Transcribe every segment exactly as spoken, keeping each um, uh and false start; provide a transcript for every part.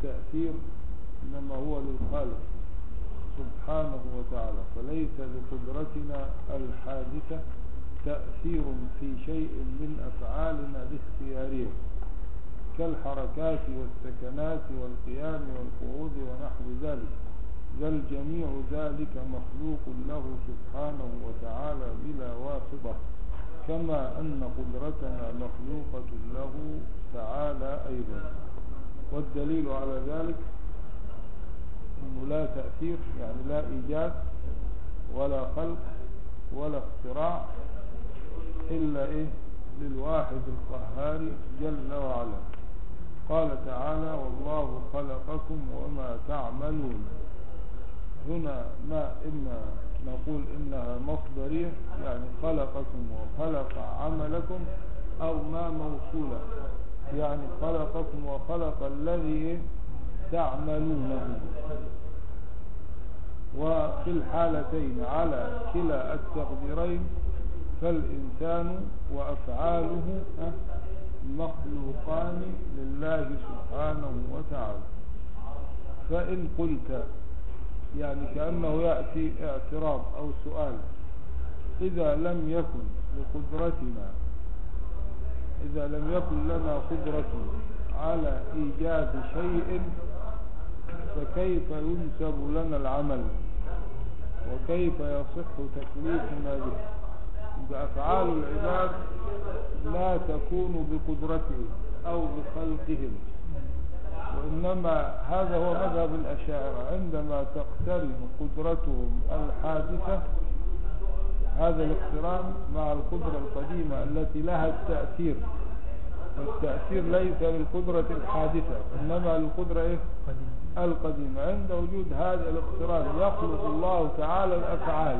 التأثير إنما هو للخالق سبحانه وتعالى، فليس لقدرتنا الحادثة تأثير في شيء من أفعالنا الاختيارية كالحركات والسكنات والقيام والقعود ونحو ذلك، بل جميع ذلك مخلوق له سبحانه وتعالى بلا واسطة، كما أن قدرتنا مخلوقة له تعالى أيضا. والدليل على ذلك أنه لا تأثير، يعني لا إيجاد ولا خلق ولا اختراع إلا إيه للواحد القهار جل وعلا. قال تعالى: والله خلقكم وما تعملون. هنا ما إما نقول إنها مصدرية، يعني خلقكم وخلق عملكم، أو ما موصولة، يعني خلقكم وخلق الذي تعملونه. وفي الحالتين على كلا التقديرين فالإنسان وأفعاله مخلوقان لله سبحانه وتعالى. فإن قلت، يعني كأنه يأتي اعتراض أو سؤال: إذا لم يكن لقدرتنا إذا لم يكن لنا قدرة على إيجاد شيء فكيف ينسب لنا العمل وكيف يصح تكليفنا به؟ فأفعال العباد لا تكون بقدرتهم أو بخلقهم، وإنما هذا هو مذهب الأشاعرة. عندما تقترن قدرتهم الحادثة، هذا الاقتران مع القدرة القديمة التي لها التأثير، والتأثير ليس للقدرة الحادثة إنما للقدرة إيه؟ القديمة. عند وجود هذا الاقتران يخلق الله تعالى الأفعال.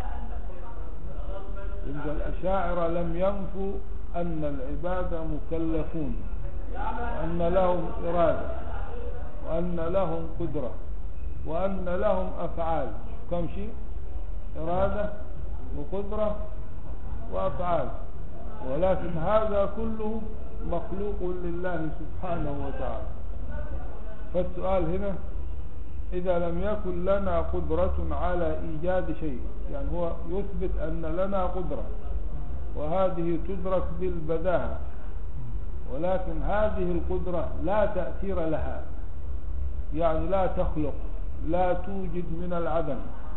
عند الأشاعرة لم ينفوا أن العباد مكلفون، وأن لهم إرادة، وأن لهم قدرة، وأن لهم أفعال. كم شيء؟ إرادة وقدرة وأفعال. ولكن هذا كله مخلوق لله سبحانه وتعالى. فالسؤال هنا: إذا لم يكن لنا قدرة على إيجاد شيء، يعني هو يثبت أن لنا قدرة وهذه تدرك بالبداهة، ولكن هذه القدرة لا تأثير لها، يعني لا تخلق، لا توجد من العدم،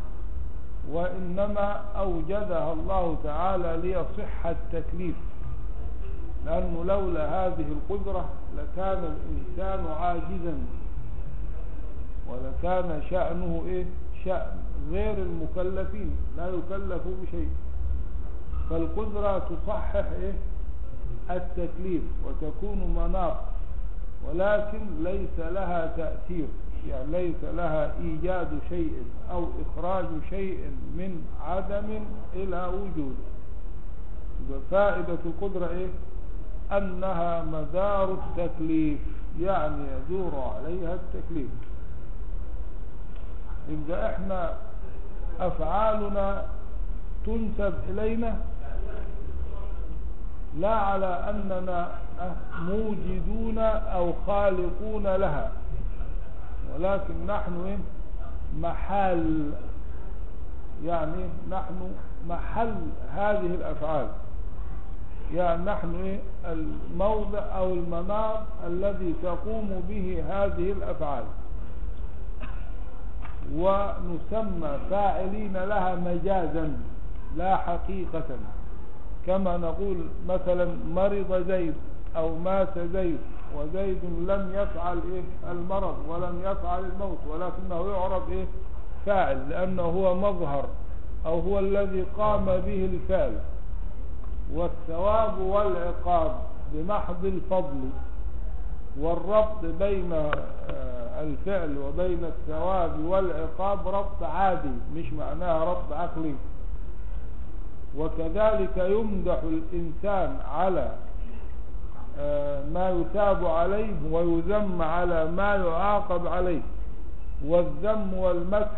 وإنما أوجدها الله تعالى ليصح التكليف. لأنه لولا هذه القدرة لكان الإنسان عاجزا، ولكان شأنه إيه؟ شأن غير المكلفين، لا يكلف بشيء. فالقدرة تصحح إيه؟ التكليف وتكون مناط، ولكن ليس لها تأثير، يعني ليس لها إيجاد شيء أو إخراج شيء من عدم إلى وجود. فائدة القدرة إيه؟ أنها مدار التكليف، يعني يدور عليها التكليف. إذا إحنا أفعالنا تنسب إلينا لا على أننا موجدون أو خالقون لها، ولكن نحن محل، يعني نحن محل هذه الأفعال، يعني نحن الموضع أو المناط الذي تقوم به هذه الأفعال، ونسمى فاعلين لها مجازا لا حقيقة. كما نقول مثلا مرض زيد أو مات زيد، وزيد لم يفعل إيه المرض ولم يفعل الموت، ولكنه يعرف إيه فاعل، لأنه هو مظهر أو هو الذي قام به الفعل. والثواب والعقاب بمحض الفضل، والربط بين الفعل وبين الثواب والعقاب ربط عادي، مش معناها ربط عقلي. وكذلك يمدح الإنسان على ما يثاب عليه ويذم على ما يعاقب عليه. والذم والمدح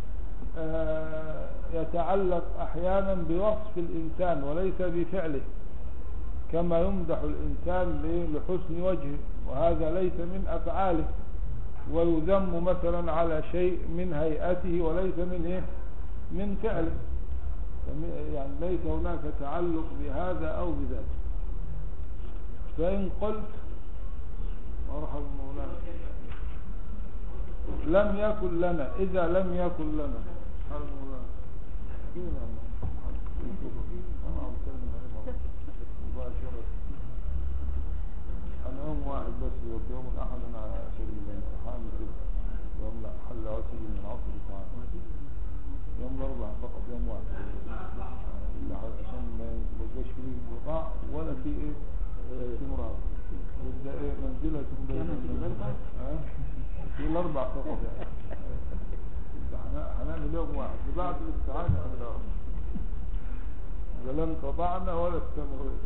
يتعلق أحيانا بوصف الإنسان وليس بفعله، كما يمدح الإنسان لحسن وجهه، وهذا ليس من أفعاله. ويذم مثلا على شيء من هيئته وليس من إيه من فعله، يعني ليس هناك تعلق بهذا أو بذاك. فإن قلت مرحبا مولانا لم يكن لنا، إذا لم يكن لنا أنا يوم واحد بس، يوم الأحد أنا على سبيل الامتحان كده، يوم لا حل عسل من العصر تعالى، يوم الأربع فقط، يوم واحد عشان ما يبقاش فيه بقاع ولا في إيه استمرار، وده إيه منزلة في الأربع فقط يعني. هنعمل يوم واحد بعد الامتحان هنعمل ولن تضعنا ولا استمرار.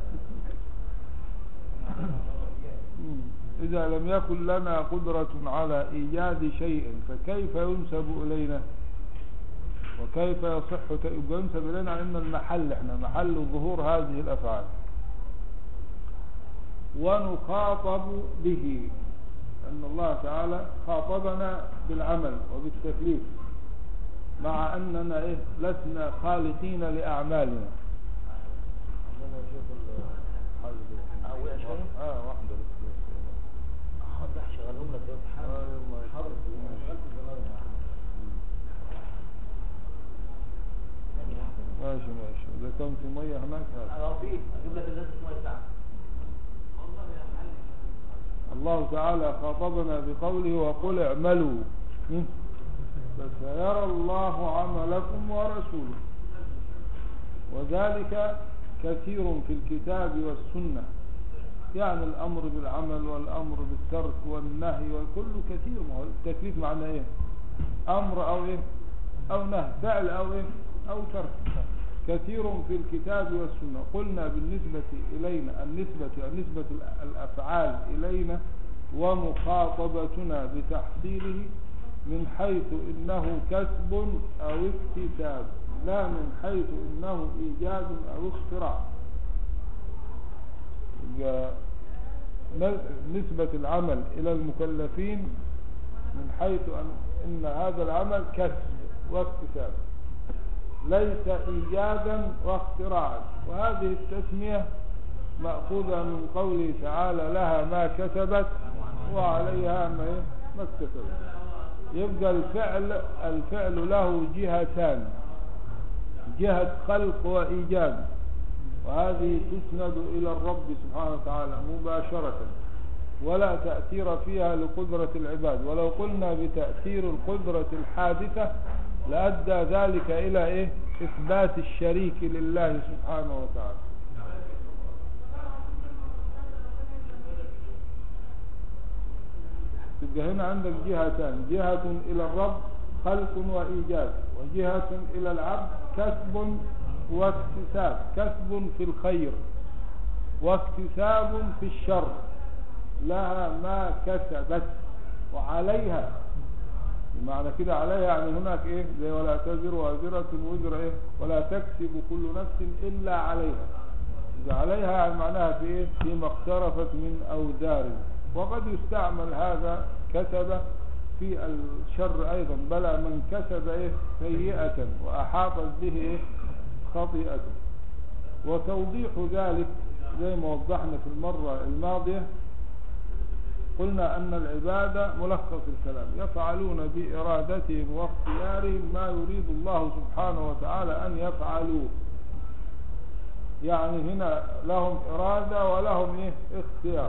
إذا لم يكن لنا قدرة على إيجاد شيء فكيف ينسب إلينا وكيف يصح ينسب إلينا؟ أن المحل إحنا محل ظهور هذه الأفعال، ونخاطب به، أن الله تعالى خاطبنا بالعمل وبالتكليف، مع أننا إيه لسنا خالقين لأعمالنا. اه واحدة بس خد شغلهم لك يا صحاب. اه يلا حاضر ماشي ماشي. اذا كان في ميه هناك هذا اه في اجيب لك ازازه ميه ساعه. الله تعالى خاطبنا بقوله وقل اعملوا فسيرى الله عملكم ورسوله، وذلك كثير في الكتاب والسنة، يعني الأمر بالعمل والأمر بالترك والنهي والكل كثير. ما هو التكليف معناه إيه؟ أمر أو إيه أو نهي، فعل أو إيه أو ترك، كثير في الكتاب والسنة. قلنا بالنسبة إلينا النسبة النسبة الأفعال إلينا ومخاطبتنا بتحصيله من حيث إنه كسب أو اكتساب، لا من حيث إنه إيجاد أو اختراع. نسبة العمل إلى المكلفين من حيث أن إن هذا العمل كسب واكتساب، ليس إيجادا واختراعا. وهذه التسمية مأخوذة من قوله تعالى لها ما كسبت وعليها ما اكتسبت. يبقى الفعل الفعل له جهتان، جهة خلق وإيجاد، وهذه تسند إلى الرب سبحانه وتعالى مباشرة، ولا تأثير فيها لقدرة العباد. ولو قلنا بتأثير القدرة الحادثة لأدى ذلك إلى إيه؟ إثبات الشريك لله سبحانه وتعالى. تبقى هنا عندك جهتان، جهة إلى الرب خلق وإيجاد، وجهة إلى العبد كسب واكتساب، كسب في الخير واكتساب في الشر. لها ما كسبت وعليها، بمعنى كده عليها يعني هناك ايه زي ولا تزر وازرة وزر ايه ولا تكسب كل نفس الا عليها. اذا عليها يعني معناها في ايه فيما اقترفت من اوزار. وقد يستعمل هذا كسب في الشر ايضا، بلى من كسب ايه سيئة واحاطت به ايه خطيئته. وتوضيح ذلك زي ما وضحنا في المرة الماضية، قلنا أن العبادة ملخص الكلام، يفعلون بإرادتهم واختيارهم ما يريد الله سبحانه وتعالى أن يفعلوه. يعني هنا لهم إرادة ولهم إيه؟ اختيار،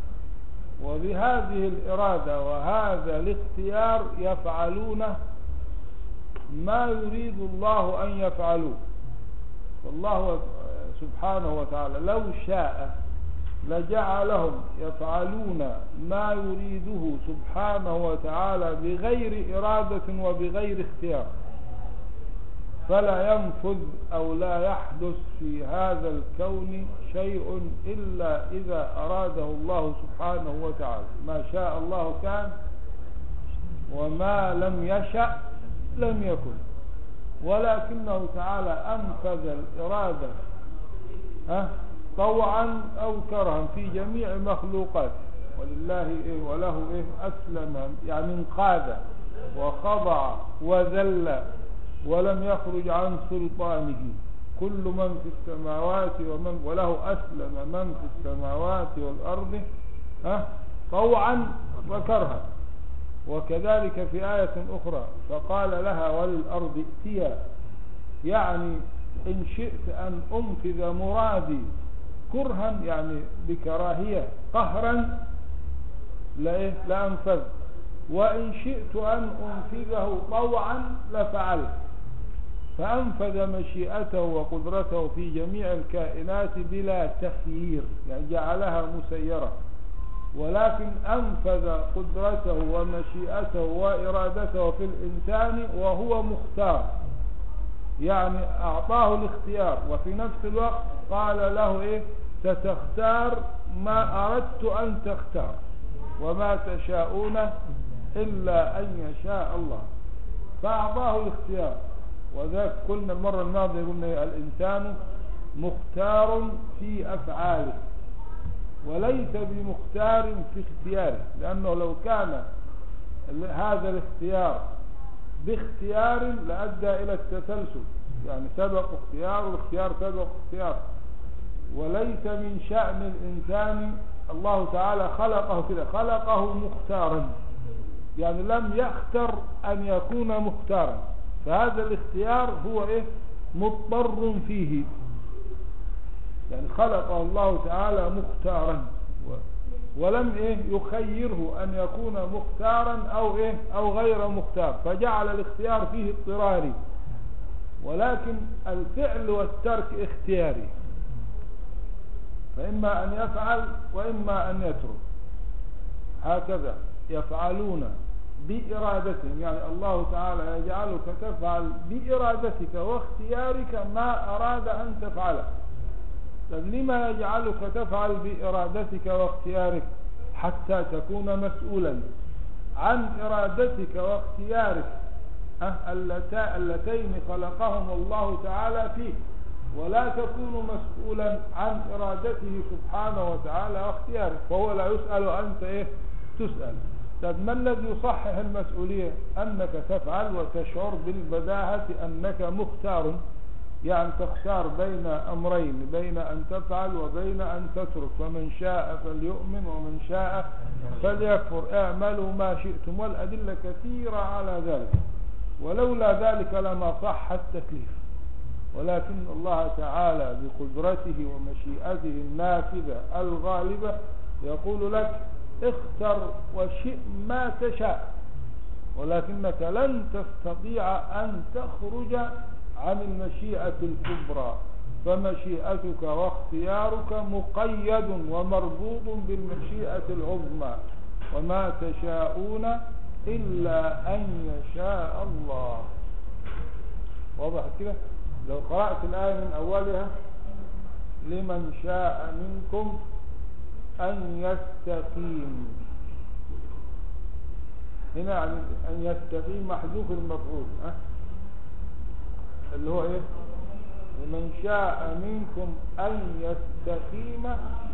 وبهذه الإرادة وهذا الاختيار يفعلون ما يريد الله أن يفعلوه. فالله سبحانه وتعالى لو شاء لجعلهم يفعلون ما يريده سبحانه وتعالى بغير إرادة وبغير اختيار، فلا ينفذ أو لا يحدث في هذا الكون شيء إلا إذا أراده الله سبحانه وتعالى. ما شاء الله كان وما لم يشأ لم يكن، ولكنه تعالى أنفذ الإرادة ها طوعا أو كرها في جميع مخلوقاته. ولله إيه وله إيه أسلم، يعني انقاد وخضع وذل ولم يخرج عن سلطانه. كل من في السماوات ومن وله أسلم من في السماوات والأرض ها طوعا وكرها. وكذلك في آية أخرى فقال لها وللأرض ائتيا، يعني إن شئت أن أنفذ مرادي كرها يعني بكراهية قهرا لأنفذ، وإن شئت أن أنفذه طوعا لفعلت. فأنفذ مشيئته وقدرته في جميع الكائنات بلا تخيير، يعني جعلها مسيرة، ولكن أنفذ قدرته ومشيئته وإرادته في الإنسان وهو مختار، يعني أعطاه الاختيار، وفي نفس الوقت قال له إيه ستختار ما أردت أن تختار وما تشاءون إلا أن يشاء الله. فأعطاه الاختيار. وذلك قلنا المرة الماضية قلنا الإنسان مختار في أفعاله وليس بمختار في اختياره، لأنه لو كان هذا الاختيار باختيار لأدى إلى التسلسل، يعني سبق اختيار والاختيار سبق اختيار. وليس من شأن الإنسان، الله تعالى خلقه كده، خلقه مختارا، يعني لم يختر أن يكون مختارا، فهذا الاختيار هو إيه مضطر فيه، يعني خلقه الله تعالى مختارا ولم إيه يخيره أن يكون مختارا أو إيه أو غير مختار، فجعل الاختيار فيه اضطراري، ولكن الفعل والترك اختياري، فإما أن يفعل وإما أن يترك. هكذا يفعلون بإرادتهم، يعني الله تعالى يجعلك تفعل بإرادتك واختيارك ما أراد أن تفعله. لما يجعلك تفعل بإرادتك واختيارك؟ حتى تكون مسؤولا عن إرادتك واختيارك اللتين خلقهم الله تعالى فيك، ولا تكون مسؤولا عن إرادته سبحانه وتعالى واختيارك، فهو لا يسأل أنت إيه تسأل. طب ما الذي يصحح المسؤولية؟ أنك تفعل وتشعر بالبداهة أنك مختار، يعني تختار بين أمرين، بين أن تفعل وبين أن تترك. فمن شاء فليؤمن ومن شاء فليكفر، اعملوا ما شئتم، والأدلة كثيرة على ذلك. ولولا ذلك لما صح التكليف، ولكن الله تعالى بقدرته ومشيئته النافذة الغالبة يقول لك اختر وشئ ما تشاء، ولكنك لن تستطيع أن تخرج عن المشيئة الكبرى، فمشيئتك واختيارك مقيد ومربوط بالمشيئة العظمى، وما تشاءون إلا أن يشاء الله. واضح كده؟ لو قرأت الآية من أولها لمن شاء منكم أن يستقيم، هنا يعني أن يستقيم محذوف المفعول، أه؟ اللي هو إيه؟ لمن شاء منكم أن يستقيم،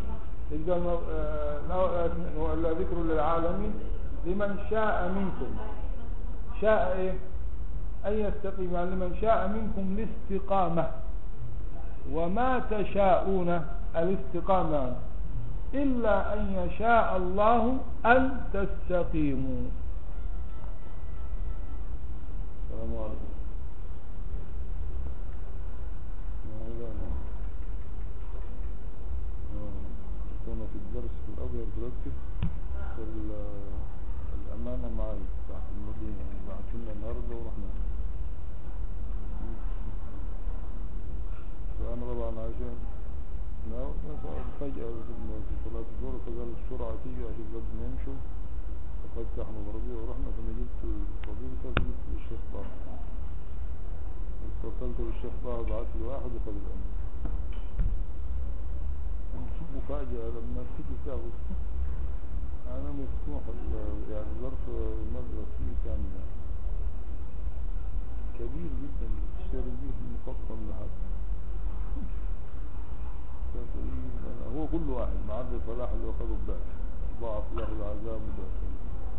ولا ذكر للعالمين. لمن شاء منكم، شاء إيه؟ أن يستقيم، يعني لمن شاء منكم الاستقامة، وما تشاءون الاستقامة إلا أن يشاء الله أن تستقيموا. السلام عليكم. كنا في الدرس في الأبيض دلوقتي في الأمانة معي بتاعت المدينة، بعتنا النهاردة ورحنا. فأنا طبعا عشان فجأة في صلاة الظهر فقال السرعة تيجي عشان قد نمشوا، فقدت أحمد ربيع ورحنا، فأنا جبت فضيلته فجبت الشيخ طه، اتصلت بالشيخ طه بعت لي واحد وخد الأمر. مفاجأة لما تيجي تاخد أنا مسموح يعني ظرف المبلغ فيه كان كبير جدا، تشتري بيه مقطم لحد هو كل واحد مع عبد الفلاح اللي أخذه بباش يضاعف له العذاب ضعفين.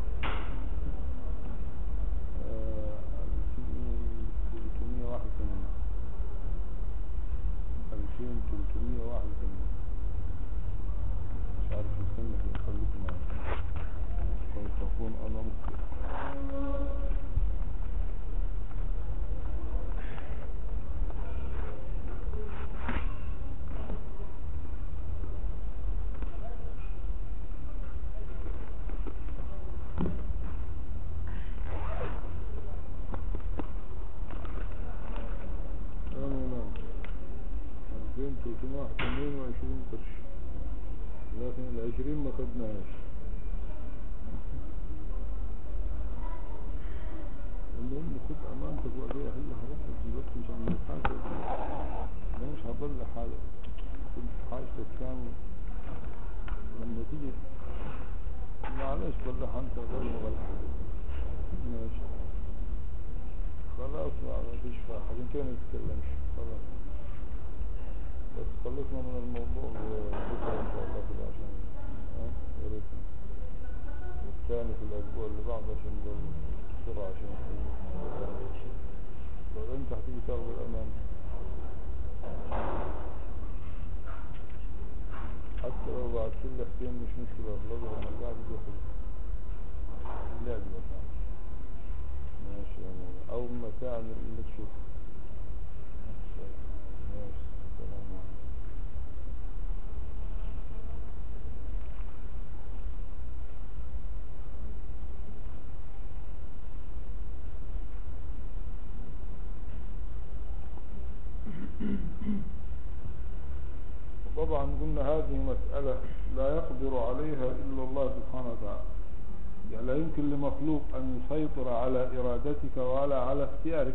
ألفين تلتمية واحد وثمانين ألفين تلتمية واحد وثمانين مش عارف السنة اللي خليكم معايا قد تكون أنا مخطئ. ثلاثمائة واثنين وعشرين قرش، لكن العشرين ما خدناهاش. المهم خد امانتك وقضيها هي هربتك دلوقتي مش عم نتحاسب، انا مش هضل حاجة، كل حاجتك كامل لما تيجي معلش والله انت غير مغلق ماشي خلاص ما فيش فاحة عشان كده ما نتكلمش خلاص. بس خلصنا من الموضوع بكرة ان شاء الله كده عشان ها يا ريت والثاني في الاسبوع اللي بعده عشان نقول بسرعة عشان نخلص. لو انت هتيجي تاخد الامان حتى لو بعد كل حسين مش مشكلة لازم ان القاعد ياخد اللعب بتاعه ماشي يا مولانا او متاع اللي تشوف ماشي. السلام عليكم. طبعا قلنا هذه مسألة لا يقدر عليها إلا الله سبحانه وتعالى، يعني لا يمكن لمخلوق أن يسيطر على إرادتك ولا على اختيارك،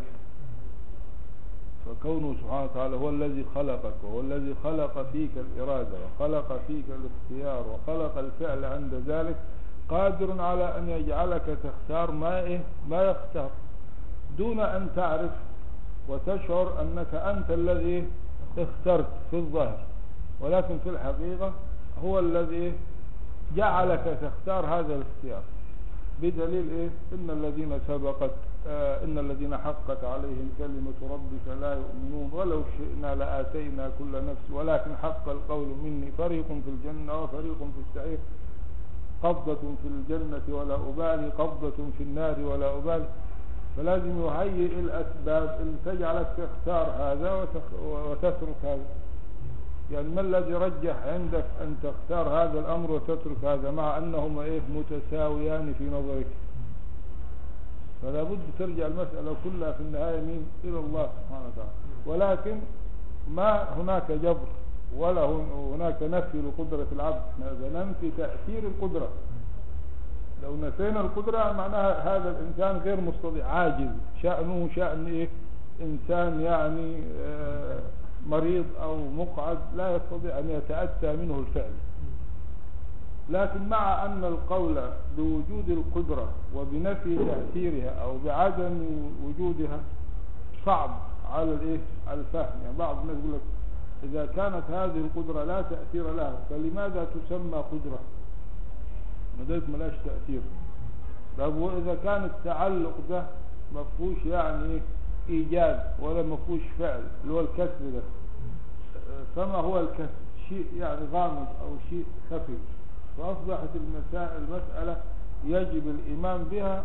فكونه سبحانه وتعالى هو الذي خلقك وهو الذي خلق فيك الإرادة وخلق فيك الاختيار وخلق الفعل عند ذلك قادر على أن يجعلك تختار ما إيه ما يختار دون أن تعرف وتشعر أنك أنت الذي اخترت في الظاهر، ولكن في الحقيقة هو الذي جعلك تختار هذا الاختيار بدليل إيه؟ إن الذين سبقت آه إن الذين حقت عليهم كلمة ربك لا يؤمنون ولو شئنا لآتينا كل نفس ولكن حق القول مني فريق في الجنة وفريق في السعير قبضة في الجنة ولا أبالي قبضة في النار ولا أبالي. فلازم يهيئ الأسباب اللي تجعلك تختار هذا وتترك هذا. يعني ما الذي رجح عندك أن تختار هذا الأمر وتترك هذا مع أنهما إيه متساويان في نظرك؟ فلا بد ترجع المسألة كلها في النهاية مين؟ إلى الله سبحانه وتعالى. ولكن ما هناك جبر ولا هناك نفي لقدرة العبد، هذا ننفي تأثير القدرة. لو نفينا القدرة معناها هذا الإنسان غير مستطيع عاجز، شأنه شأن إيه؟ إنسان يعني آه مريض أو مقعد لا يستطيع أن يتأتى منه الفعل. لكن مع أن القول بوجود القدرة وبنفي تأثيرها أو بعدم وجودها صعب على الإيه؟ على الفهم. يعني بعض الناس يقول لك إذا كانت هذه القدرة لا تأثير لها فلماذا تسمى قدرة؟ مدلت ملاش تأثير. طب وإذا كان التعلق ده مفهوش يعني إيجاد ولا مفهوش فعل اللي هو الكسب ده، فما هو الكسب؟ شيء يعني غامض أو شيء خفي. فأصبحت المسائل المسألة يجب الإيمان بها،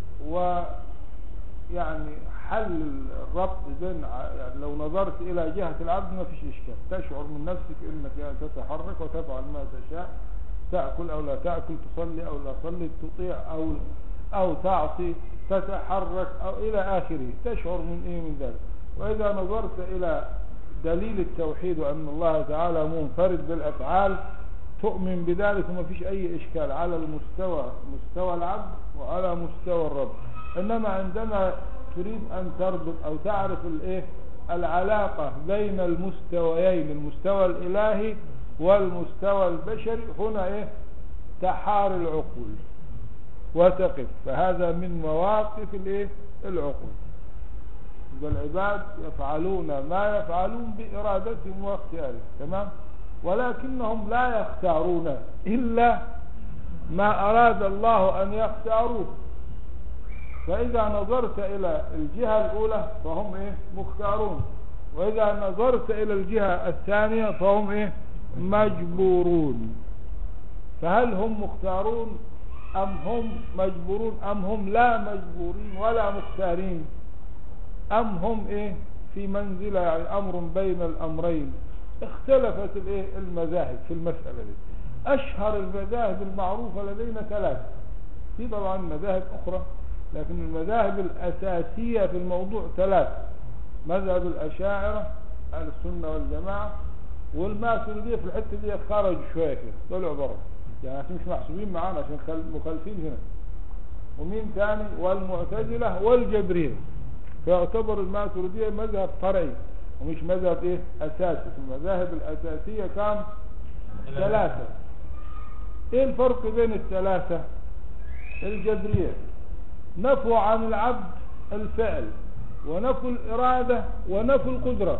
ويعني حل الربط بين يعني لو نظرت إلى جهة العبد ما فيش إشكال، تشعر من نفسك إنك يعني تتحرك وتفعل ما تشاء، تأكل أو لا تأكل، تصلي أو لا تصلي، تطيع أو أو تعصي، تتحرك أو إلى آخره، تشعر من إيه من ذلك. وإذا نظرت إلى دليل التوحيد وأن الله تعالى منفرد بالأفعال تؤمن بذلك وما فيش أي إشكال على المستوى مستوى العبد وعلى مستوى الرب. إنما عندما تريد أن تربط أو تعرف الإيه العلاقة بين المستويين، المستوى الإلهي والمستوى البشري، هنا إيه تحار العقول وتقف. فهذا من مواقف الإيه العقول. العباد يفعلون ما يفعلون بإرادتهم واختيارهم، تمام، ولكنهم لا يختارون إلا ما أراد الله أن يختاروه. فإذا نظرت إلى الجهة الأولى فهم إيه مختارون، وإذا نظرت إلى الجهة الثانية فهم إيه مجبورون. فهل هم مختارون أم هم مجبورون أم هم لا مجبورين ولا مختارين، أم هم إيه في منزلة يعني أمر بين الأمرين؟ اختلفت الإيه المذاهب في المسألة دي. أشهر المذاهب المعروفة لدينا ثلاثة، في طبعا مذاهب أخرى، لكن المذاهب الأساسية في الموضوع ثلاثة: مذهب الأشاعرة أهل السنة والجماعة، والماتريدية في الحتة دي خرج شوية كده طلعوا بره، يعني مش محسوبين معانا عشان مخالفين هنا. ومين ثاني؟ والمعتزلة والجبرية. فيعتبر الماتريدية مذهب فرعي ومش مذهب ايه اساسي. في المذاهب الاساسية كام؟ ثلاثة. ايه الفرق بين الثلاثة؟ الجبرية نفوا عن العبد الفعل ونفوا الإرادة ونفوا القدرة،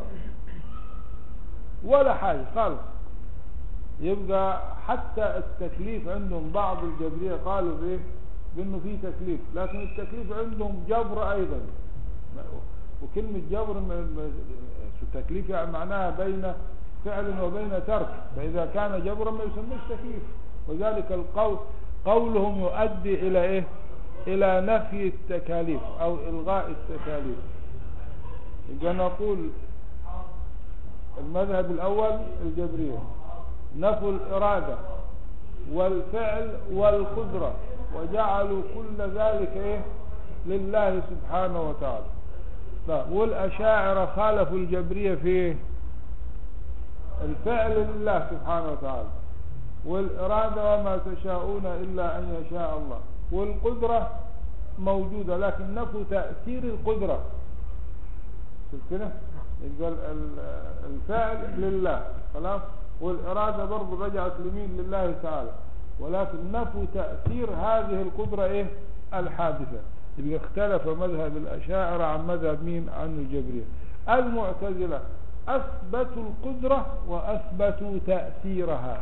ولا حاجة خالص. يبقى حتى التكليف عندهم بعض الجبرية قالوا بايه؟ بانه في تكليف، لكن التكليف عندهم جبر ايضا. وكلمة جبر التكليف يعني معناها بين فعل وبين ترك، فإذا كان جبرا ما يسمىش تكليف. وذلك القول قولهم يؤدي إلى إيه؟ إلى نفي التكاليف أو إلغاء التكاليف. يبقى نقول المذهب الأول الجبرية نفوا الإرادة والفعل والقدرة وجعلوا كل ذلك إيه؟ لله سبحانه وتعالى. والأشاعرة خالفوا الجبرية في الفعل لله سبحانه وتعالى، والإرادة وما تشاءون إلا أن يشاء الله، والقدرة موجودة لكن نفوا تأثير القدرة. كده يبقى الفعل لله خلاص، والإرادة برضو رجعت لمين؟ لله تعالى، ولكن نفوا تأثير هذه القدرة إيه؟ الحادثة. يبقى اختلف مذهب الأشاعرة عن مذهب مين؟ عن الجبرية. المعتزلة أثبتوا القدرة وأثبتوا تأثيرها،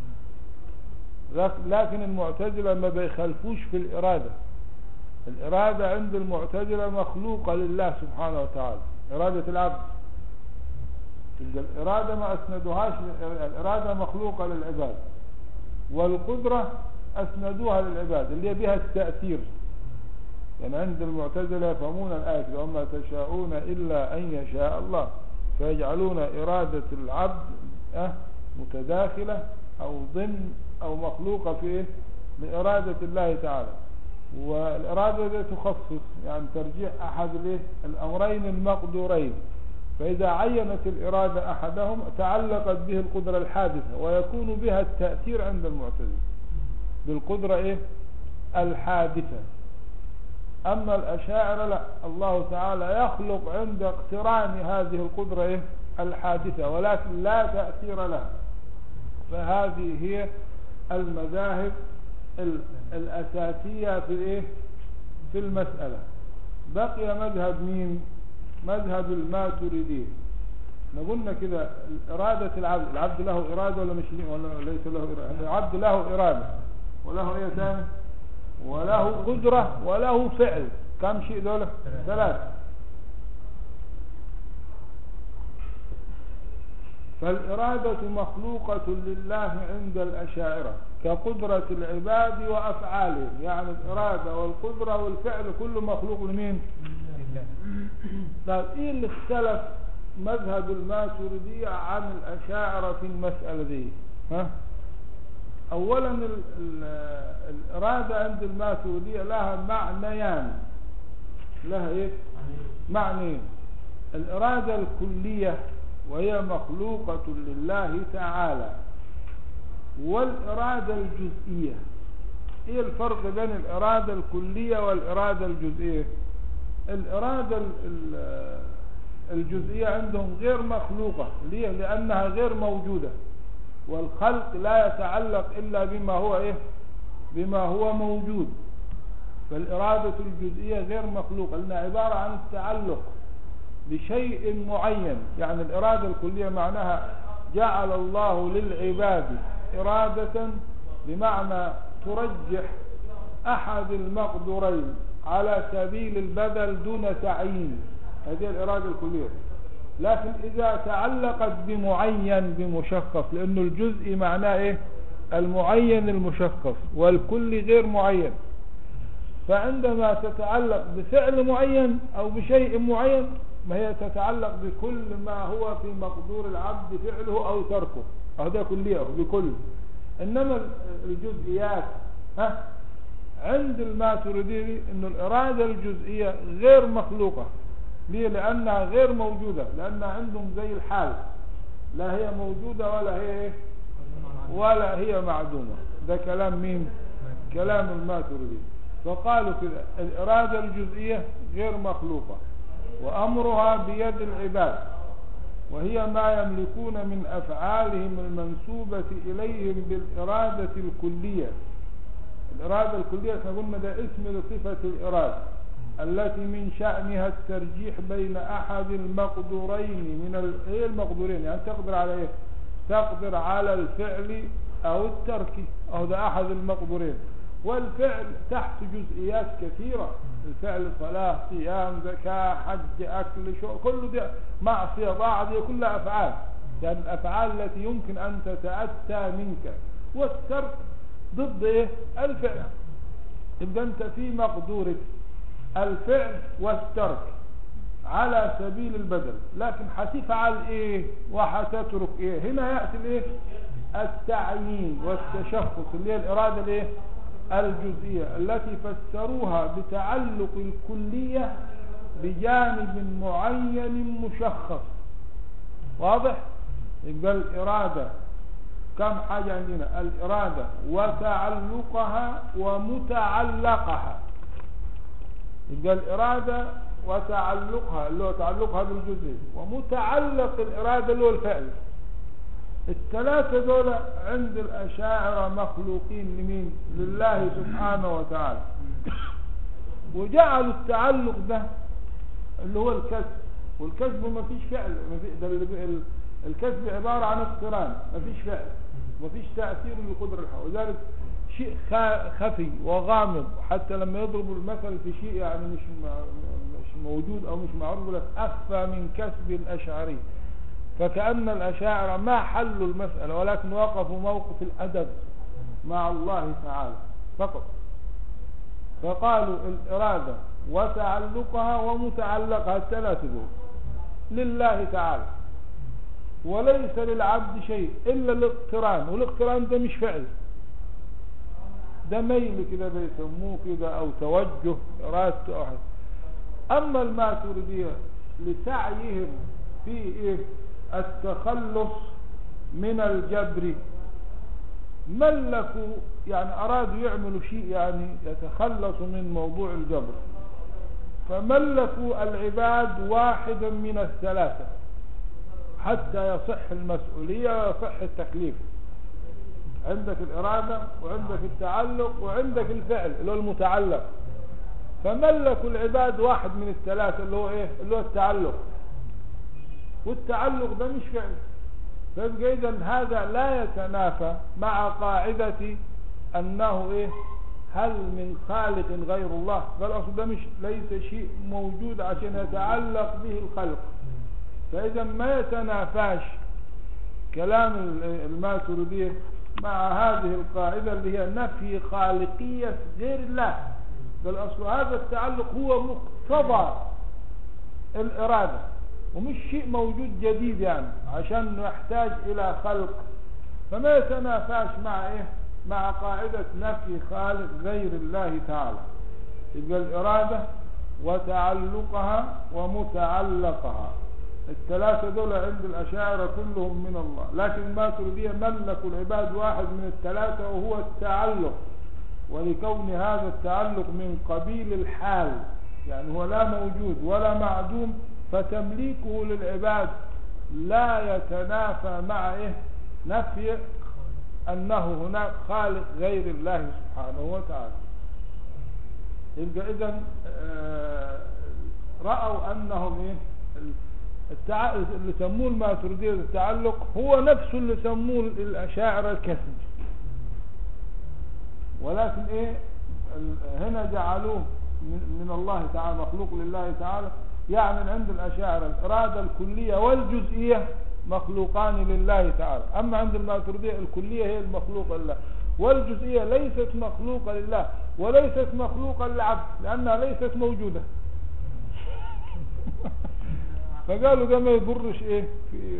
لكن المعتزلة ما بيخالفوش في الإرادة. الإرادة عند المعتزلة مخلوقة لله سبحانه وتعالى، إرادة العبد. الإرادة ما أسندوهاش، الإرادة مخلوقة للعباد، والقدرة أسندوها للعباد اللي بها التأثير. يعني عند المعتزلة يفهمون الآية وما تشاءون إلا أن يشاء الله، فيجعلون إرادة العبد أه متداخلة أو ضمن أو مخلوقة في لإرادة الله تعالى. والإرادة دي تخصص يعني ترجيح أحد الأمرين المقدورين، فإذا عينت الإرادة أحدهم تعلقت به القدرة الحادثة ويكون بها التأثير عند المعتزلة بالقدرة إيه؟ الحادثة. أما الأشاعرة لا، الله تعالى يخلق عند اقتران هذه القدرة إيه؟ الحادثة، ولكن لا تأثير لها. فهذه هي المذاهب الأساسية في إيه؟ في المسألة. بقي مذهب مين؟ مذهب الماتريدية. نقولنا كده إرادة العبد، العبد له إرادة ولا مش ولا ليس له إرادة؟ العبد له إرادة وله إيه ثاني؟ وله قدرة وله فعل. كم شيء دولة؟ ثلاثة. فالإرادة مخلوقة لله عند الأشاعرة كقدرة العباد وأفعالهم، يعني الإرادة والقدرة والفعل كله مخلوق لمين؟ طيب إيه اللي اختلف مذهب الماتريدية عن الأشاعرة في المسألة دي؟ ها؟ أولا ال ال الإرادة عند الماتريدية لها معنيان، لها إيه؟ معنيين. الإرادة الكلية وهي مخلوقة لله تعالى، والإرادة الجزئية. إيه الفرق بين الإرادة الكلية والإرادة الجزئية؟ الإرادة الجزئية عندهم غير مخلوقة، ليه؟ لأنها غير موجودة، والخلق لا يتعلق إلا بما هو إيه؟ بما هو موجود. فالإرادة الجزئية غير مخلوقة لأنها عبارة عن التعلق بشيء معين. يعني الإرادة الكلية معناها جعل الله للعباد إرادة، بمعنى ترجح أحد المقدورين على سبيل البدل دون تعيين، هذه الإرادة الكلية. لكن إذا تعلقت بمعين بمشخص، لأنه الجزء معناه إيه؟ المعين المشخص، والكل غير معين. فعندما تتعلق بفعل معين أو بشيء معين، ما هي تتعلق بكل ما هو في مقدور العبد فعله أو تركه، أو ده كلية بكل. إنما الجزئيات ها عند الماتريدي إنه الإرادة الجزئية غير مخلوقة. ليه؟ لأنها غير موجودة، لأنها عندهم زي الحال، لا هي موجودة ولا هي ولا هي معدومة. ده كلام مين؟ كلام الماتريدي. فقالوا كده الإرادة الجزئية غير مخلوقة، وأمرها بيد العباد، وهي ما يملكون من أفعالهم المنسوبة إليهم بالإرادة الكلية. الإرادة الكلية قلنا ده اسم لصفة الإرادة التي من شأنها الترجيح بين أحد المقدورين من ايه المقدورين، يعني تقدر على ايه؟ تقدر على الفعل أو الترك، أو ده أحد المقدورين. والفعل تحت جزئيات كثيرة، الفعل صلاة صيام زكاة حج أكل شو، كل ده معصية طاعة، دي كلها أفعال، يعني الأفعال التي يمكن أن تتأتى منك. والترك ضد إيه؟ الفعل. يبقى أنت في مقدورك الفعل والترك على سبيل البدل، لكن هتفعل إيه وهتترك إيه؟ هنا يأتي الإيه؟ التعيين والتشخص، اللي هي الإرادة الإيه؟ الجزئية، التي فسروها بتعلق الكلية بجانب معين مشخص. واضح؟ يبقى الإرادة كم حاجة عندنا؟ الإرادة وتعلقها ومتعلقها. يبقى الإرادة وتعلقها اللي هو تعلقها بالجزء، ومتعلق الإرادة اللي هو الفعل. الثلاثة دول عند الأشاعرة مخلوقين لمين؟ لله سبحانه وتعالى. وجعلوا التعلق ده اللي هو الكسب، والكسب ما فيش فعل، ما في ده الكسب عبارة عن اقتران، ما فيش فعل، ما فيش تأثير لقدر الحق. وذلك شيء خفي وغامض، حتى لما يضربوا المثل في شيء يعني مش مش موجود او مش معروف لك اخفى من كسب الاشعري. فكأن الأشاعرة ما حلوا المسألة، ولكن وقفوا موقف الأدب مع الله تعالى فقط. فقالوا الإرادة وتعلقها ومتعلقها الثلاثة دول لله تعالى، وليس للعبد شيء إلا الاقتران، والاقتران ده مش فعل، ده ميل كده بيسموه كده أو توجه إرادة أحد. أما الماتريدية لسعيهم في إيه؟ التخلص من الجبر، ملكوا يعني أرادوا يعملوا شيء يعني يتخلصوا من موضوع الجبر، فملكوا العباد واحدا من الثلاثة حتى يصح المسؤولية ويصح التكليف. عندك الإرادة وعندك التعلق وعندك الفعل اللي هو المتعلق، فملكوا العباد واحد من الثلاثة اللي هو إيه؟ اللي هو التعلق. والتعلق ده مش فعل، فيبقى إذن هذا لا يتنافى مع قاعدة أنه إيه؟ هل من خالق غير الله؟ قال أصل ده مش ليس شيء موجود عشان يتعلق به الخلق. فإذا ما يتنافاش كلام الماتريدية مع هذه القاعدة اللي هي نفي خالقية غير الله. بل أصل هذا التعلق هو مقتضى الإرادة، ومش شيء موجود جديد يعني عشان يحتاج إلى خلق. فما يتنافاش مع إيه؟ مع قاعدة نفي خالق غير الله تعالى. يبقى الإرادة وتعلقها ومتعلقها الثلاثة دول عند الأشاعرة كلهم من الله، لكن الماتريدية ملكوا العباد واحد من الثلاثة وهو التعلق، ولكون هذا التعلق من قبيل الحال، يعني هو لا موجود ولا معدوم، فتمليكه للعباد لا يتنافى مع إيه؟ نفي أنه هناك خالق غير الله سبحانه وتعالى. يبقى إذن رأوا أنهم إيه؟ التع... اللي سموه الماتريدية التعلق هو نفسه اللي سموه الأشاعرة الكسب. ولكن ايه هنا جعلوه من الله تعالى مخلوق لله تعالى. يعني عند الأشاعرة الإرادة الكلية والجزئية مخلوقان لله تعالى، أما عند الماتريدية الكلية هي المخلوقة لله، والجزئية ليست مخلوقة لله وليست مخلوقة للعبد لأنها ليست موجودة. فقالوا ده ما يضرش ايه في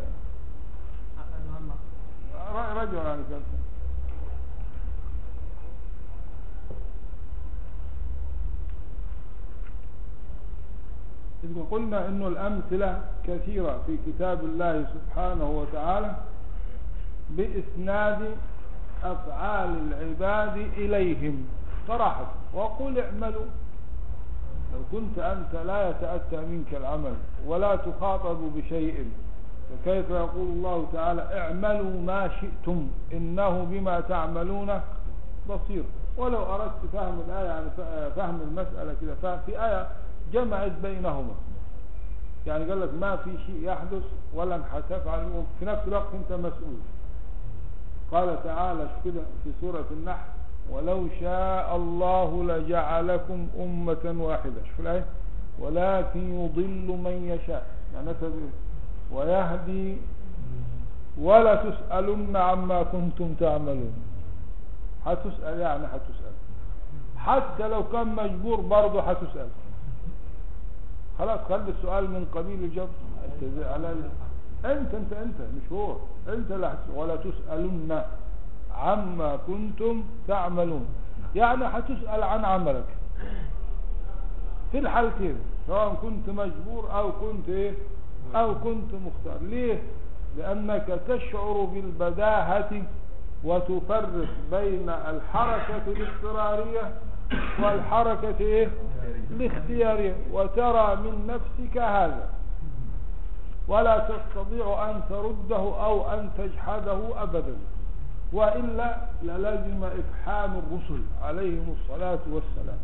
آه رجل يعني كده. إذ قلنا إنه الأمثلة كثيرة في كتاب الله سبحانه وتعالى بإسناد أفعال العباد إليهم صراحة. وقل اعملوا، لو كنت أنت لا يتأتى منك العمل ولا تخاطب بشيء فكيف يقول الله تعالى اعملوا ما شئتم إنه بما تعملون بصير. ولو أردت فهم الآية يعني فهم المسألة كده، ففي آية جمعت بينهما، يعني قال لك ما في شيء يحدث ولن حتفعل وفي نفس الوقت انت مسؤول. قال تعالى كده في سورة النحل ولو شاء الله لجعلكم أمة واحدة، شوف الآية، ولكن يضل من يشاء يعني ويهدي ولا تسألن عما كنتم تعملون. هتسأل يعني هتسأل، حتى لو كان مجبور برضه هتسأل. خلاص خلي السؤال من قبيل الجواب. على انت انت انت مش هو انت لا، ولا تسألن عما كنتم تعملون، يعني هتسأل عن عملك في الحالتين سواء كنت مجبور او كنت ايه او كنت مختار. ليه؟ لانك تشعر بالبداهة وتفرق بين الحركة الاضطرارية والحركة ايه الاختيارية، وترى من نفسك هذا ولا تستطيع ان ترده او ان تجحده ابدا، وإلا للازم افحام الرسل عليهم الصلاة والسلام.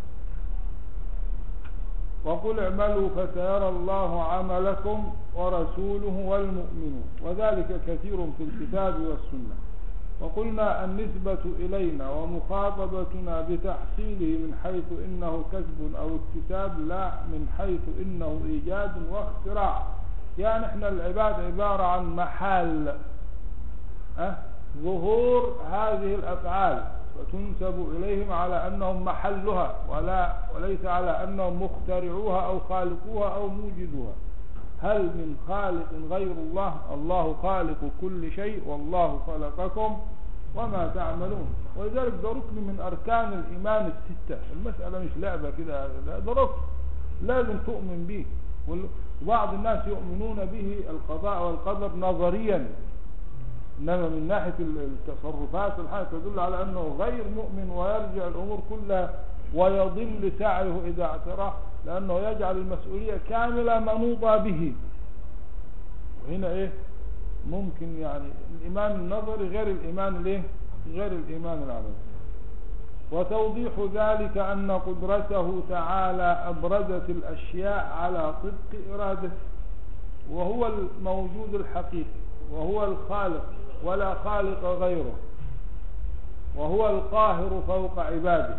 وقل اعملوا فسيرى الله عملكم ورسوله والمؤمنون، وذلك كثير في الكتاب والسنة. وقلنا النسبة إلينا ومخاطبتنا بتحصيله من حيث إنه كسب أو اكتساب، لا من حيث إنه إيجاد واختراع. يعني احنا العباد عبارة عن محال أه؟ ظهور هذه الأفعال وتنسب إليهم على أنهم محلها ولا وليس على أنهم مخترعوها أو خالقوها أو موجدوها. هل من خالق غير الله؟ الله خالق كل شيء والله خلقكم وما تعملون. ولذلك ده ركن من أركان الإيمان الستة. المسألة مش لعبة كده، ده ركن لازم تؤمن به. وبعض الناس يؤمنون به القضاء والقدر نظريا، إنما من ناحية التصرفات الحياة تدل على أنه غير مؤمن، ويرجع الأمور كلها ويضل سعيه إذا اعتراه، لأنه يجعل المسؤولية كاملة منوطة به. وهنا إيه ممكن يعني الإيمان النظري غير الإيمان الإيه غير الإيمان العملي. وتوضيح ذلك أن قدرته تعالى أبرزت الأشياء على طبق إرادته، وهو الموجود الحقيقي وهو الخالق ولا خالق غيره، وهو القاهر فوق عباده.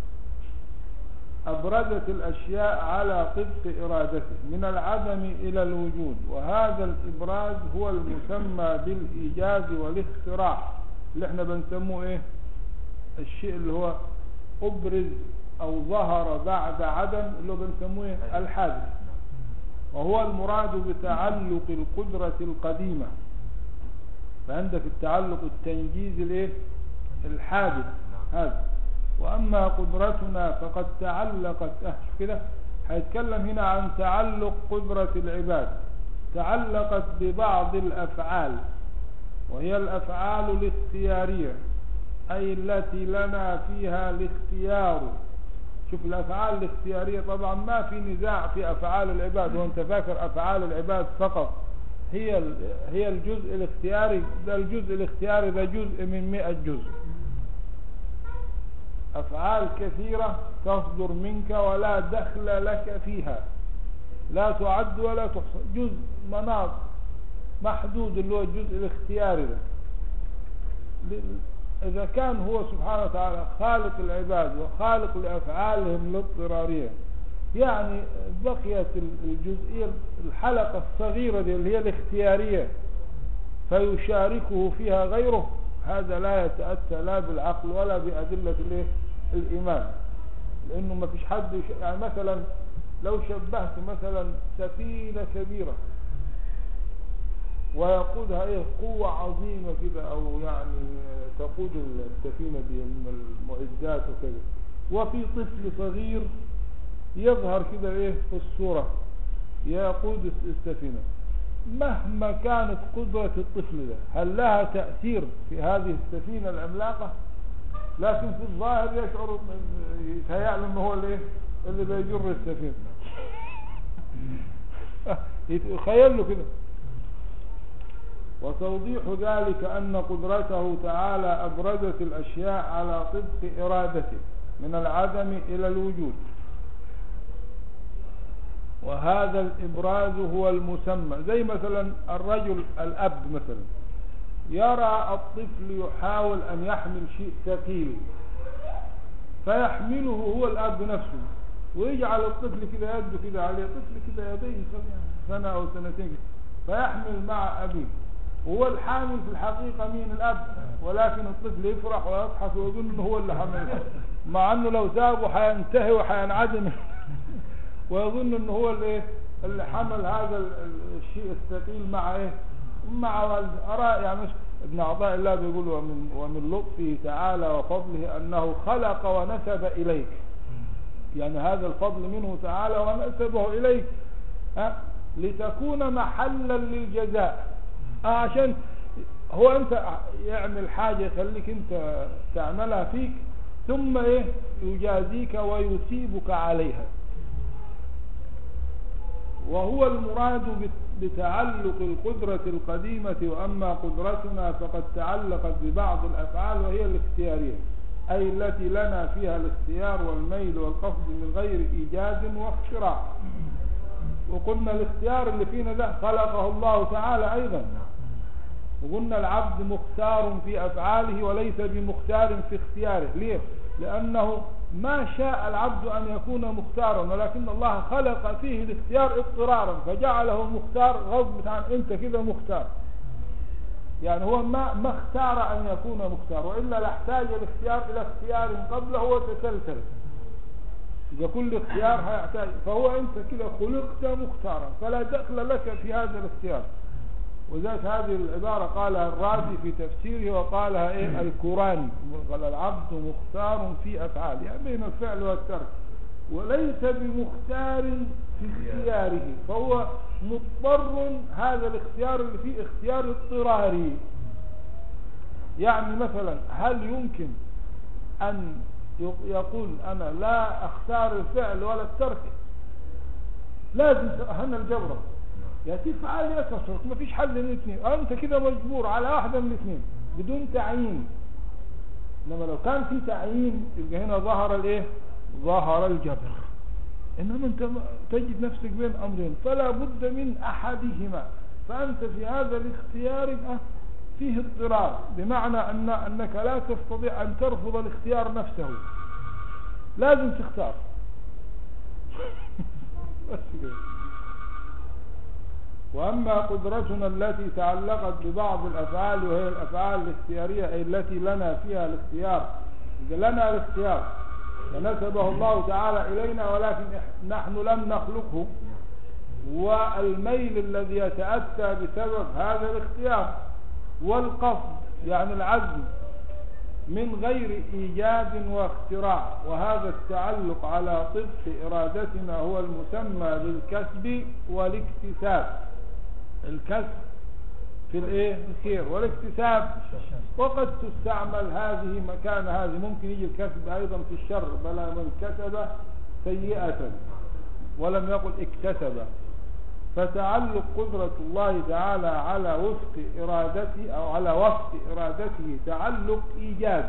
أبرزت الأشياء على طبق إرادته من العدم إلى الوجود، وهذا الإبراز هو المسمى بالإيجاد والاختراع، اللي احنا بنسموه ايه الشيء اللي هو أبرز أو ظهر بعد عدم، اللي هو بنسموه ايه الحادث. وهو المراد بتعلق القدرة القديمة. فعندك التعلق التنجيز الايه الحادث هذا. وأما قدرتنا فقد تعلقت أه كده هيتكلم هنا عن تعلق قدرة العباد، تعلقت ببعض الأفعال، وهي الأفعال الاختيارية، أي التي لنا فيها الاختيار. شوف الأفعال الاختيارية طبعا ما في نزاع في أفعال العباد، وانت فاكر أفعال العباد فقط هي هي الجزء الاختياري، ده الجزء الاختياري ده جزء من مئة جزء. أفعال كثيرة تصدر منك ولا دخل لك فيها، لا تعد ولا تحصى، جزء مناط محدود اللي هو الجزء الاختياري ده. إذا كان هو سبحانه وتعالى خالق العباد وخالق لأفعالهم الاضطرارية، يعني بقيت الجزئية الحلقة الصغيرة دي اللي هي الاختيارية فيشاركه فيها غيره، هذا لا يتأتى لا بالعقل ولا بأدلة الإيمان، لأنه ما فيش حد يش... يعني مثلا لو شبهت مثلا سفينة كبيرة ويقودها ايه قوة عظيمة كده، او يعني تقود السفينة دي من المعدات وكذا، وفي طفل صغير يظهر كده ايه في الصورة يقود السفينة، مهما كانت قدرة الطفل ده هل لها تأثير في هذه السفينة العملاقة؟ لكن في الظاهر يشعر يتهيأ له انه هو اللي اللي بيجر السفينة يتخيل له كده. وتوضيح ذلك أن قدرته تعالى أبرزت الأشياء على طبق إرادته من العدم إلى الوجود، وهذا الإبراز هو المسمى. زي مثلا الرجل الأب مثلا يرى الطفل يحاول أن يحمل شيء ثقيل فيحمله هو الأب نفسه، ويجعل الطفل كده يده كده عليه، طفل كده يديه سنة أو سنتين فيحمل مع أبيه، هو الحامل في الحقيقة مين؟ الأب، ولكن الطفل يفرح ويضحك ويظن أنه هو اللي حمله، مع أنه لو سابه حينتهي وحينعدم ويظن أنه هو اللي, اللي حمل هذا الشيء الثقيل مع إيه؟ مع والده. أرى يعني مش ابن عطاء الله بيقول ومن, ومن لطفه تعالى وفضله أنه خلق ونسب إليك، يعني هذا الفضل منه تعالى ونسبه إليك ها لتكون محلا للجزاء، عشان هو انت يعمل حاجة يخليك انت تعملها فيك ثم ايه يجازيك ويثيبك عليها. وهو المراد بتعلق القدرة القديمة، واما قدرتنا فقد تعلقت ببعض الافعال وهي الاختيارية، اي التي لنا فيها الاختيار والميل والقصد من غير ايجاد واختراع. وقلنا الاختيار اللي فينا ده خلقه الله تعالى ايضا، وقلنا العبد مختار في افعاله وليس بمختار في اختياره. ليه؟ لانه ما شاء العبد ان يكون مختارا، ولكن الله خلق فيه الاختيار اضطرارا فجعله مختار غصب عن انت كده مختار، يعني هو ما ما اختار ان يكون مختار، والا لاحتاج الاختيار الى اختيار قبله وتسلسل، يبقى كل اختيار هيحتاج، فهو انت كده خلقت مختارا فلا دخل لك في هذا الاختيار. وذات هذه العبارة قالها الرازي في تفسيره وقالها ايه الكوراني، قال العبد مختار في افعاله، يعني بين الفعل والترك، وليس بمختار في اختياره، فهو مضطر، هذا الاختيار اللي فيه اختيار اضطراري. يعني مثلا هل يمكن ان يقول انا لا اختار الفعل ولا الترك؟ لازم هنا الجبرة يا تفعل يا تترك، ما فيش حل من الاثنين، انت كده مجبور على واحدة من الاثنين بدون تعيين. انما لو كان في تعيين يبقى هنا ظهر الايه؟ ظهر الجبر. انما انت تجد نفسك بين امرين فلا بد من احدهما، فانت في هذا الاختيار فيه اضطرار، بمعنى أن أنك لا تستطيع أن ترفض الاختيار نفسه، لازم تختار وأما قدرتنا التي تعلقت ببعض الأفعال وهي الأفعال الاختيارية أي التي لنا فيها الاختيار، لنا الاختيار فنسبه الله تعالى إلينا ولكن نحن لم نخلقه، والميل الذي يتأتى بسبب هذا الاختيار، والقصد يعني العزم من غير إيجاد واختراع، وهذا التعلق على طبق إرادتنا هو المسمى بالكسب والاكتساب. الكسب في الايه الخير، والاكتساب وقد تستعمل هذه مكان هذه، ممكن يجي الكسب أيضا في الشر، بلا من كسب سيئة ولم يقل اكتسب. فتعلق قدرة الله تعالى على وفق إرادته أو على وفق إرادته تعلق إيجاد،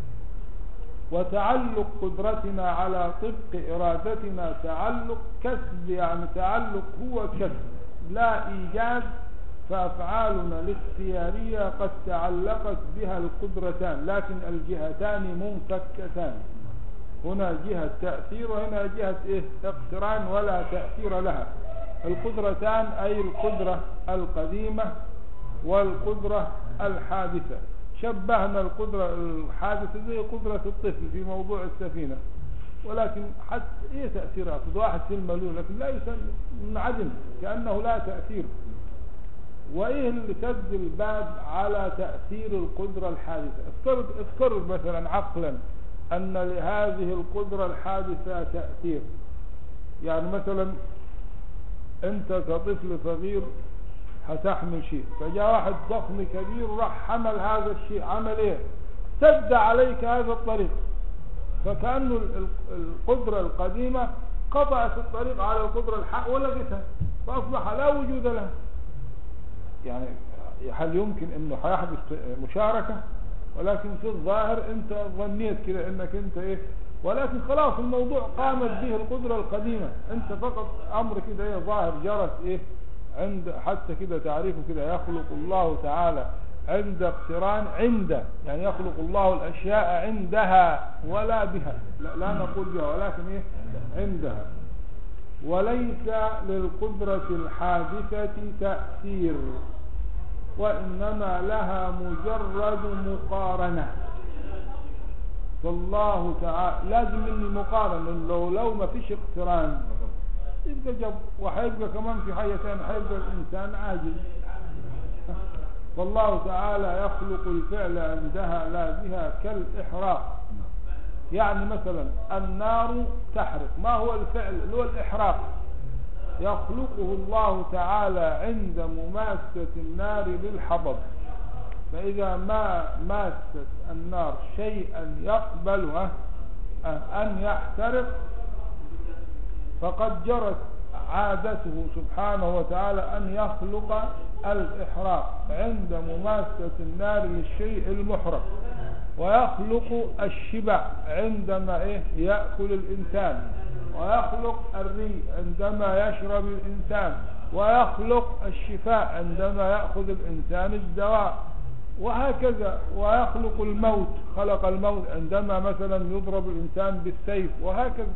وتعلق قدرتنا على طبق إرادتنا تعلق كسب، يعني تعلق هو كسب لا إيجاد، فأفعالنا الاختيارية قد تعلقت بها القدرتان، لكن الجهتان منفكتان، هنا جهة تأثير وهنا جهة إيه؟ اقتران ولا تأثير لها. القدرتان أي القدرة القديمة والقدرة الحادثة. شبهنا القدرة الحادثة زي قدرة الطفل في موضوع السفينة، ولكن حتى ايه تأثيرها؟ واحد في المليون لكن لا يسمى منعدم كأنه لا تأثير. وايه اللي سد الباب على تأثير القدرة الحادثة؟ افترض افترض مثلا عقلا ان لهذه القدرة الحادثة تأثير. يعني مثلا انت كطفل صغير هتحمل شيء، فجاء واحد ضخم كبير راح حمل هذا الشيء، عمل ايه؟ سد عليك هذا الطريق، فكأنه القدرة القديمة قطعت الطريق على القدرة الحق ولغتها، فأصبح لا وجود لها. يعني هل يمكن انه هيحدث مشاركة؟ ولكن في الظاهر انت ظنيت كده انك انت ايه، ولكن خلاص الموضوع قامت به القدرة القديمة، انت فقط امر كده ايه ظاهر جرت ايه عند، حتى كده تعريفه كده يخلق الله تعالى عند اقتران، عند يعني يخلق الله الاشياء عندها ولا بها، لا, لا نقول بها ولكن ايه عندها. وليس للقدرة الحادثة تأثير، وإنما لها مجرد مقارنة. فالله تعالى لازم مني مقارنة، لو لو ما فيش اقتران يبقى جب، وحيبقى كمان في حاجة ثانية، حيبقى الإنسان عاجز. فالله تعالى يخلق الفعل عندها لا بها، كالإحراق. يعني مثلا النار تحرق، ما هو الفعل؟ اللي هو الإحراق، يخلقه الله تعالى عند مماسة النار للحطب. فإذا ما ماست النار شيئا يقبل أن يحترق فقد جرت عادته سبحانه وتعالى أن يخلق الإحراق عند مماسة النار للشيء المحرق، ويخلق الشبع عندما إيه يأكل الإنسان، ويخلق الري عندما يشرب الإنسان، ويخلق الشفاء عندما يأخذ الإنسان الدواء، وهكذا. ويخلق الموت، خلق الموت عندما مثلا يضرب الإنسان بالسيف، وهكذا.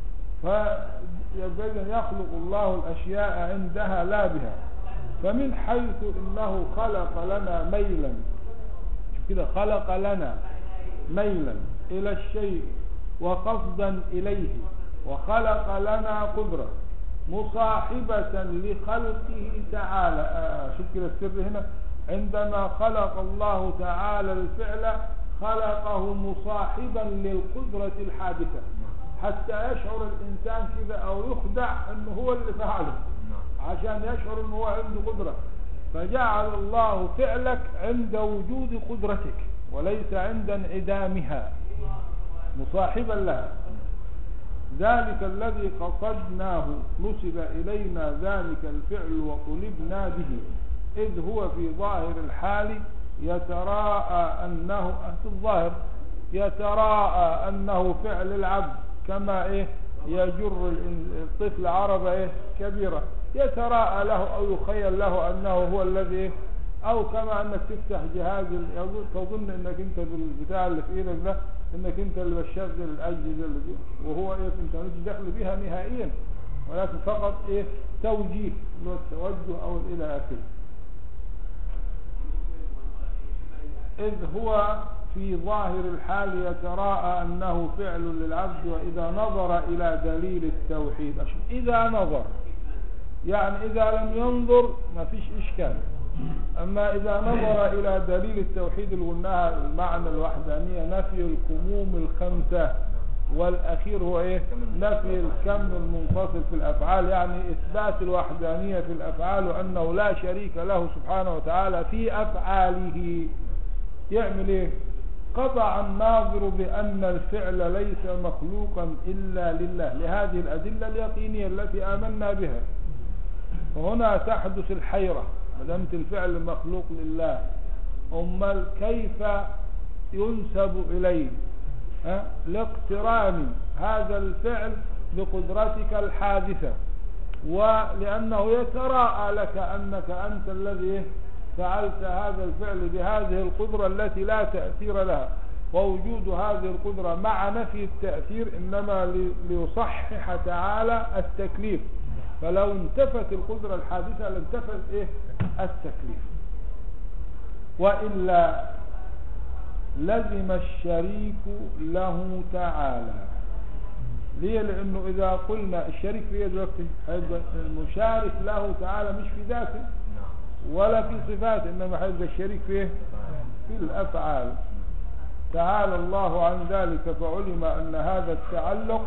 فيبدأ يخلق الله الأشياء عندها لا بها. فمن حيث إنه خلق لنا ميلا، شوف كده، خلق لنا ميلا إلى الشيء وقصدا إليه، وخلق لنا قدرة مصاحبة لخلقه تعالى. آه شوف كده السر هنا، عندما خلق الله تعالى الفعل خلقه مصاحبا للقدرة الحادثة، حتى يشعر الإنسان كذا أو يخدع أنه هو اللي فعله، عشان يشعر أنه هو عنده قدرة. فجعل الله فعلك عند وجود قدرتك وليس عند انعدامها، مصاحبا لها. ذلك الذي قصدناه نسب إلينا ذلك الفعل وطلبنا به، إذ هو في ظاهر الحال يتراءى أنه في الظاهر يتراءى أنه فعل العبد، كما إيه يجر الطفل عربة إيه كبيرة، يتراءى له أو يخيل له أنه هو الذي، أو كما أنك تفتح جهاز تظن أنك أنت بالبتاع اللي في إيدك ده أنك أنت اللي بتشغل الأجهزة اللي دي، وهو إيه أنت مش داخل بها نهائيا، ولكن فقط إيه توجيه التوجه أو إلى آخره. إذ هو في ظاهر الحال يتراءى أنه فعل للعبد، وإذا نظر إلى دليل التوحيد، إذا نظر يعني إذا لم ينظر ما فيش إشكال، أما إذا نظر إلى دليل التوحيد اللي قلناها المعنى الوحدانية، نفي الكموم الخمسة، والأخير هو إيه نفي الكم المنفصل في الأفعال، يعني إثبات الوحدانية في الأفعال، وأنه لا شريك له سبحانه وتعالى في أفعاله. يعمل إيه؟ قطع الناظر بأن الفعل ليس مخلوقا إلا لله، لهذه الأدلة اليقينية التي آمنا بها. وهنا تحدث الحيرة، مدامت الفعل مخلوق لله، أمال كيف ينسب إليه؟ لاقتران هذا الفعل بقدرتك الحادثة، ولأنه يتراءى لك أنك أنت الذي فعلت هذا الفعل بهذه القدرة التي لا تأثير لها. ووجود هذه القدرة مع نفي التأثير إنما ليصحح تعالى التكليف، فلو انتفت القدرة الحادثة لانتفت إيه التكليف. وإلا لزم الشريك له تعالى. ليه؟ لأنه إذا قلنا الشريك في يد وقته هيبقى المشارك له تعالى مش في ذاته ولا في صفاته، إنما هيبقى الشريك في إيه؟ في الأفعال. تعالى الله عن ذلك، فعلم أن هذا التعلق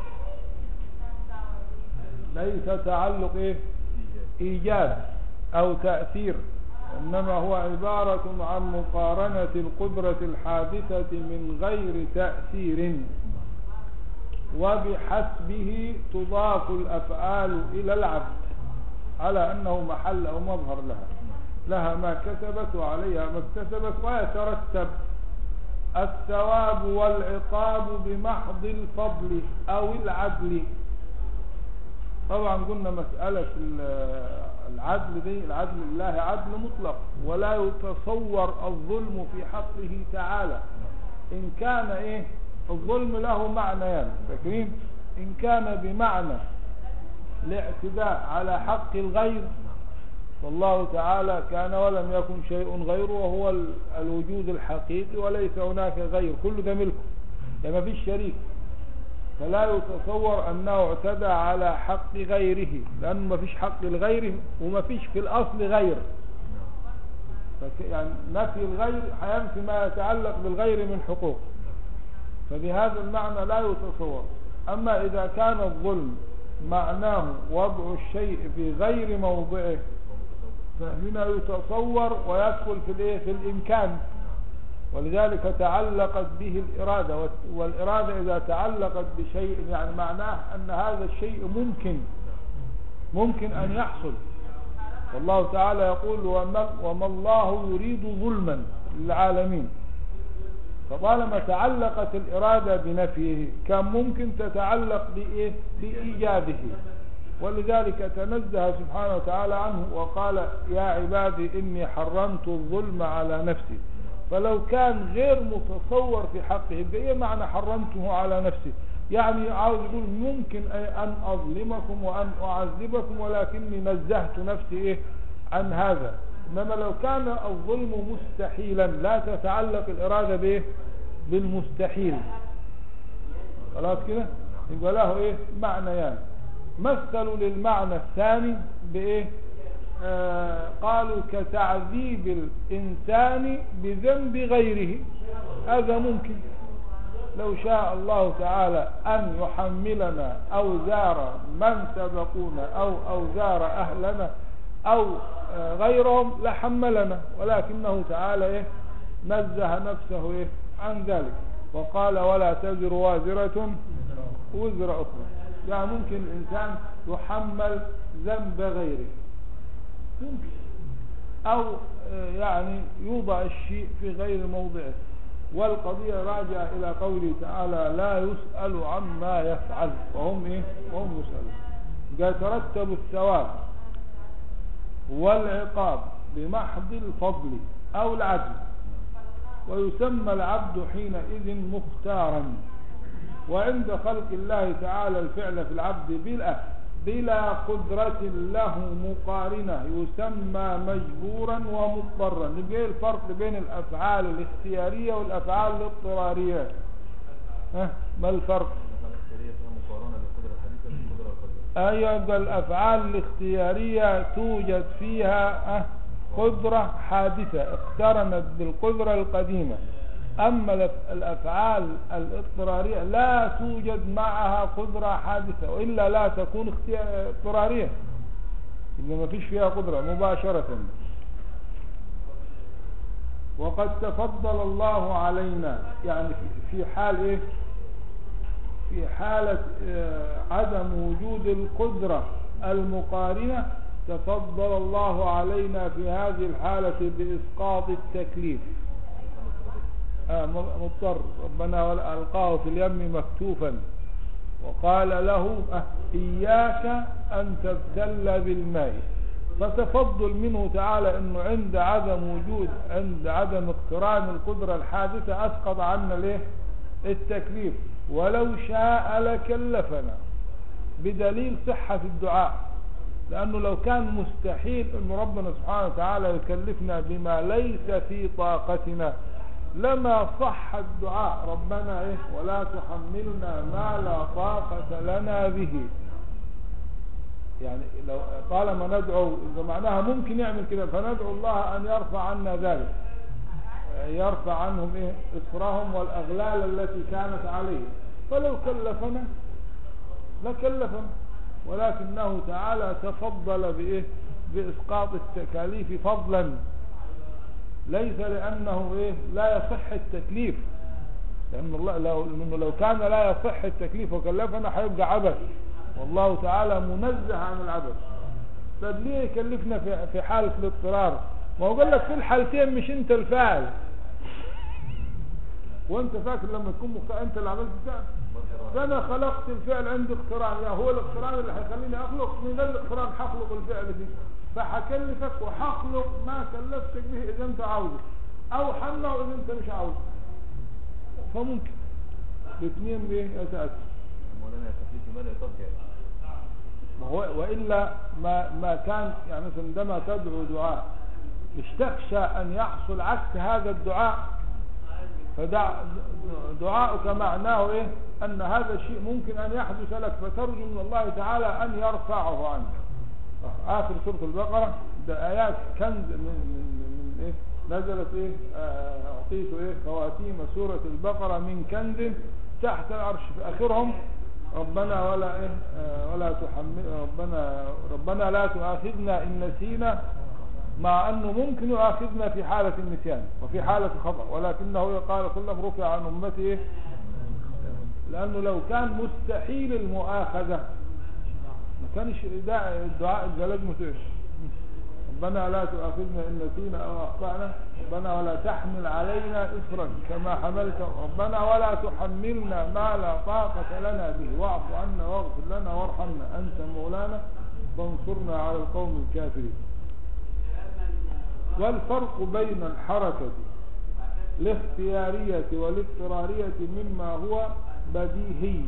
ليس تعلق إيه؟ إيجاد أو تأثير، إنما هو عبارة عن مقارنة القدرة الحادثة من غير تأثير، وبحسبه تضاف الأفعال إلى العبد على أنه محل أو مظهر لها، لها ما كسبت وعليها ما اكتسبت، ويترتب الثواب والعقاب بمحض الفضل أو العدل. طبعا قلنا مسألة العدل دي، العدل لله عدل مطلق، ولا يتصور الظلم في حقه تعالى. إن كان إيه الظلم له معنيان فاكرين، إن كان بمعنى الاعتداء على حق الغير، والله تعالى كان ولم يكن شيء غيره وهو الوجود الحقيقي وليس هناك غير، كل ده ملكه يعني ما فيش شريك، فلا يتصور أنه اعتدى على حق غيره، لأنه ما فيش حق لغيره وما فيش في الأصل غير، يعني نفي الغير هينفي ما يتعلق بالغير من حقوق، فبهذا المعنى لا يتصور. أما إذا كان الظلم معناه وضع الشيء في غير موضعه فهنا يتصور ويدخل في الايه في الامكان، ولذلك تعلقت به الإرادة، والإرادة إذا تعلقت بشيء يعني معناه أن هذا الشيء ممكن ممكن أن يحصل. والله تعالى يقول وما, وما الله يريد ظلما للعالمين، فطالما تعلقت الإرادة بنفيه كان ممكن تتعلق بإيه بإيجاده، ولذلك تنزه سبحانه وتعالى عنه وقال يا عبادي إني حرمت الظلم على نفسي. فلو كان غير متصور في حقه بأي معنى حرمته على نفسي، يعني عاوز يقول ممكن أن أظلمكم وأن أعذبكم ولكني نزهت نفسي إيه عن هذا. إنما لو كان الظلم مستحيلا لا تتعلق الإرادة بإيه بالمستحيل، خلاص كده يبقى له إيه معنى يعني. مثلوا للمعنى الثاني بإيه آه قالوا كتعذيب الإنسان بذنب غيره، هذا ممكن لو شاء الله تعالى أن يحملنا أوزار من سبقونا أو أوزار أهلنا أو آه غيرهم لحملنا، ولكنه تعالى إيه نزه نفسه إيه عن ذلك، وقال ولا تزر وازرة وزر أخرى. يعني ممكن الإنسان يحمل ذنب غيره ممكن، أو يعني يوضع الشيء في غير موضعه، والقضية راجعة إلى قوله تعالى لا يسأل عما يفعل وهم إيه وهم يسألون. يترتب الثواب والعقاب بمحض الفضل أو العدل، ويسمى العبد حينئذ مختارا. وعند خلق الله تعالى الفعل في العبد بلا بلا قدرة له مقارنة يسمى مجبورا ومضطرا. نبقى الفرق بين الأفعال الاختيارية والأفعال الاضطرارية؟ ها ما الفرق؟ أيوة، الأفعال الاختيارية توجد فيها قدرة حادثة اقترنت بالقدرة القديمة، أما الأفعال الاضطرارية لا توجد معها قدرة حادثة، وإلا لا تكون اضطرارية إذا ما فيش فيها قدرة مباشرة. وقد تفضل الله علينا، يعني في حال إيه؟ في حالة عدم وجود القدرة المقارنة تفضل الله علينا في هذه الحالة بإسقاط التكليف. آه مضطر، ربنا ألقاه في اليم مكتوفا وقال له أه إياك أن تبتل بالماء، فتفضل منه تعالى أنه عند عدم وجود عند عدم اقتران القدرة الحادثة أسقط عنا ليه التكليف، ولو شاء لكلفنا، بدليل صحة الدعاء. لأنه لو كان مستحيل أن ربنا سبحانه وتعالى يكلفنا بما ليس في طاقتنا لما صح الدعاء ربنا إيه ولا تحملنا ما لا طاقة لنا به. يعني لو طالما ندعو إذا معناها ممكن يعمل كده، فندعو الله أن يرفع عنا ذلك، يرفع عنهم إيه إصرهم والأغلال التي كانت عليه. فلو كلفنا لكلفنا، ولكنه تعالى تفضل بإيه بإسقاط التكاليف فضلا، ليس لأنه إيه لا يصح التكليف، لأن الله لو, لو كان لا يصح التكليف وكلفنا هيبقى عبث، والله تعالى منزه عن العبث. طب ليه يكلفنا في في حالة الاضطرار؟ ما هو قال لك في الحالتين مش انت الفاعل، وانت فاكر لما تكون مختار انت اللي عملت الفعل؟ فانا خلقت الفعل عندي اقتران، يا هو الاقتران اللي هيخليني اخلق، من الاقتران هخلق الفعل فيه، فهكلفك وهخلق ما كلفتك به اذا انت عاوزه، او حمله اذا انت مش عاوزه. فممكن الاثنين ليه يتأثر. مولانا تكليف ما لا يطبق، ما هو والا ما ما كان يعني مثلا عندما تدعو دعاء مش تخشى ان يحصل عكس هذا الدعاء، فدعاؤك معناه ايه ان هذا الشيء ممكن ان يحدث لك، فترجو من الله تعالى ان يرفعه عنك. اخر سورة البقرة ده ايات كنز من, من, من ايه نزلت ايه اعطيت ايه خواتيم سورة البقرة من كنز تحت العرش، في اخرهم ربنا ولا ايه ولا تحمل ربنا ربنا لا تؤاخذنا ان نسينا، مع انه ممكن يؤاخذنا في حالة النسيان وفي حالة الخطأ، ولكنه قال كلهم رفع عن امتي إيه؟ لانه لو كان مستحيل المؤاخذة ما كانش الدعاء الجلد ايش ربنا لا تؤاخذنا ان نسينا او اخطأنا، ربنا ولا تحمل علينا اصرا كما حملت، ربنا ولا تحملنا ما لا طاقة لنا به، واعف عنا واغفر لنا وارحمنا انت مولانا فانصرنا على القوم الكافرين. والفرق بين الحركة الاختيارية والاضطرارية مما هو بديهي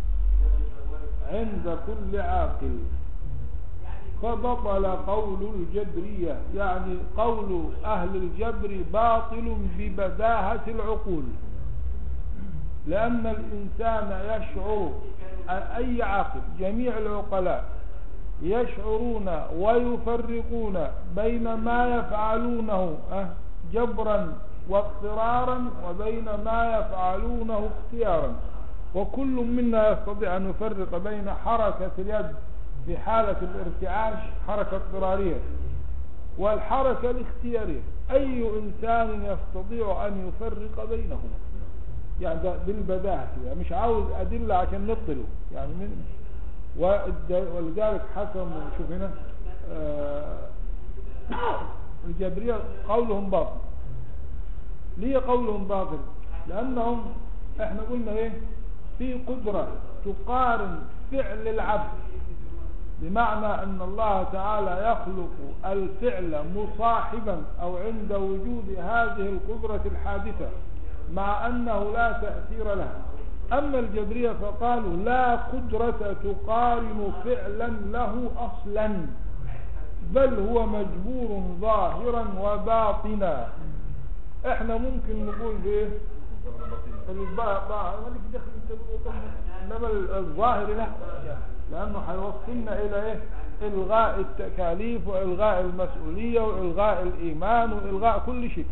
عند كل عاقل، فبطل قول الجبرية، يعني قول أهل الجبر باطل ببداهة العقول، لأن الإنسان يشعر، أي عاقل جميع العقلاء يشعرون ويفرقون بين ما يفعلونه جبرا واضطرارا وبين ما يفعلونه اختيارا، وكل منا يستطيع أن يفرق بين حركة اليد في حالة الارتعاش حركة اضطرارية والحركة الاختيارية. أي إنسان يستطيع أن يفرق بينهما يعني بالبداهة، يعني مش عاوز أدلة عشان نبطله يعني من ولذلك حكم. شوف هنا آه الجبرية قولهم باطل. ليه قولهم باطل؟ لأنهم احنا قلنا ايه في قدرة تقارن فعل العبد، بمعنى أن الله تعالى يخلق الفعل مصاحبا أو عند وجود هذه القدرة الحادثة مع أنه لا تأثير لها. أما الجبرية فقالوا لا قدرة تقارن فعلا له أصلا، بل هو مجبور ظاهرا وباطنا. احنا ممكن نقول بايه انما الظاهر لا، لانه هيوصلنا الى ايه الغاء التكاليف والغاء المسؤولية والغاء الايمان والغاء كل شيء،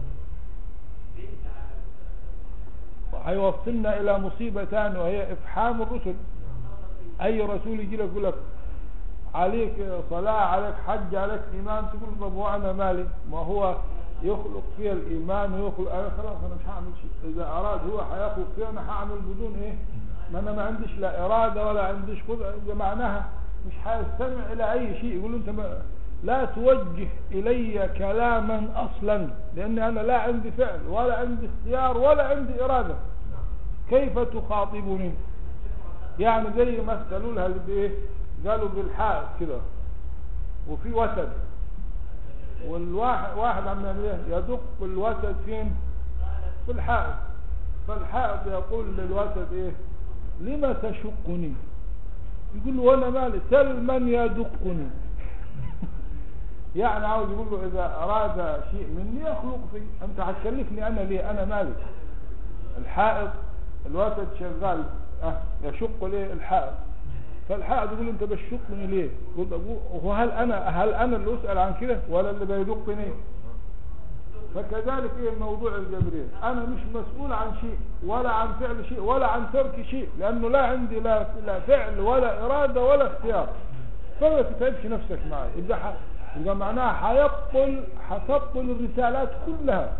وهيوصلنا الى مصيبة ثانية وهي افحام الرسل. اي رسول يجي لك يقول لك عليك صلاة عليك حج عليك ايمان، تقول طب وانا مالي؟ ما هو يخلق فيها الايمان ويخلق آه خلاص انا مش هعمل شيء. اذا اراد هو هيخلق فيها انا هعمل بدون ايه ما انا ما عنديش لا اراده ولا عنديش قدره، معناها مش هيستمع الى اي شيء. يقول له انت ما لا توجه الي كلاما اصلا، لان انا لا عندي فعل ولا عندي اختيار ولا عندي اراده، كيف تخاطبني؟ يعني زي ما قالوا لها بايه، قالوا بالحائط كده وفي وسد، والواحد واحد عم يعمل ايه، يدق الوسد فين؟ في الحائط. فالحائط يقول للوسد ايه، لما تشقني؟ يقول له وانا مالي، سل من يدقني. يعني عاوز يقول له اذا اراد شيء مني يخلق فيه، انت هتكلفني انا ليه؟ انا مالي. الحائط الوسد شغال اه يشق ليه الحائط، فالحائط يقول انت بتشقني ليه؟ يقول وهل انا هل انا اللي اسال عن كده ولا اللي بيدقني؟ فكذلك ايه الموضوع الجبريل، انا مش مسؤول عن شيء ولا عن فعل شيء ولا عن ترك شيء، لانه لا عندي لا لا فعل ولا اراده ولا اختيار. فما تتعبش نفسك معي. يبقى ح... يبقى معناها حيبطل حتبطل الرسالات كلها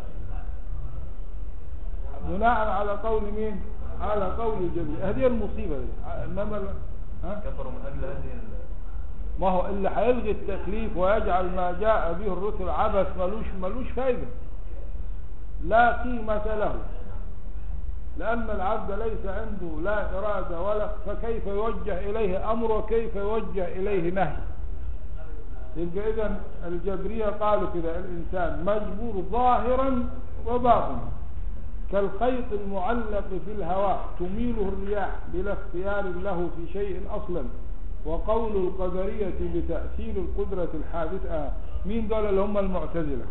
بناء على قول مين؟ على قول الجبريل. هذه المصيبه دي. انما ها كفروا من اجل هذه ال... ما هو اللي هيلغي التكليف ويجعل ما جاء به الرسل عبث ملوش ملوش فايده، لا قيمه له، لان العبد ليس عنده لا اراده ولا، فكيف يوجه اليه امر وكيف يوجه اليه نهي؟ يبقى اذا الجبريه قالوا كده الانسان مجبور ظاهرا وباطنا كالخيط المعلق في الهواء تميله الرياح بلا اختيار له في شيء اصلا. وقول القدرية بتأثير القدرة الحادثة، مين دول اللي هم المعتزلة؟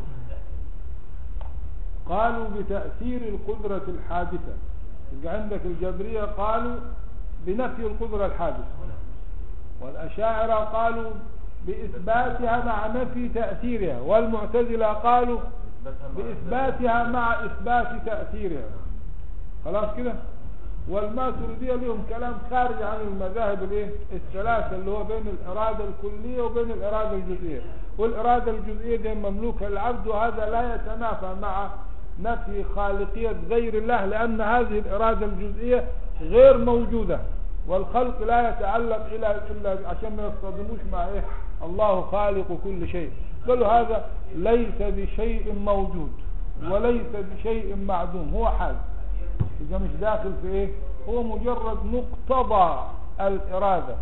قالوا بتأثير القدرة الحادثة. يبقى عندك الجبرية قالوا بنفي القدرة الحادثة، والأشاعرة قالوا بإثباتها مع نفي تأثيرها، والمعتزلة قالوا بإثباتها مع إثبات تأثيرها. خلاص كده؟ والماتريدية لهم كلام خارج عن المذاهب الايه الثلاثه، اللي هو بين الاراده الكليه وبين الاراده الجزئيه، والاراده الجزئيه دي مملوكه للعبد، وهذا لا يتنافى مع نفي خالقيه غير الله، لان هذه الاراده الجزئيه غير موجوده، والخلق لا يتعلق الا الا عشان ما يصطدموش مع ايه الله خالق كل شيء. قالوا هذا ليس بشيء موجود وليس بشيء معدوم، هو حال، إذا مش داخل في ايه، هو مجرد مقتضى الإرادة.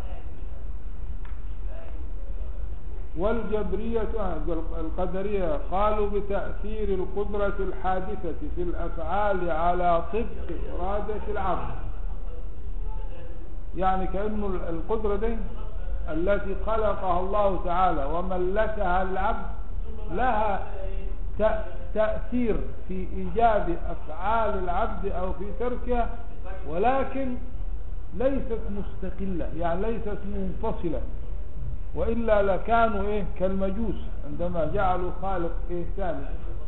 والجبرية القدرية قالوا بتأثير القدرة الحادثة في الأفعال على طبق إرادة العبد، يعني كأنه القدرة دي التي خلقها الله تعالى وملكها العبد لها تأثير في إيجاد أفعال العبد أو في تركها، ولكن ليست مستقلة، يعني ليست منفصلة، وإلا لكانوا إيه كالمجوس عندما جعلوا خالق إيه ثاني.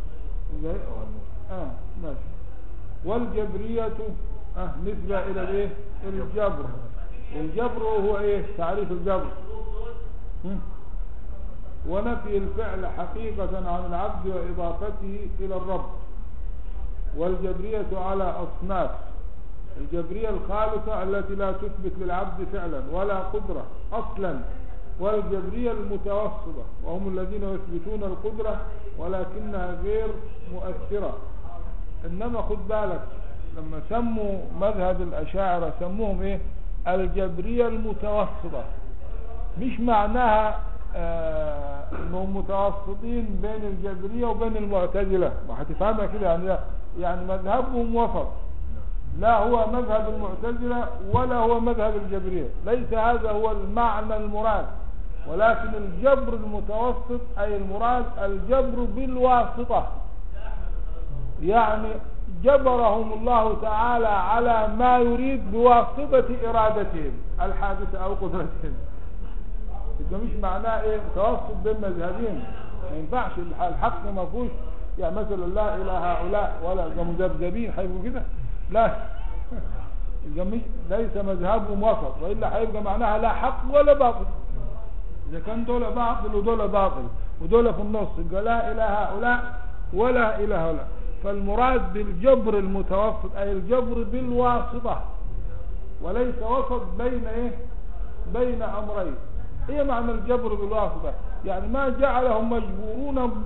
آه ماشي. والجبرية آه نسبة إلى الإيه الجبر. الجبر هو إيه تعريف الجبر؟ هم؟ ونفي الفعل حقيقة عن العبد وإضافته إلى الرب. والجبرية على أصناف: الجبرية الخالصة التي لا تثبت للعبد فعلا ولا قدرة أصلا، والجبرية المتوسطة وهم الذين يثبتون القدرة ولكنها غير مؤثرة. إنما خد بالك لما سموا مذهب الأشاعرة سموهم إيه الجبرية المتوسطة، مش معناها آه انهم متوسطين بين الجبرية وبين المعتزلة، ما هتفهمها كده يعني يعني مذهبهم وسط، لا هو مذهب المعتزلة ولا هو مذهب الجبرية، ليس هذا هو المعنى المراد، ولكن الجبر المتوسط أي المراد الجبر بالواسطة، يعني جبرهم الله تعالى على ما يريد بواسطة إرادتهم الحادثة أو قدرتهم. يبقى مش معناه ايه توسط بين مذهبين، ما ينفعش الحق ما فيهوش يعني مثلا لا الى هؤلاء ولا مذبذبين هيبقوا كده، لا يبقى مش ليس مذهبهم وسط، والا هيبقى معناها لا حق ولا باطل. اذا كان دول باطل ودول باطل ودول في النص يبقى لا الى هؤلاء ولا الى هؤلاء. فالمراد بالجبر المتوسط اي الجبر بالواسطة، وليس وسط بين ايه بين امرين. ايه معنى الجبر بالواسطة؟ يعني ما جعلهم مجبورون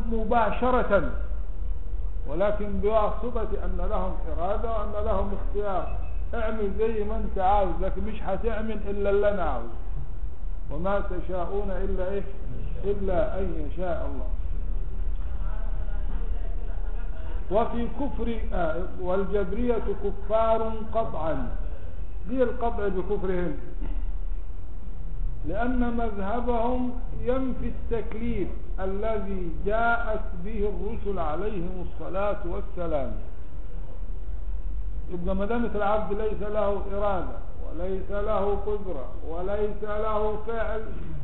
مباشرة، ولكن بواسطة ان لهم ارادة وان لهم اختيار. اعمل زي ما انت عاوز، لكن مش هتعمل الا اللي انا عاوز. وما تشاءون الا ايه الا ان يشاء الله. وفي كفر آه والجبرية كفار قطعا. ليه القطع بكفرهم؟ لأن مذهبهم ينفي التكليف الذي جاءت به الرسل عليهم الصلاة والسلام. يبقى ما دامت العبد ليس له إرادة وليس له قدرة وليس له فعل،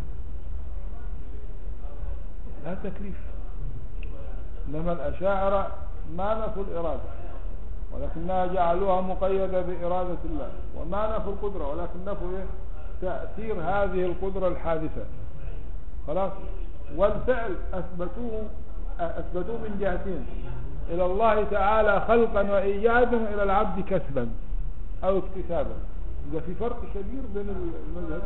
لا تكليف. إنما الأشاعرة ما نفوا الإرادة ولكنها جعلوها مقيدة بإرادة الله، وما نفوا القدرة ولكن نفوا إيه؟ تأثير هذه القدرة الحادثة. خلاص. والفعل أثبتوه أثبتوه من جهتين: إلى الله تعالى خلقا وإيجادا، إلى العبد كسبا أو اكتسابا. يبقى في فرق كبير بين المذهب.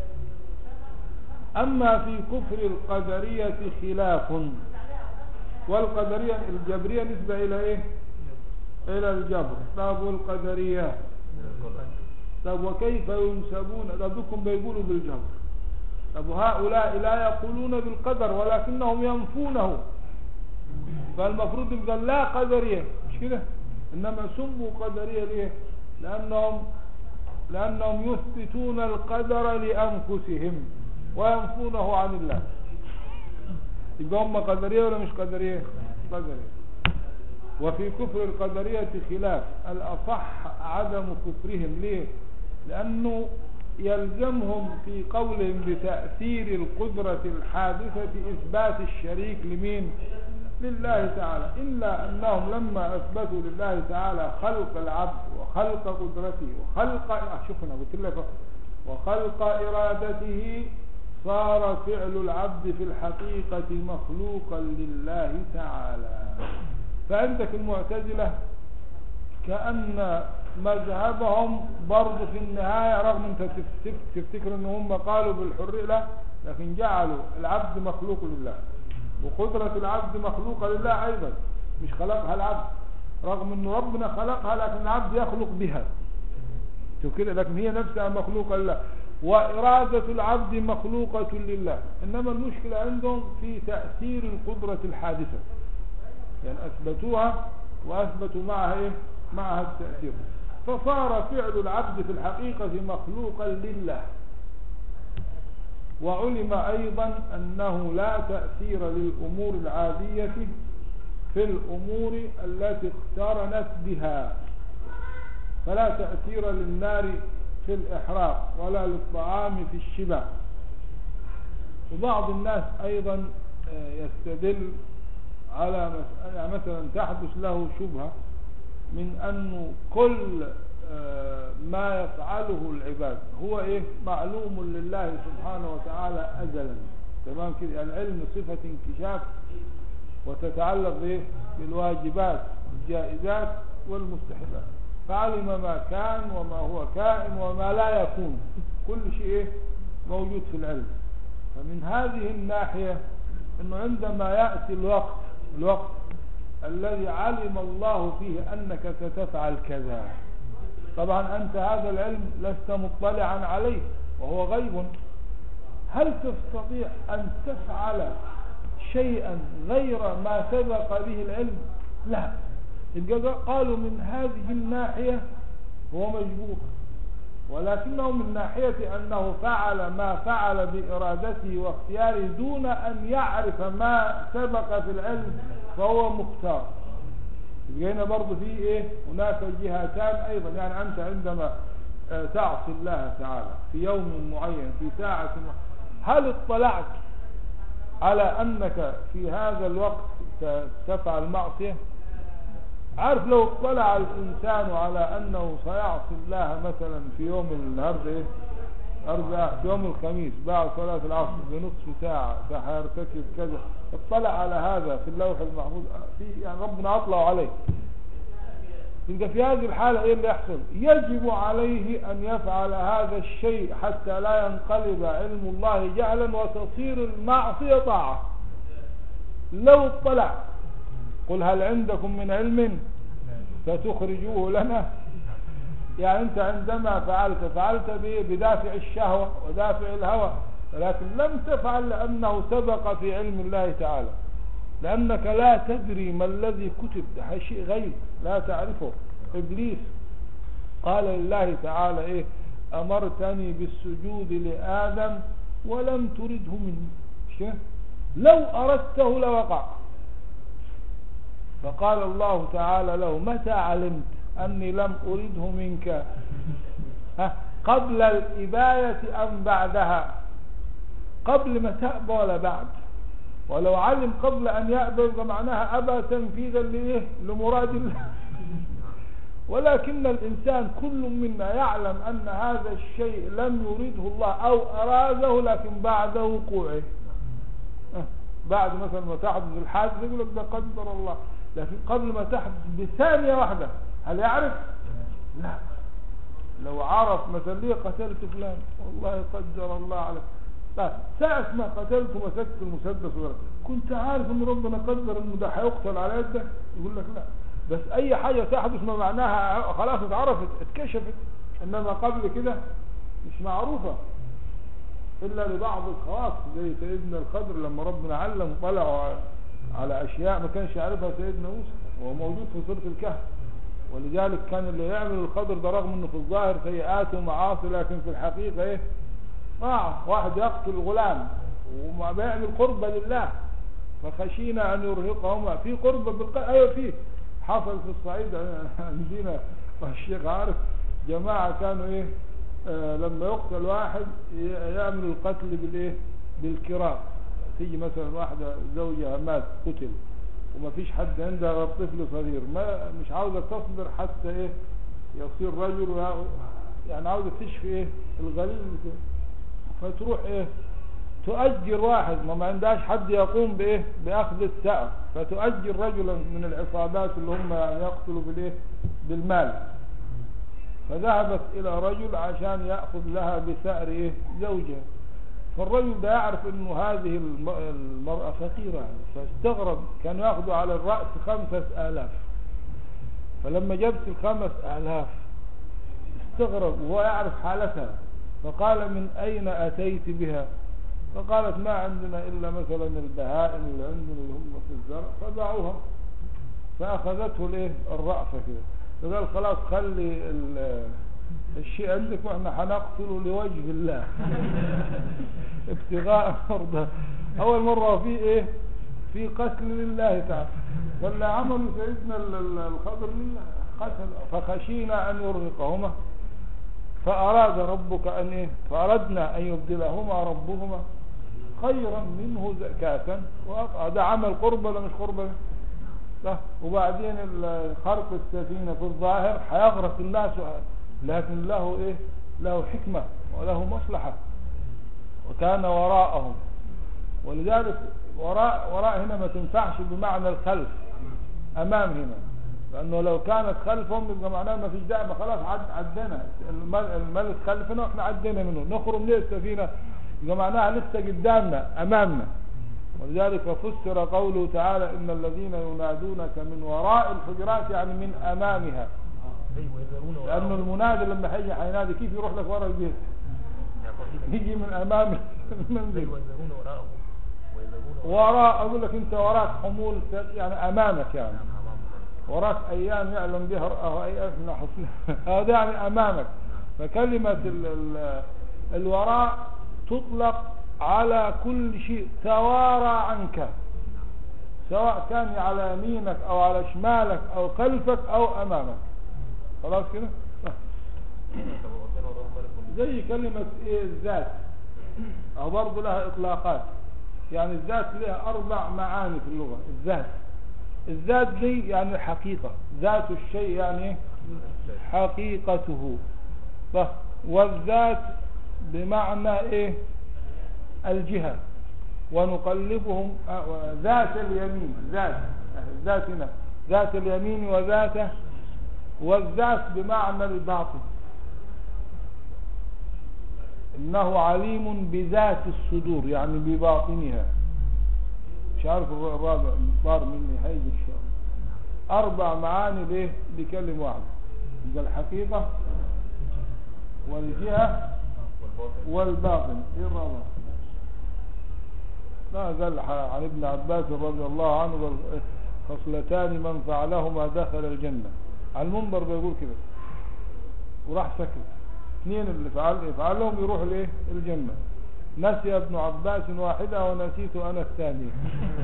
أما في كفر القدرية خلاف. والقدرية الجبرية نسبة إلى إيه؟ إلى الجبر. طب والقدرية طب وكيف ينسبون؟ ربكم بيقولوا بالجبر. طب هؤلاء لا يقولون بالقدر ولكنهم ينفونه، فالمفروض يبقى لا قدرية، مش كده؟ إنما سموا قدرية ليه؟ لأنهم لأنهم يثبتون القدر لأنفسهم وينفونه عن الله. يبقى هم قدرية ولا مش قدرية؟ قدرية. وفي كفر القدرية خلاف. الأصح عدم كفرهم. ليه؟ لأنه يلزمهم في قولهم بتأثير القدرة الحادثة إثبات الشريك لمين؟ لله تعالى. إلا أنهم لما أثبتوا لله تعالى خلق العبد وخلق قدرته وخلق شوفنا قلت لك وخلق إرادته، صار فعل العبد في الحقيقة مخلوقا لله تعالى. فعندك المعتزلة كأن مذهبهم برضو في النهاية، رغم انت تفتكر ان هم قالوا بالحرية، لا، لكن جعلوا العبد مخلوق لله وقدرة العبد مخلوقة لله ايضا، مش خلقها العبد، رغم ان ربنا خلقها لكن العبد يخلق بها شوف كده، لكن هي نفسها مخلوقة لله. وإرادة العبد مخلوقة لله. إنما المشكلة عندهم في تأثير القدرة الحادثة، يعني أثبتوها وأثبتوا معها إيه؟ معها التأثير، فصار فعل العبد في الحقيقة مخلوقا لله. وعلم أيضا أنه لا تأثير للأمور العادية في الأمور التي اقترنت بها، فلا تأثير للنار في الإحراق ولا للطعام في الشبع. وبعض الناس أيضا يستدل على مسألة، يعني مثلا تحدث له شبهة من أنه كل ما يفعله العباد هو إيه؟ معلوم لله سبحانه وتعالى أزلا، تمام كده؟ يعني العلم صفة انكشاف وتتعلق إيه؟ بالواجبات والجائزات والمستحبات، فعلم ما كان وما هو كائن وما لا يكون، كل شيء موجود في العلم. فمن هذه الناحية أنه عندما يأتي الوقت الوقت الذي علم الله فيه أنك ستفعل كذا، طبعا أنت هذا العلم لست مطلعا عليه وهو غيب، هل تستطيع أن تفعل شيئا غير ما سبق به العلم؟ لا. قالوا من هذه الناحية هو مجبور، ولكنه من ناحية أنه فعل ما فعل بإرادته واختياره دون أن يعرف ما سبق في العلم فهو مختار. يبقى برضو في إيه؟ هناك جهتان أيضا. يعني أنت عندما تعصي الله تعالى في يوم معين في ساعة معينة، هل اطلعت على أنك في هذا الوقت تفعل معصية؟ عارف لو اطلع الإنسان على أنه سيعصي الله مثلا في يوم النهاردة إيه؟ أربعة في يوم الخميس بعد صلاة العصر بنصف ساعة سيرتكب كذا، اطلع على هذا في اللوح المحفوظ، في يعني ربنا أطلع عليه، يبقى في هذه الحالة إيه اللي يحصل؟ يجب عليه أن يفعل هذا الشيء حتى لا ينقلب علم الله جهلا وتصير المعصية طاعة. لو اطلع قل هل عندكم من علم فتخرجوه لنا، يعني أنت عندما فعلت فعلت بإيه؟ بدافع الشهوة ودافع الهوى، ولكن لم تفعل لأنه سبق في علم الله تعالى، لأنك لا تدري ما الذي كتب، ده شيء غيب لا تعرفه. إبليس قال لله تعالى إيه؟ أمرتني بالسجود لآدم ولم ترده مني، لو أردته لوقع. فقال الله تعالى له متى علمت أني لم أرده منك؟ ها؟ قبل الإباية أم بعدها؟ قبل ما تأبى ولا بعد؟ ولو علم قبل أن يأبى فمعناها أبى تنفيذا لإيه؟ لمراد الله. ولكن الإنسان كل منا يعلم أن هذا الشيء لم يريده الله أو أراده، لكن بعد وقوعه، بعد مثلا ما تحدث الحادث يقول لك ده قدر الله، لكن قبل ما تحدث بثانية واحدة هل يعرف؟ لا. لو عرف مثلا ليه قتلت فلان، والله قدر الله عليك، لا ساعة ما قتلت مسكت المسدس ولا كنت عارف ان ربنا قدر انه ده هيقتل على يده، يقول لك لا. بس اي حاجة تحدث ما معناها خلاص اتعرفت اتكشفت، انما قبل كده مش معروفة الا لبعض الخواص، زي سيدنا الخضر لما ربنا علم طلعوا على اشياء ما كانش يعرفها سيدنا موسى، وهو موجود في سورة الكهف. ولذلك كان اللي يعمل الخضر ده رغم انه في الظاهر سيئات ومعاصي، لكن في الحقيقة ايه؟ طاعة. واحد يقتل غلام وما بيعمل قربة لله، فخشينا ان يرهقهما في قربة بالقلب. ايوه فيه حصل في الصعيد عندنا والشيخ عارف، جماعة كانوا ايه آه لما يقتل واحد يعمل القتل بالايه؟ بالكراء. تيجي مثلا واحدة زوجها مات قتل وما فيش حد عندها غير طفل صغير، ما مش عاوزة تصبر حتى ايه يصير رجل، يعني عاوزة تشفي ايه الغليل، فتروح ايه تؤجر واحد ما ما عندهاش حد يقوم بايه باخذ الثأر، فتؤجر رجلا من العصابات اللي هم يعني يقتلوا بالايه بالمال. فذهبت الى رجل عشان يأخذ لها بثأر ايه زوجها، فالرجل ده يعرف انه هذه المرأة فقيرة، فاستغرب. كانوا ياخذوا على الرأس خمسة آلاف، فلما جبت الخمس آلاف استغرب وهو يعرف حالتها، فقال من اين اتيت بها؟ فقالت ما عندنا الا مثلا البهائم اللي عندنا اللي هم في الزرع، فباعوها. فاخذته الايه الرأفة كده، فقال خلاص خلي الشيء عندك واحنا هنقتله لوجه الله ابتغاء مرضى. اول مرة في ايه في قتل لله تعالى، ولا عمل سيدنا الخضر لله قتل. فخشينا ان يرهقهما فاراد ربك ان ايه فاردنا ان يبدلهما ربهما خيرا منه زكاة وأطهر. ده عمل قربة ولا مش قربة؟ لا. وبعدين خرق السفينة في الظاهر هيغرق الناس، لكن له ايه له حكمة وله مصلحة، وكان وراءهم. ولذلك وراء وراء هنا ما تنفعش بمعنى الخلف، امام هنا، لانه لو كانت خلفهم يبقى معناه ما فيش داعي، خلاص عد عدينا الملك خلفنا واحنا عدينا منه، نخرج من السفينة يبقى معناها لسه قدامنا امامنا. ولذلك فسر قوله تعالى ان الذين ينادونك من وراء الحجرات يعني من امامها، لانه المنادي لما هيجي هينادي كيف يروح لك ورا البيت؟ يجي من امام المنزل. وراء اقول لك انت وراك حمول يعني امامك، يعني وراك ايام يعلم بها رأه ايام حسنها هذا يعني امامك. فكلمة ال ال الوراء تطلق على كل شيء توارى عنك، سواء كان على يمينك او على شمالك او خلفك او امامك. خلاص كده؟ زي كلمة ايه الذات، او برضو لها اطلاقات. يعني الذات لها اربع معاني في اللغة. الذات الذات دي يعني الحقيقة، ذات الشيء يعني حقيقته. والذات بمعنى ايه الجهة. ونقلبهم ذات اليمين، ذات ذاتنا ذات اليمين وذاته. والذات بمعنى الباطن، انه عليم بذات الصدور يعني بباطنها. مش عارف الرابع طار مني هيجي ان شاء الله. اربع معاني ليه بكلمة واحدة. يبقى الحقيقة والجهة والباطن والباطن. ايه الرابع؟ لا قال عن ابن عباس رضي الله عنه خصلتان من فعلهما دخل الجنة. على المنبر بيقول كده وراح سكت. اثنين اللي فعل يفعلهم يروح الايه الجنة. نسي ابن عباس واحدة ونسيت انا الثانية.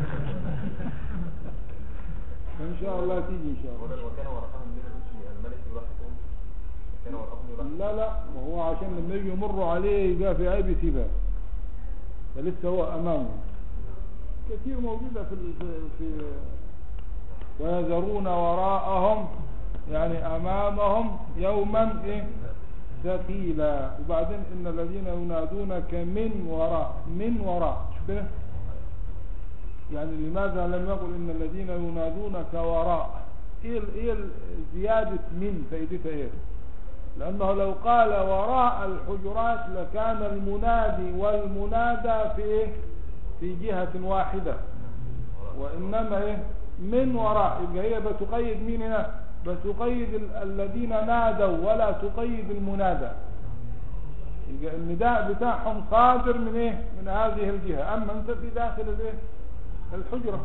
ان شاء الله تيجي ان شاء الله. وكان ورقهم من الوشي الملك يلاحقهم كان ورقهم يلاحقهم. لا لا وهو عشان لما يجي يمروا عليه يبقى في عيب سباق فلسه هو امامه. كثير موجودة في في ويذرون وراءهم يعني امامهم يوما ايه ثقيلا. وبعدين ان الذين ينادونك من وراء من وراء شبه يعني لماذا لم يقل ان الذين ينادونك وراء؟ ايه ايه زيادة من فائدتها ايه؟ لانه لو قال وراء الحجرات لكان المنادي والمنادى في ايه في جهة واحدة. وانما ايه من وراء يبقى هي بتقيد مين هنا؟ بتقيد الذين نادوا ولا تقيد المنادى. يبقى النداء بتاعهم صادر من ايه من هذه الجهة. اما انت في داخل الايه الحجرة.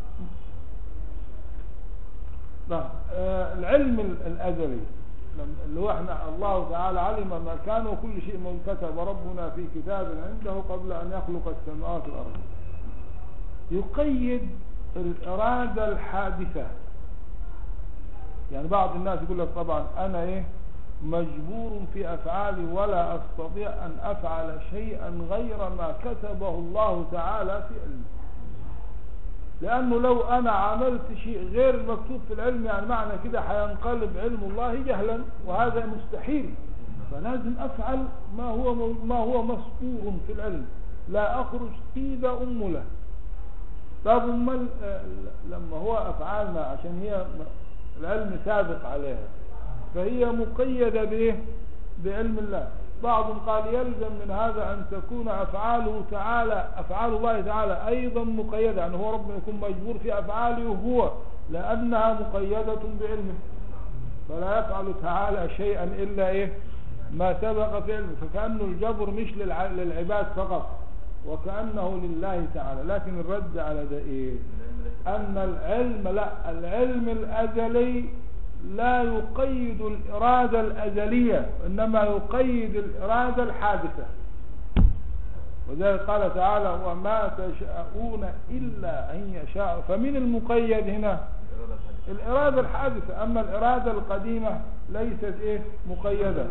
لا آه العلم الازلي اللي هو احنا الله تعالى علم ما كان وكل شيء من كتب ربنا في كتاب عنده قبل ان يخلق السماوات والارض. يقيد الارادة الحادثة. يعني بعض الناس يقول لك طبعا انا ايه مجبور في افعالي ولا استطيع ان افعل شيئا غير ما كتبه الله تعالى في علمه. لانه لو انا عملت شيء غير المكتوب في العلم يعني معنى كده هينقلب علم الله جهلا وهذا مستحيل. فلازم افعل ما هو ما هو مسطور في العلم. لا اخرج قيد امله. طب امال لما هو افعالنا عشان هي العلم سابق عليها فهي مقيدة بايه بعلم الله. بعضهم قال يلزم من هذا ان تكون افعاله تعالى افعال الله تعالى ايضا مقيدة. يعني هو ربنا يكون مجبور في افعاله هو لانها مقيدة بعلمه. فلا يفعل تعالى شيئا الا ايه ما سبق في علمه. فكأنه الجبر مش للعباد فقط وكأنه لله تعالى. لكن الرد على ده ايه ان العلم لا العلم الازلي لا يقيد الإرادة الأزلية إنما يقيد الإرادة الحادثة. وذلك قال تعالى وما تشاءون إلا أن يشاء. فمن المقيد هنا الإرادة الحادثة. أما الإرادة القديمة ليست إيه مقيدة.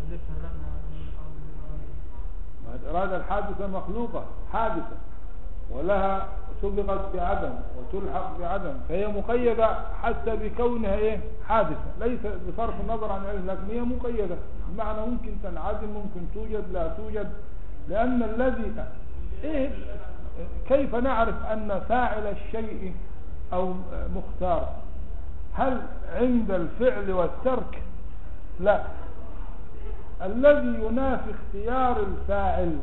الإرادة الحادثة مخلوقة حادثة ولها سبقت بعدم وتلحق بعدم فهي مقيدة حتى بكونها ايه حادثة ليس بصرف النظر عن العلم لكن هي مقيدة بمعنى ممكن تنعدم ممكن توجد لا توجد. لأن الذي ايه كيف نعرف أن فاعل الشيء أو مختار؟ هل عند الفعل والترك؟ لا. الذي ينافي اختيار الفاعل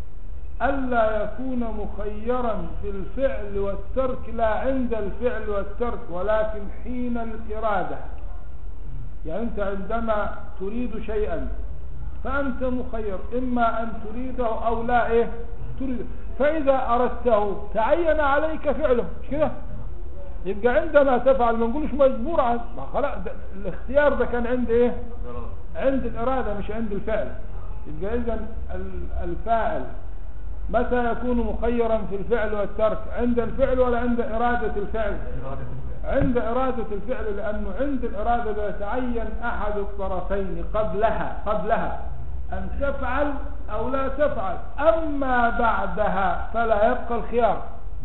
ألا يكون مخيرا في الفعل والترك لا عند الفعل والترك ولكن حين الإرادة. يعني أنت عندما تريد شيئا فأنت مخير إما أن تريده أو لا إيه تريده. فإذا أردته تعين عليك فعله مش كده؟ يبقى عندما تفعل ما نقولش مجبور عن خلاص الاختيار ده كان عند إيه عند الإرادة مش عند الفعل. يبقى إذن الفاعل متى يكون مخيرا في الفعل والترك عند الفعل ولا عند إرادة الفعل؟ عند إرادة الفعل. لأنه عند الإرادة يتعين أحد الطرفين قبلها قبلها أن تفعل أو لا تفعل. أما بعدها فلا يبقى الخيار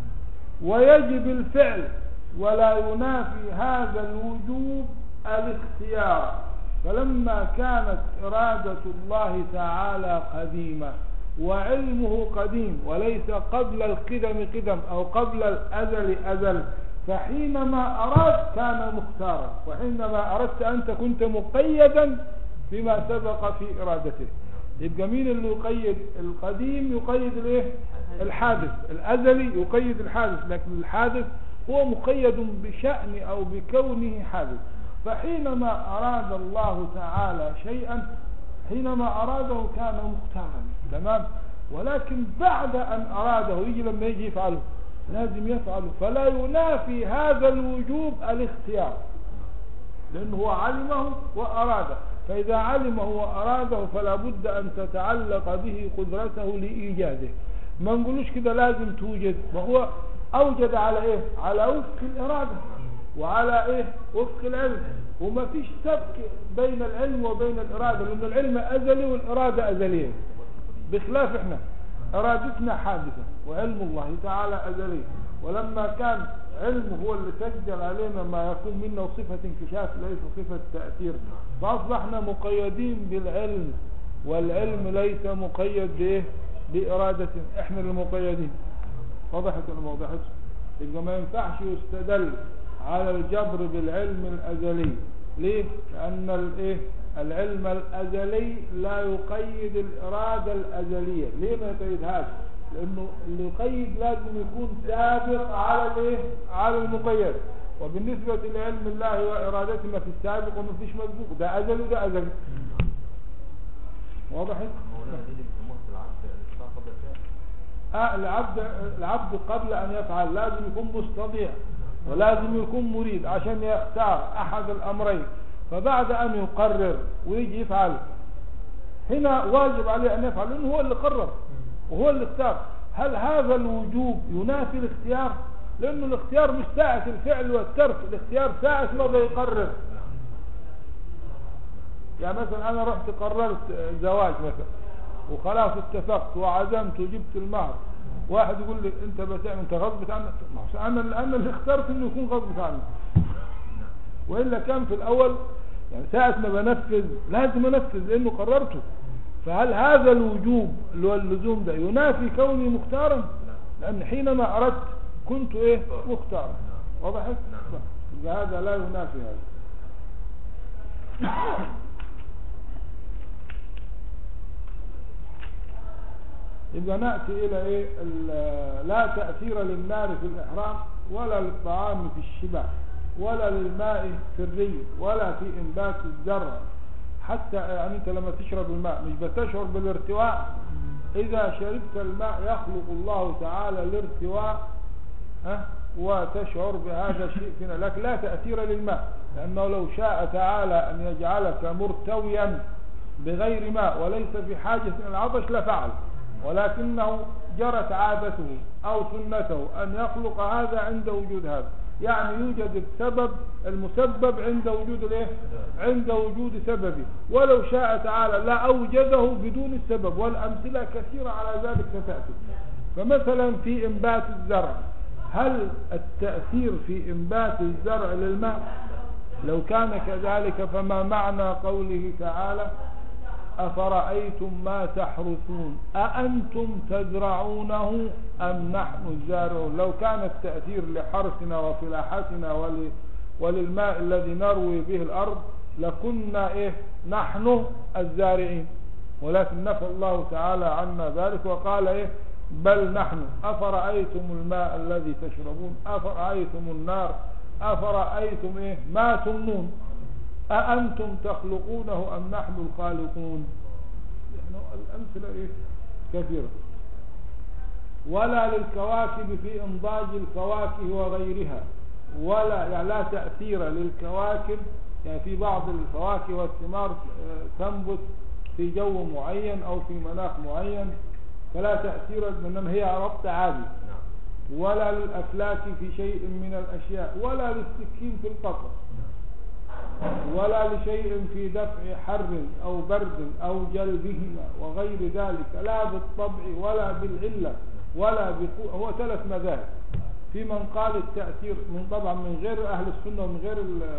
ويجب الفعل ولا ينافي هذا الوجوب الاختيار. فلما كانت إرادة الله تعالى قديمة وعلمه قديم وليس قبل القدم قدم أو قبل الأزل أزل فحينما أراد كان مختارا وحينما أردت أنت كنت مقيدا بما سبق في إرادته. يبقى مين اللي يقيد؟ القديم يقيد الايه الحادث. الأزلي يقيد الحادث لكن الحادث هو مقيد بشأن أو بكونه حادث. فحينما أراد الله تعالى شيئا حينما أراده كان مختارا، تمام. ولكن بعد أن أراده يجي لما يجي يفعله لازم يفعله، فلا ينافي هذا الوجوب الاختيار، لأنه هو علمه وأراده. فإذا علمه وأراده فلا بد أن تتعلق به قدرته لإيجاده. ما نقولوش كده لازم توجد، ما هو أوجد على إيه؟ على وفق الإرادة وعلى إيه؟ وفق العلم، وما فيش سبك بين العلم وبين الإرادة، لأن العلم أزلي والإرادة أزلية، بخلاف إحنا إرادتنا حادثة وعلم الله تعالى أزلي. ولما كان علمه هو اللي سجل علينا ما يكون منا صفة انكشاف ليس صفة تأثير، فأصبحنا مقيدين بالعلم، والعلم ليس مقيد بإيه؟ بإرادة، إحنا المقيدين. وضحت ولا ما وضحتش؟ يبقى ما ينفعش يستدل على الجبر بالعلم الأزلي. ليه؟ لأن الإيه؟ العلم الأزلي لا يقيد الإرادة الأزلية. ليه ما يقيدهاش؟ لأنه اللي يقيد لازم يكون سابق على الإيه؟ على المقيد. وبالنسبة لعلم الله وإرادته ما في السابق وما فيش مسبوق، ده أزل وده أزل. واضحت؟ آه العبد العبد قبل أن يفعل لازم يكون مستطيع ولازم يكون مريد عشان يختار أحد الأمرين، فبعد أن يقرر ويجي يفعل هنا واجب عليه أن يفعل، لأنه هو اللي قرر وهو اللي اختار. هل هذا الوجوب ينافي الاختيار؟ لأنه الاختيار مش ساعة الفعل والترك، الاختيار ساعة ما بيقرر. يعني مثلا أنا رحت قررت زواج مثلا وخلاص اتفقت وعزمت وجبت المهر، واحد يقول لي انت بتعمل انت غصبت عنك، انا انا اللي اخترت انه يكون غصبت عني، والا كان في الاول يعني ساعه ما بنفذ لازم انفذ لانه قررته. فهل هذا الوجوب اللي هو اللزوم ده ينافي كوني مختارا؟ لان حينما اردت كنت ايه؟ مختارا. وضحت؟ يبقى هذا لا ينافي هذا. يبقى نأتي إلى إيه؟ لا تأثير للنار في الإحرام ولا للطعام في الشبع ولا للماء في الري ولا في إنبات الزرع. حتى يعني أنت لما تشرب الماء مش بتشعر بالارتواء؟ إذا شربت الماء يخلق الله تعالى الارتواء، ها؟ وتشعر بهذا الشيء فينا، لكن لا تأثير للماء، لأنه لو شاء تعالى أن يجعلك مرتويا بغير ماء وليس في حاجة إلى العطش لفعل، ولكنه جرت عادته أو سنته أن يخلق هذا عند وجود هذا. يعني يوجد السبب المسبب عند وجود الايه؟ عند وجود سببه، ولو شاء تعالى لا أوجده بدون السبب، والأمثلة كثيرة على ذلك ستأتي. فمثلا في إنبات الزرع، هل التأثير في إنبات الزرع للماء؟ لو كان كذلك فما معنى قوله تعالى أفرأيتم ما تحرثون أأنتم تزرعونه أم نحن الزارعون؟ لو كان التأثير لحرثنا وفلاحتنا ول... وللماء الذي نروي به الأرض لكنا إيه؟ نحن الزارعين، ولكن نفى الله تعالى عنا ذلك وقال إيه؟ بل نحن. أفرأيتم الماء الذي تشربون أفرأيتم النار أفرأيتم إيه؟ ما تمنون أأنتم تخلقونه أم نحن الخالقون؟ يعني الأمثلة إيه؟ كثيرة. ولا للكواكب في إنضاج الفواكه وغيرها، ولا يعني لا تأثير للكواكب، يعني في بعض الفواكه والثمار تنبت في جو معين أو في مناخ معين فلا تأثير، إنما هي ربط عادي. ولا للأفلاك في شيء من الأشياء، ولا للسكين في القطر، ولا لشيء في دفع حر أو برد أو جلبهما وغير ذلك، لا بالطبع ولا بالعلة ولا بقوة. هو ثلاث مذاهب في من قال التأثير، من طبعا من غير أهل السنة ومن غير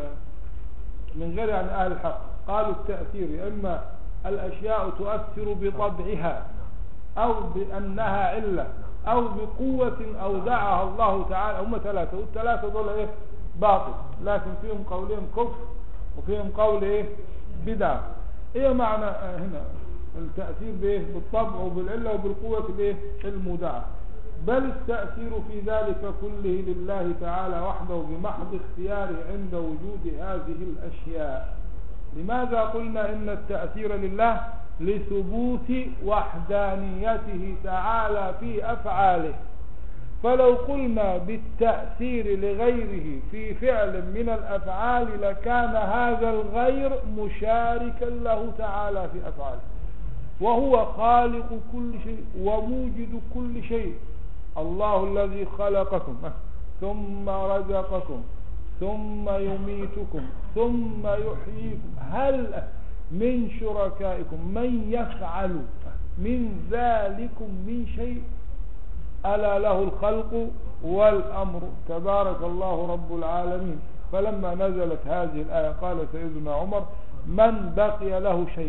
من غير يعني أهل الحق، قالوا التأثير إما الأشياء تؤثر بطبعها أو بأنها علة أو بقوة أودعها الله تعالى. هم ثلاثة، والثلاثة دول إيه؟ باطل، لكن فيهم قولين كفر وفيهم قول إيه؟ بدعة. إيه معنى هنا التأثير بإيه؟ بالطبع وبالعلة وبالقوة بإيه؟ المودعة. بل التأثير في ذلك كله لله تعالى وحده بمحض اختياره عند وجود هذه الأشياء. لماذا قلنا إن التأثير لله؟ لثبوت وحدانيته تعالى في أفعاله. فلو قلنا بالتأثير لغيره في فعل من الأفعال لكان هذا الغير مشاركا له تعالى في أفعاله، وهو خالق كل شيء وموجد كل شيء. الله الذي خلقكم ثم رزقكم ثم يميتكم ثم يحييكم، هل من شركائكم من يفعل من ذلكم من شيء؟ ألا له الخلق والأمر تبارك الله رب العالمين. فلما نزلت هذه الآية قال سيدنا عمر: من بقي له شيء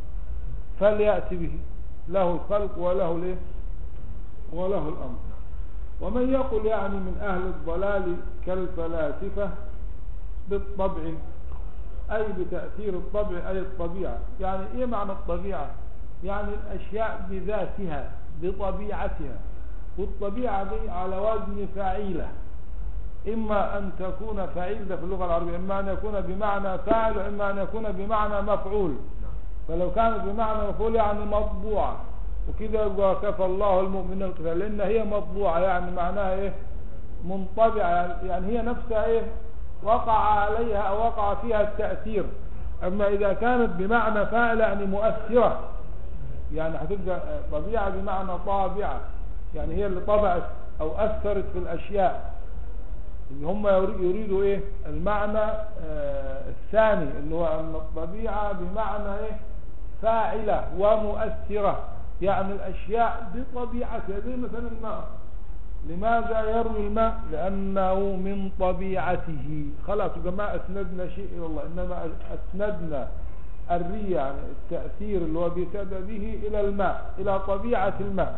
فليأتي به، له الخلق وله الايه وله الأمر. ومن يقول يعني من أهل الضلال كالفلاسفة بالطبع، أي بتأثير الطبع أي الطبيعة. يعني إيه معنى الطبيعة؟ يعني الأشياء بذاتها بطبيعتها، والطبيعة دي على وزن فعيلة، إما أن تكون فعيل ده في اللغة العربية، إما أن يكون بمعنى فاعل وإما أن يكون بمعنى مفعول. فلو كانت بمعنى مفعول يعني مطبوعة، وكده يبقى كفى الله المؤمنين القتال، لأن هي مطبوعة يعني معناها إيه؟ منطبعة، يعني هي نفسها إيه؟ وقع عليها أو وقع فيها التأثير. أما إذا كانت بمعنى فاعل يعني مؤثرة، يعني هتبقى طبيعة بمعنى طابعة، يعني هي اللي طبعت أو أثرت في الأشياء. اللي هم يريدوا إيه؟ المعنى آه الثاني اللي هو أن الطبيعة بمعنى إيه؟ فاعلة ومؤثرة، يعني الأشياء بطبيعتها. زي مثلا الماء، لماذا يروي الماء؟ لأنه من طبيعته. خلاص ما أسندنا شيء إلى الله، إنما أسندنا الري يعني التأثير اللي هو بسببه إلى الماء، إلى طبيعة الماء.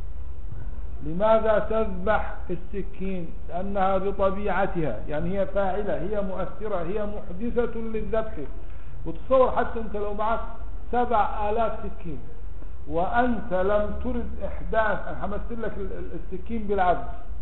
لماذا تذبح السكين؟ لأنها بطبيعتها، يعني هي فاعلة، هي مؤثرة، هي محدثة للذبح. وتصور حتى أنت لو معك سبع آلاف سكين وأنت لم ترد إحداث، أنا همثل لك السكين بالعبد،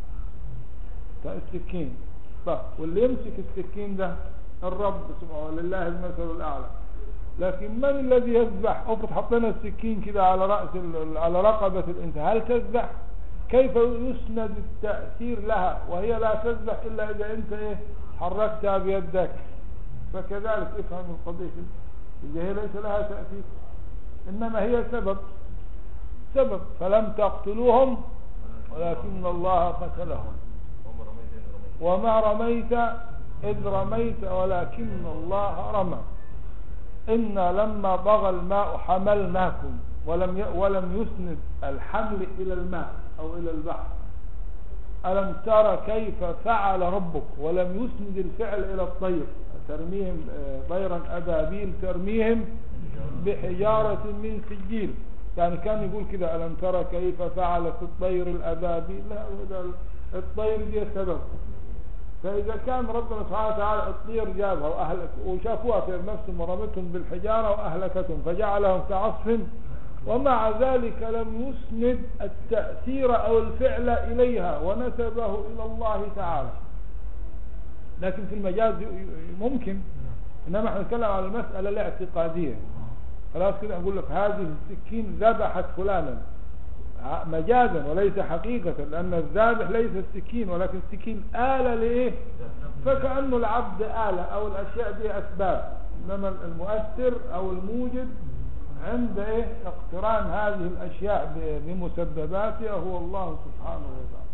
السكين طب واللي يمسك السكين ده الرب سبحانه ولله المثل الأعلى. لكن من الذي يذبح؟ افرض حطينا السكين كده على رأس على رقبة الإنسان، هل تذبح؟ كيف يسند التأثير لها وهي لا تذبح إلا إذا أنت إيه حركتها بيدك؟ فكذلك افهم القضية، إذا هي ليس لها تأثير إنما هي سبب سبب. فلم تقتلوهم ولكن الله قتلهم، وما رميت إذ رميت ولكن الله رمى. إنا لما طغى الماء حملناكم، ولم ي... ولم يسند الحمل إلى الماء أو إلى البحر. ألم ترى كيف فعل ربك؟ ولم يسند الفعل إلى الطير، ترميهم طيرا أبابيل ترميهم بحجارة من سجيل. يعني كان يقول كده: ألم ترى كيف فعلت الطير الأبابيل؟ لا، الطير دي سبب. فإذا كان ربنا سبحانه وتعالى الطير جابها وأهلك وشافوها في نفسهم ورمتهم بالحجارة وأهلكتهم فجعلهم كعصف، ومع ذلك لم يسند التأثير أو الفعل إليها ونسبه إلى الله تعالى. لكن في المجاز ممكن، إنما احنا نتكلم على المسألة الاعتقادية. خلاص كده نقول لك هذه السكين ذبحت فلانا مجازا وليس حقيقة، لأن الذابح ليس السكين ولكن السكين آلة لإيه؟ فكأنه العبد آلة أو الأشياء دي أسباب، إنما المؤثر أو الموجد عند إيه؟ اقتران هذه الأشياء بمسبباتها هو الله سبحانه وتعالى.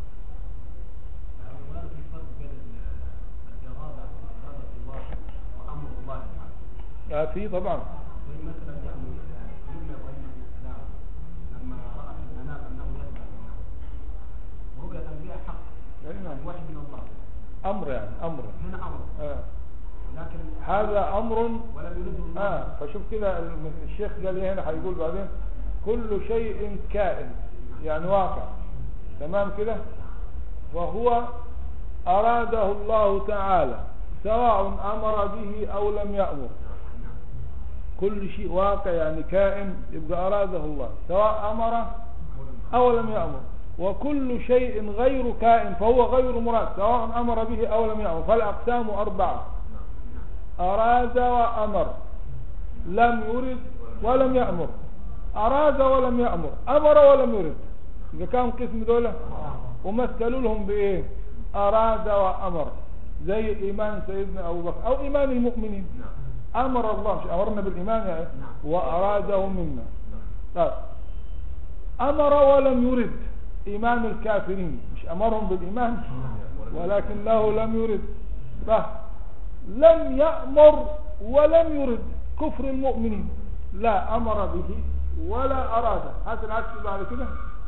في طبعا مثلا يعني سيدنا ابراهيم عليه السلام لما راى في المنام انه يذبح رؤيا الانبياء حق، يعني وحي من الله، امر يعني امر هنا امر آه. لكن هذا امر ولم يريده الله. اه فشوف كده الشيخ قال لي هنا هيقول بعدين كل شيء كائن يعني واقع، تمام كده، وهو اراده الله تعالى سواء امر به او لم يأمر. كل شيء واقع يعني كائن، يبقى أراده الله سواء أمر أو لم يأمر. وكل شيء غير كائن فهو غير مراد سواء أمر به أو لم يأمر. فالأقسام أربعة: أراد وأمر، لم يرد ولم يأمر، أراد ولم يأمر، أمر ولم يرد. إذا كان قسم دولة ومثلوا لهم بإيه؟ أراد وأمر، زي إيمان سيدنا أبو بكر أو إيمان المؤمنين. أمر الله، مش أمرنا بالإيمان يعني، وأراده منا. طيب أمر ولم يرد إيمان الكافرين، مش أمرهم بالإيمان ولكنه لم يرد. طيب لم يأمر ولم يرد كفر المؤمنين، لا أمر به ولا أراد. هات العكس بعد كده،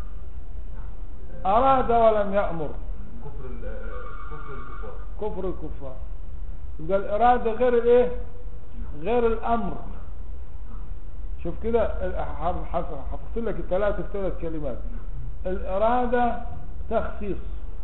أراد ولم يأمر، كفر كفر الكفار كفر الكفار. يبقى الإرادة غير الإيه؟ غير الأمر. شوف كده، حفظت لك الثلاثة في ثلاث كلمات. الإرادة تخصيص،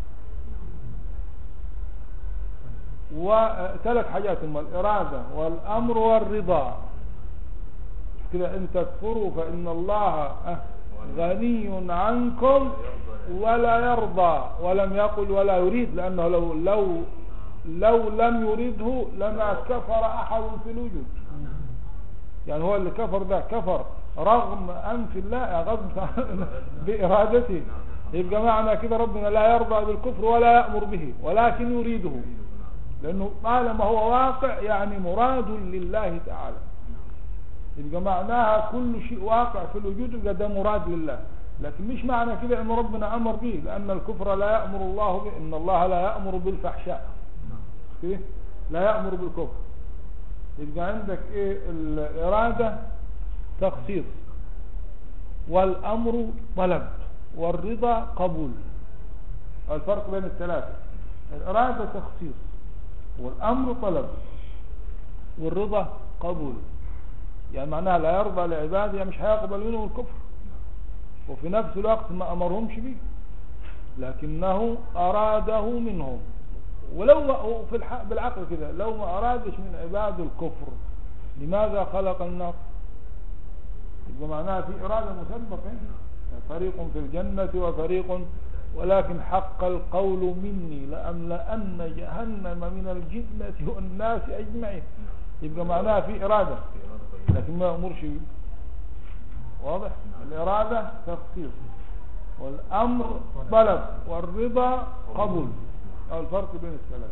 وثلاث حاجات هما الإرادة والأمر والرضا. كده إن تكفروا فإن الله غني عنكم ولا يرضى، ولم يقل ولا يريد، لأنه لو لو لو لم يريده لما كفر أحد في الوجود. يعني هو اللي كفر ده كفر رغم أنف الله، رغم بإرادته. يبقى معنى كده ربنا لا يرضى بالكفر ولا يأمر به ولكن يريده، لأنه طالما هو واقع يعني مراد لله تعالى. يبقى معناها كل شيء واقع في الوجود يبقى ده مراد لله، لكن مش معنى كده ان ربنا امر به، لان الكفر لا يأمر الله به. ان الله لا يأمر بالفحشاء، إيه؟ لا يأمر بالكفر. يبقى عندك ايه؟ الإرادة تخصيص، والأمر طلب، والرضا قبول. الفرق بين الثلاثة، الإرادة تخصيص، والأمر طلب، والرضا قبول. يعني معناها لا يرضى لعباده، يعني مش هيقبل منهم الكفر، وفي نفس الوقت ما أمرهمش به لكنه أراده منهم. ولو ما في الحق بالعقل كده، لو ما أرادش من عباد الكفر لماذا خلق النار؟ يبقى معناها في إرادة مسبقة، فريق في الجنة وفريق، ولكن حق القول مني لأملأن جهنم من الجنة والناس أجمعين. يبقى معناها في إرادة لكن ما أمرش به. واضح؟ الإرادة تخصيص، والأمر طلب، والرضا قبول. أو الفرق بين الثلاثة.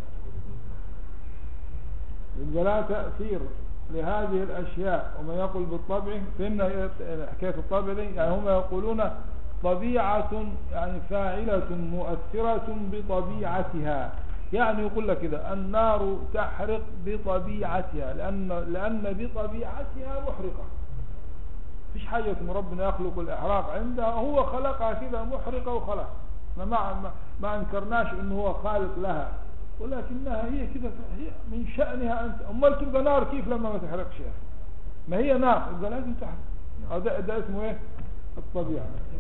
يبقى لا تأثير لهذه الأشياء. وما يقول بالطبع، فإن حكاية الطبع دي يعني هم يقولون طبيعة يعني فاعلة مؤثرة بطبيعتها. يعني يقول لك كده النار تحرق بطبيعتها، لأن لأن بطبيعتها محرقة. فيش حاجة اسمه ربنا يخلق الإحراق عندها، هو خلقها كده محرقة وخلاص. ما ما ما انكرناش انه هو خالق لها، ولكنها هي كده، هي من شأنها انت. امال تبقى نار كيف لما ما تحرقش يا اخي؟ ما هي نار يبقى لازم تحرق. ده, ده اسمه ايه؟ الطبيعة.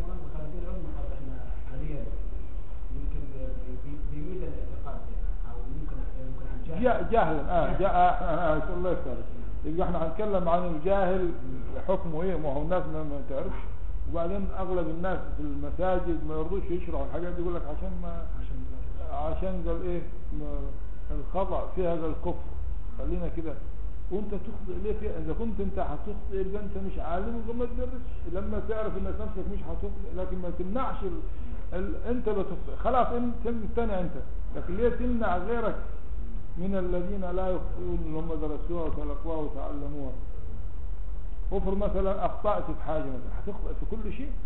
حاليا يمكن بيميل الاعتقاد او ممكن ممكن جهل جهل اه جاء اه الله يسلمك. يبقى احنا هنتكلم عن الجاهل حكمه ايه؟ ما هو الناس ما تعرفش، وبعدين اغلب الناس في المساجد ما يرضوش يشرحوا الحاجات دي، يقول لك عشان ما عشان قال ايه الخطأ في هذا الكفر. خلينا كده، وانت تخطئ ليه فيها؟ اذا كنت انت هتخطئ يبقى انت مش عالم وما تدرسش. لما تعرف ان نفسك مش هتخطئ، لكن ما تمنعش ال... ال... انت بتخطئ خلاص، انت امتنع انت، لكن ليه تمنع غيرك من الذين لا يخطئون اللي هم درسوها وتلقوها وتعلموها؟ افرض مثلا اخطأت في حاجة، مثلا هتخطئ في كل شيء.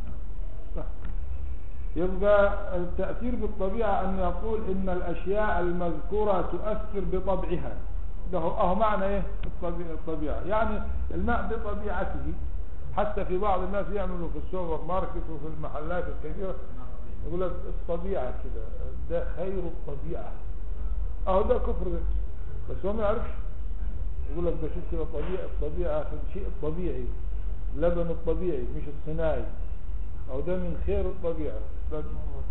يبقى التأثير بالطبيعة أن يقول إن الأشياء المذكورة تؤثر بطبعها. ده هو معنى إيه الطبيعة؟ يعني الماء بطبيعته. حتى في بعض الناس يعملوا في السوبر ماركت وفي المحلات الكبيرة يقول لك الطبيعة كده، ده خير الطبيعة. أهو ده كفر ده، بس هو ما يعرفش. يقول لك ده شوف كده طبيعة، الطبيعة شيء طبيعي، لبن الطبيعي مش الصناعي، أو ده من خير الطبيعة. ده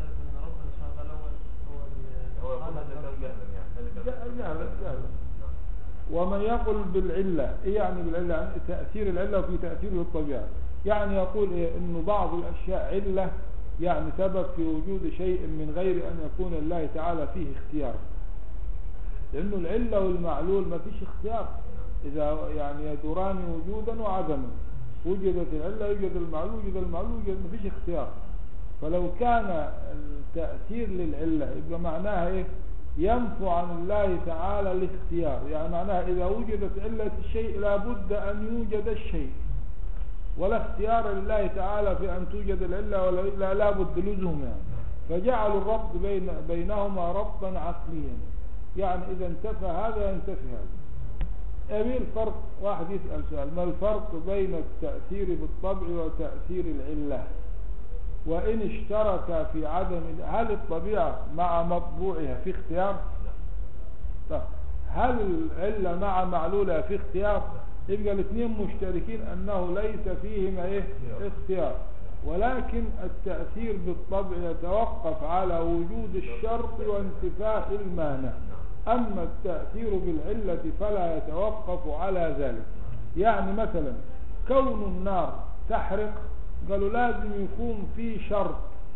ومن يقول بالعلة، ايه يعني بالعلة؟ يعني تأثير العلة وفي تأثيره الطبيعة. يعني يقول إيه؟ انه بعض الاشياء علة، يعني سبب في وجود شيء من غير ان يكون الله تعالى فيه اختيار. لانه العلة والمعلول ما فيش اختيار. إذا يعني يدوران وجودا وعدما، وجدت العلة يوجد المعلول، وجد المعلول يوجد، مفيش اختيار. فلو كان التأثير للعلة يبقى معناها إيه؟ ينفع عن الله تعالى الاختيار، يعني معناها إذا وجدت علة الشيء لابد أن يوجد الشيء، ولا اختيار لله تعالى في أن توجد العلة ولا إلا لابد لزوم يعني. فجعلوا الربط بين بينهما ربطا عقليا، يعني إذا انتفى هذا ينتفي هذا. أبي الفرق، واحد يسأل سؤال: ما الفرق بين التأثير بالطبع وتأثير العلة؟ وإن اشترك في عدم، هل الطبيعة مع مطبوعها في اختيار؟ طيب هل العلة مع معلولها في اختيار؟ يبقى الاثنين مشتركين أنه ليس فيهما ايه؟ اختيار. ولكن التأثير بالطبع يتوقف على وجود الشرط وانتفاء المانع، أما التأثير بالعلة فلا يتوقف على ذلك. يعني مثلا كون النار تحرق، قالوا لازم يكون في شرط،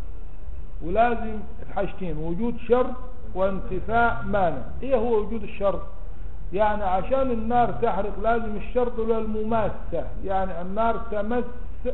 ولازم حاجتين: وجود شرط وانتفاء مانع. ايه هو وجود الشرط؟ يعني عشان النار تحرق لازم الشرط له المماسة، يعني النار تمس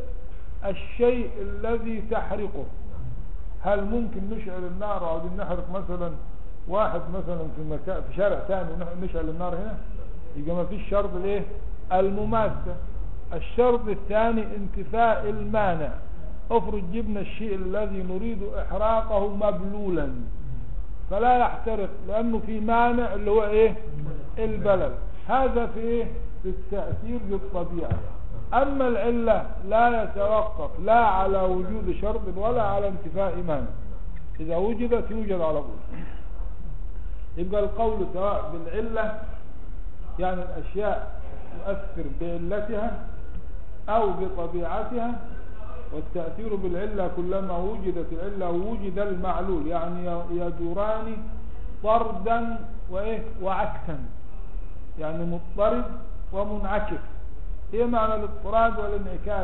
الشيء الذي تحرقه. هل ممكن نشعل النار وعاوزين نحرق مثلا واحد مثلا في مكان في شارع ثاني ونشعل النار هنا؟ يبقى ما فيش شرط الايه؟ المماسة. الشرط الثاني انتفاء المانع. افرض جبنا الشيء الذي نريد احراقه مبلولا فلا يحترق لانه في مانع اللي هو ايه؟ البلل. هذا في ايه؟ في التأثير بالطبيعة. اما العلة لا يتوقف لا على وجود شرط ولا على انتفاء مانع، اذا وجدت يوجد على طول. يبقى القول سواء بالعلة يعني الاشياء تؤثر بعلتها او بطبيعتها، والتأثير بالعلة كلما وجدت العلة وجد المعلول، يعني يدوران طردا وايه؟ وعكسا، يعني مضطرد ومنعكس. ايه معنى الاضطراد والانعكاس؟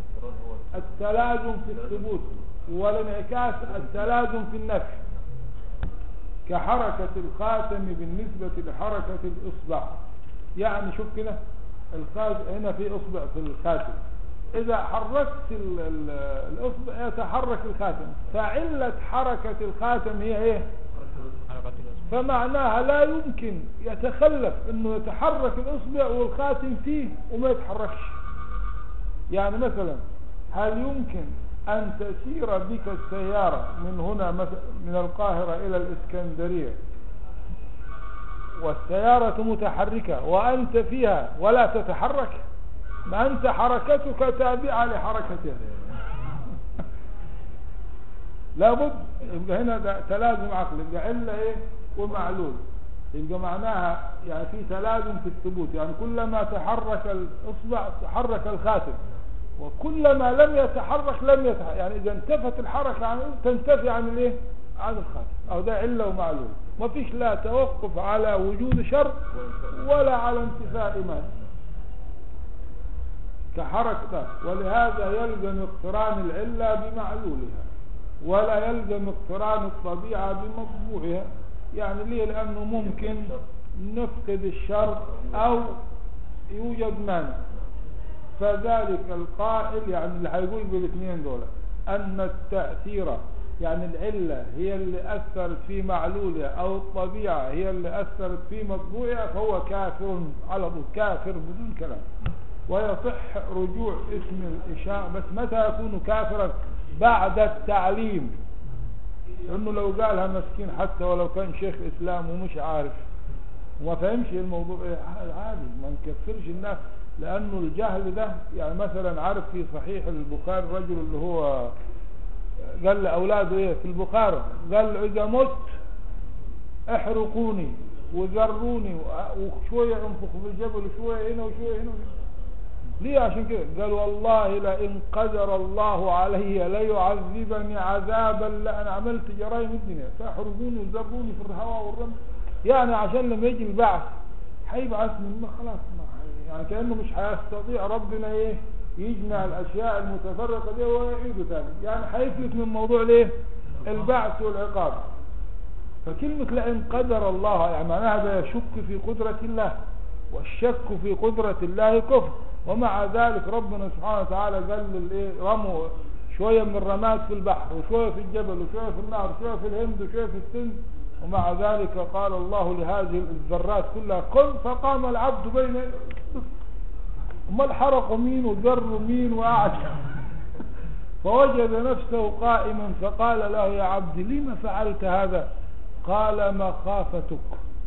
التلازم في الثبوت، والانعكاس التلازم في النفي. كحركة الخاتم بالنسبة لحركة الإصبع. يعني شوف كده، الخاتم هنا في إصبع في الخاتم، إذا حركت الإصبع يتحرك الخاتم، فعلة حركة الخاتم هي إيه؟ فمعناها لا يمكن يتخلف إنه يتحرك الإصبع والخاتم فيه وما يتحركش. يعني مثلا هل يمكن أن تسير بك السيارة من هنا من القاهرة إلى الإسكندرية والسيارة متحركة وأنت فيها ولا تتحرك؟ ما أنت حركتك تابعة لحركتها. لابد يبقى هنا تلازم عقلي، يبقى علة إيه ومعلول، يبقى معناها يعني في تلازم في الثبوت. يعني كلما تحرك الإصبع تحرك الخاتم، وكلما لم يتحرك لم يتحرك. يعني إذا انتفت الحركة عن تنتفي عن الإيه؟ عن الخاتم. أو ده علة ومعلول، ما فيش لا توقف على وجود شرط ولا على انتفاء مانع كحركة. ولهذا يلزم اقتران العلة بمعلولها، ولا يلزم اقتران الطبيعة بمطبوعها. يعني ليه؟ لأنه ممكن نفقد الشرط أو يوجد مانع. فذلك القائل يعني اللي هيقول بالاثنين دول أن التأثير يعني العلة هي اللي أثرت في معلولها أو الطبيعة هي اللي أثرت في مطبوعها، فهو كافر على طول، كافر بدون كلام. ويصح رجوع اسم الإشاعة، بس متى يكون كافرا؟ بعد التعليم. لأنه لو قالها مسكين حتى ولو كان شيخ إسلام ومش عارف وما فهمش الموضوع عادي، ما نكفرش الناس، لأنه الجهل ده. يعني مثلا عارف في صحيح البخاري الرجل اللي هو قال لأولاده إيه في البخاري؟ قال إذا مت احرقوني وذروني وشوية انفخ في الجبل وشوية هنا وشوية هنا. ليه؟ عشان كده قال والله لئن قدر الله علي ليعذبني عذابا لأن عملت جرائم الدنيا فاحرقوني وذروني في الهواء والرمل. يعني عشان لما يجي البعث هيبعث من خلاص، يعني كأنه مش هيستطيع ربنا ايه يجمع الاشياء المتفرقة دي ويعيده ثاني، يعني هيفلت من موضوع ليه البعث والعقاب. فكلمة لئن قدر الله يعني معناها ده يشك في قدرة الله، والشك في قدرة الله كفر. ومع ذلك ربنا سبحانه وتعالى قال ايه رموا شوية من الرماد في البحر وشوية في الجبل وشوية في النهر وشوية في الهند وشوية في السند، ومع ذلك قال الله لهذه الذرات كلها كن فقام العبد بين امال حرقوا مين وذروا مين وقعد فوجد نفسه قائما فقال له يا عبدي لما فعلت هذا؟ قال مخافتك.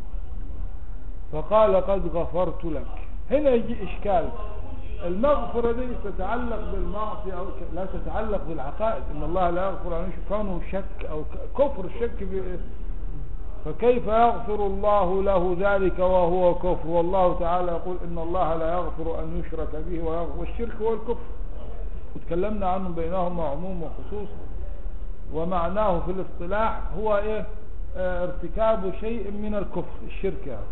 فقال قد غفرت لك. هنا يجي إشكال. المغفرة دي تتعلق بالمعصية أو لا تتعلق بالعقائد. إن الله لا يغفر أن يشرك كونه شك أو كفر الشك ب... فكيف يغفر الله له ذلك وهو كفر؟ والله تعالى يقول إن الله لا يغفر أن يشرك به ويغفر، والشرك هو الكفر، وتكلمنا عنه بينهما عموم وخصوص. ومعناه في الاصطلاح هو إيه؟ اه ارتكاب شيء من الكفر، الشرك يعني.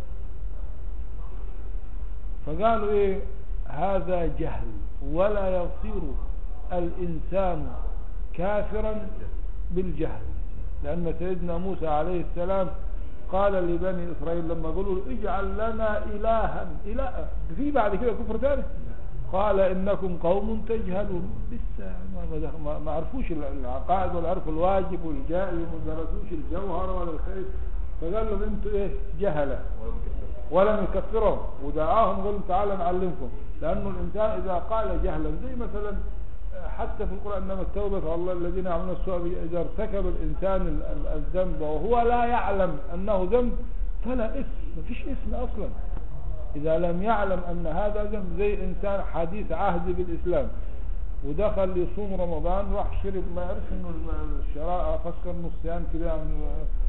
فقالوا إيه؟ هذا جهل، ولا يصير الإنسان كافرا بالجهل، لأن سيدنا موسى عليه السلام قال لبني إسرائيل لما قالوا اجعل لنا إلها إله، في بعد كده كفر ثاني، قال إنكم قوم تجهلون. لسه ما, ما, ما عرفوش العقائد ولا عرفوا الواجب والجائز وما درسوش الجوهر ولا الخير، فقال لهم انتوا ايه جهلة ولم يكفرهم، ودعاهم قالوا تعالى نعلمكم. لأنه الإنسان إذا قال جهلا زي مثلا حتى في القرآن إنما التوبة على الله الذين يعملون السوء، إذا ارتكب الإنسان الذنب وهو لا يعلم أنه ذنب فلا اسم، ما فيش اسم أصلا إذا لم يعلم أن هذا ذنب. زي إنسان حديث عهد بالإسلام ودخل يصوم رمضان راح شرب ما يعرف إنه الشرائع فسكر نصيان كده يعني،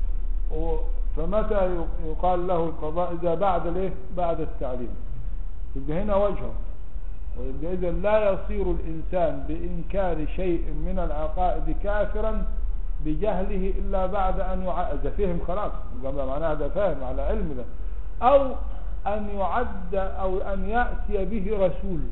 فمتى يقال له القضاء؟ إذا بعد الايه؟ بعد التعليم. يبقى هنا وجهه. ويبقى إذا لا يصير الإنسان بإنكار شيء من العقائد كافرا بجهله إلا بعد أن يعد فهم، خلاص معناه هذا فاهم على علم ده، أو أن يعد أو أن يأتي به رسول.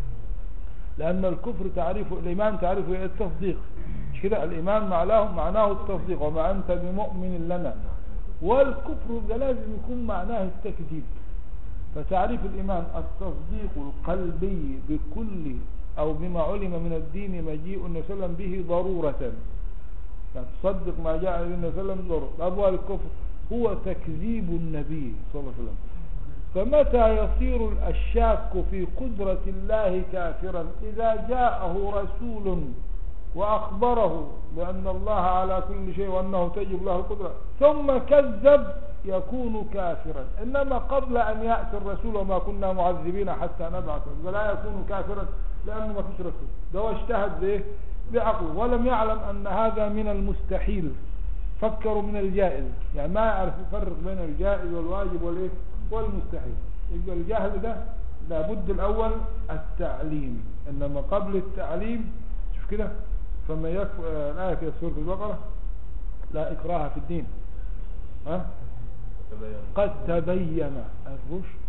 لأن الكفر تعريفه، الإيمان تعريفه التصديق، مش كده؟ الإيمان معناه معناه التصديق، وما أنت بمؤمن لنا. والكفر ده لازم يكون معناه التكذيب. فتعريف الإيمان التصديق القلبي بكل أو بما علم من الدين مجيء النبي صلى الله عليه وسلم به ضرورة، يعني تصدق ما جاء النبي صلى الله عليه وسلم ضرورة. أبواب الكفر هو تكذيب النبي صلى الله عليه وسلم. فمتى يصير الشاك في قدرة الله كافرا؟ إذا جاءه رسول وأخبره بأن الله على كل شيء وأنه تجب له القدرة ثم كذب يكون كافرا. إنما قبل أن يأتي الرسول وما كنا معذبين حتى نبعث فلا يكون كافرا، لأنه ما فيش رسول، ده هو اجتهد به بعقله ولم يعلم أن هذا من المستحيل، فكروا من الجائز، يعني ما يعرف يفرق بين الجائز والواجب والإيه والمستحيل. يبقى الجهل ده لابد الأول التعليم، إنما قبل التعليم شوف كده فما يكفر الآية في سورة البقرة لا إكراه في الدين، ها؟ قد تبين الرشد.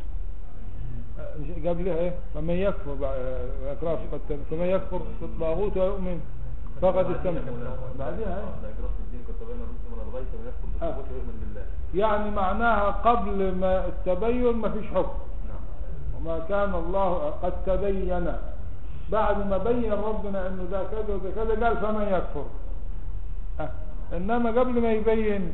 قبلها ايه؟ فمن يكفر إكراه قد تبين، فمن يكفر في الطاغوت ويؤمن فقد استمسك. بعدها ايه؟ إكراه في الدين قد تبين الرشد من الغي فمن يكفر بالطاغوت ويؤمن بالله. يعني معناها قبل ما التبين ما فيش حكم، وما كان الله قد تبين، بعد ما بين ربنا انه ده كذا وده كذا قال فمن يكفر. أه. انما قبل ما يبين،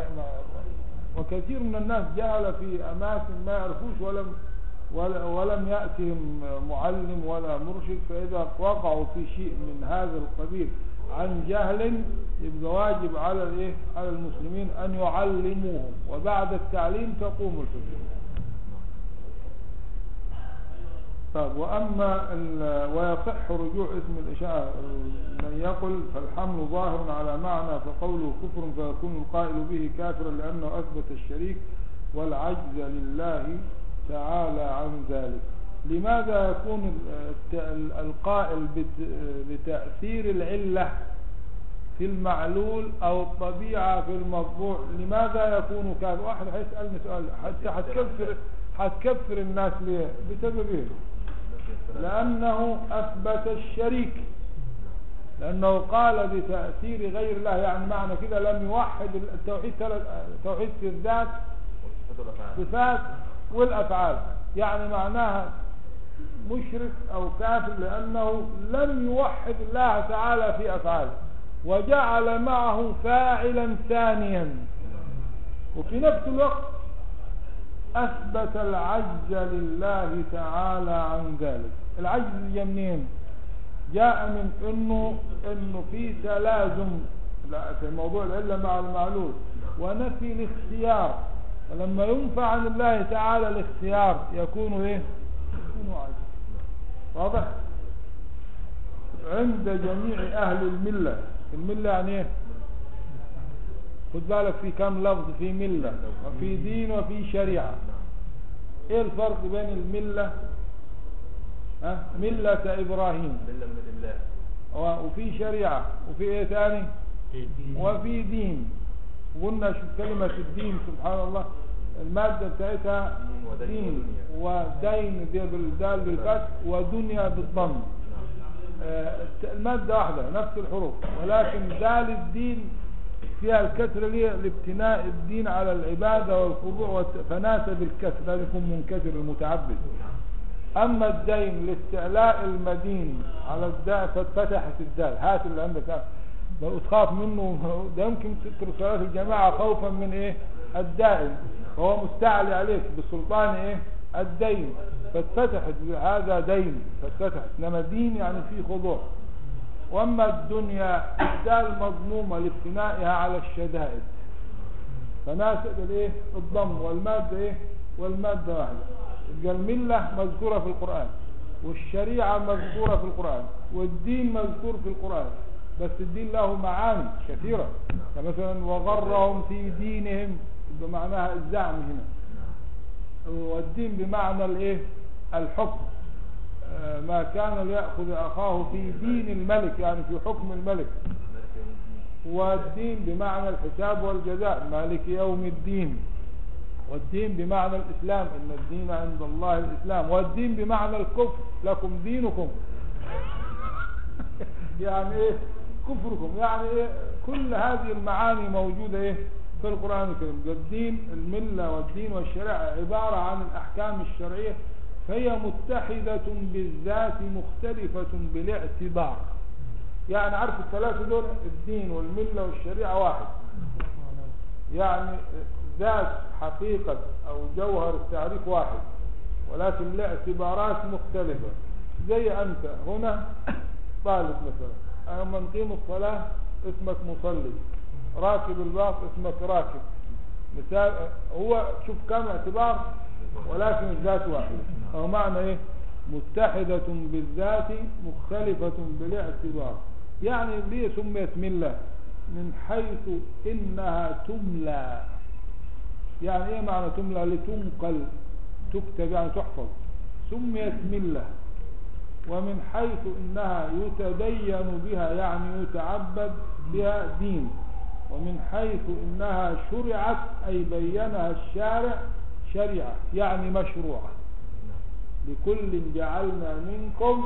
وكثير من الناس جهل في اماكن ما يعرفوش ولم ولم يأتهم معلم ولا مرشد، فاذا وقعوا في شيء من هذا القبيل عن جهل يبقى واجب على الايه على المسلمين ان يعلموهم، وبعد التعليم تقوم الحجة. طيب وأما ويصح رجوع اسم الإشاعة من يقل فالحمل ظاهر على معنى، فقوله كفر فيكون القائل به كافرا لأنه أثبت الشريك والعجز لله تعالى عن ذلك. لماذا يكون القائل بتأثير العلة في المعلول أو الطبيعة في المطبوع لماذا يكون كافر؟ واحد هيسألني سؤال، حتى هتكفر هتكفر الناس ليه؟ بسبب ايه؟ لأنه أثبت الشريك، لأنه قال بتأثير غير الله، يعني معنى كده لم يوحد التوحيد، توحيد في الذات صفات والأفعال، يعني معناها مشرك أو كافر لأنه لم يوحد الله تعالى في أفعاله وجعل معه فاعلا ثانيا، وفي نفس الوقت أثبت العجز لله تعالى عن ذلك. العجز جاء منين؟ جاء من إنه إنه في تلازم في موضوع العلة مع المعلول ونفي الاختيار، ولما ينفع عن الله تعالى الاختيار يكون إيه؟ يكون عجز. واضح؟ عند جميع أهل الملة، الملة يعني إيه؟ خد بالك في كم لفظ، في ملة وفي دين وفي شريعة. ايه الفرق بين الملة؟ ها؟ ملة إبراهيم، ملة من الله، وفي شريعة، وفي ايه تاني؟ وفي دين. قلنا شوف كلمة الدين سبحان الله المادة بتاعتها دين، ودين دي بالدال بالفتح، ودنيا بالضم. المادة واحدة نفس الحروف، ولكن دال الدين فيها الكسر ليه؟ لابتناء الدين على العبادة والخضوع، فناسب الكسر لازم يكون منكسر المتعبد. أما الدين لاستعلاء المدين على الداء فاتفتحت الدال. هات اللي عندك لو تخاف منه ده يمكن تترك صلاة الجماعة خوفا من ايه؟ الدائن، وهو مستعلي عليك بسلطان ايه؟ الدين، فاتفتحت هذا دين فاتفتحت، انما دين يعني فيه خضوع. واما الدنيا الدال مضمومة لابتنائها على الشدائد، فناسب الايه؟ الضم، والمادة ايه؟ والمادة واحدة. الملة مذكورة في القرآن، والشريعة مذكورة في القرآن، والدين مذكور في القرآن، بس الدين له معاني كثيرة، كمثلا وغرهم في دينهم بمعناها الزعم هنا، والدين بمعنى الايه؟ الحكم، ما كان ليأخذ أخاه في دين الملك يعني في حكم الملك. والدين بمعنى الحساب والجزاء مالك يوم الدين. والدين بمعنى الإسلام إن الدين عند الله الإسلام. والدين بمعنى الكفر لكم دينكم يعني إيه؟ كفركم يعني إيه؟ كل هذه المعاني موجودة إيه؟ في القرآن الكريم. الدين الملة والدين والشريعة عبارة عن الأحكام الشرعية، فهي متحدة بالذات مختلفة بالاعتبار. يعني عارف الثلاثة دول الدين والملة والشريعة واحد، يعني ذات حقيقة أو جوهر التعريف واحد، ولكن الاعتبارات مختلفة. زي أنت هنا طالب مثلا، أما نقيم الصلاة اسمك مصلي، راكب الباص اسمك راكب. مثال هو شوف كم اعتبار ولكن الذات واحدة، أو معنى إيه؟ متحدة بالذات مختلفة بالاعتبار. يعني ليه سميت ملة؟ من حيث إنها تملى. يعني إيه معنى تملى؟ لتنقل، تكتب يعني تحفظ، سميت ملة. ومن حيث إنها يتدين بها يعني يتعبد بها دين. ومن حيث إنها شرعت أي بينها الشارع شريعة يعني مشروعة. لكل جعلنا منكم،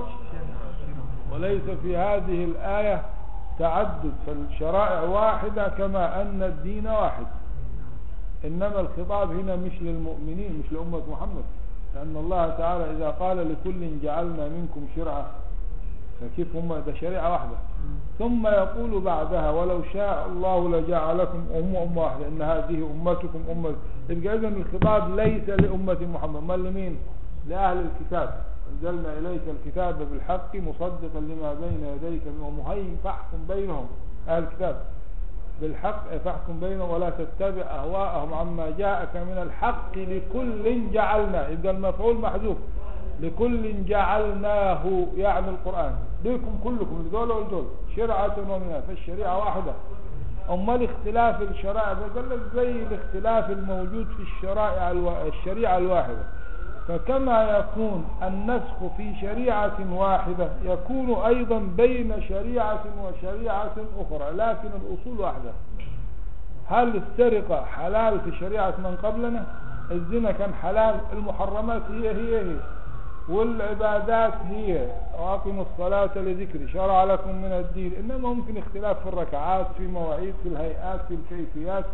وليس في هذه الآية تعدد، فالشرائع واحدة كما أن الدين واحد. إنما الخطاب هنا مش للمؤمنين، مش لأمة محمد، لأن الله تعالى إذا قال لكل جعلنا منكم شرعة فكيف هم؟ ده شريعة واحدة. ثم يقول بعدها ولو شاء الله لجعلكم أمة أمة واحدة إن هذه أمتكم أمة. يبقى إذن الخطاب ليس لأمة محمد، ما لمين؟ لأهل الكتاب. أنزلنا إليك الكتاب بالحق مصدقا لما بين يديك ومهيمن فاحكم بينهم. أهل الكتاب بالحق فاحكم بينهم ولا تتبع أهواءهم عما جاءك من الحق لكل جعلنا. يبقى المفعول محذوف، لكل جعلناه يعني القرآن، لكم كلكم لدول ولدول شرعة ومنها، فالشريعة واحدة. أما الاختلاف الشرائع قال لك زي الاختلاف الموجود في الشرائع الو... الشريعة الواحدة. فكما يكون النسخ في شريعة واحدة يكون أيضا بين شريعة وشريعة أخرى، لكن الأصول واحدة. هل السرقة حلال في شريعة من قبلنا؟ الزنا كان حلال، المحرمات هي هي هي، والعبادات هي، وأقيموا الصلاة لذكري شرع لكم من الدين. إنما ممكن اختلاف في الركعات، في مواعيد، في الهيئات، في الكيفيات،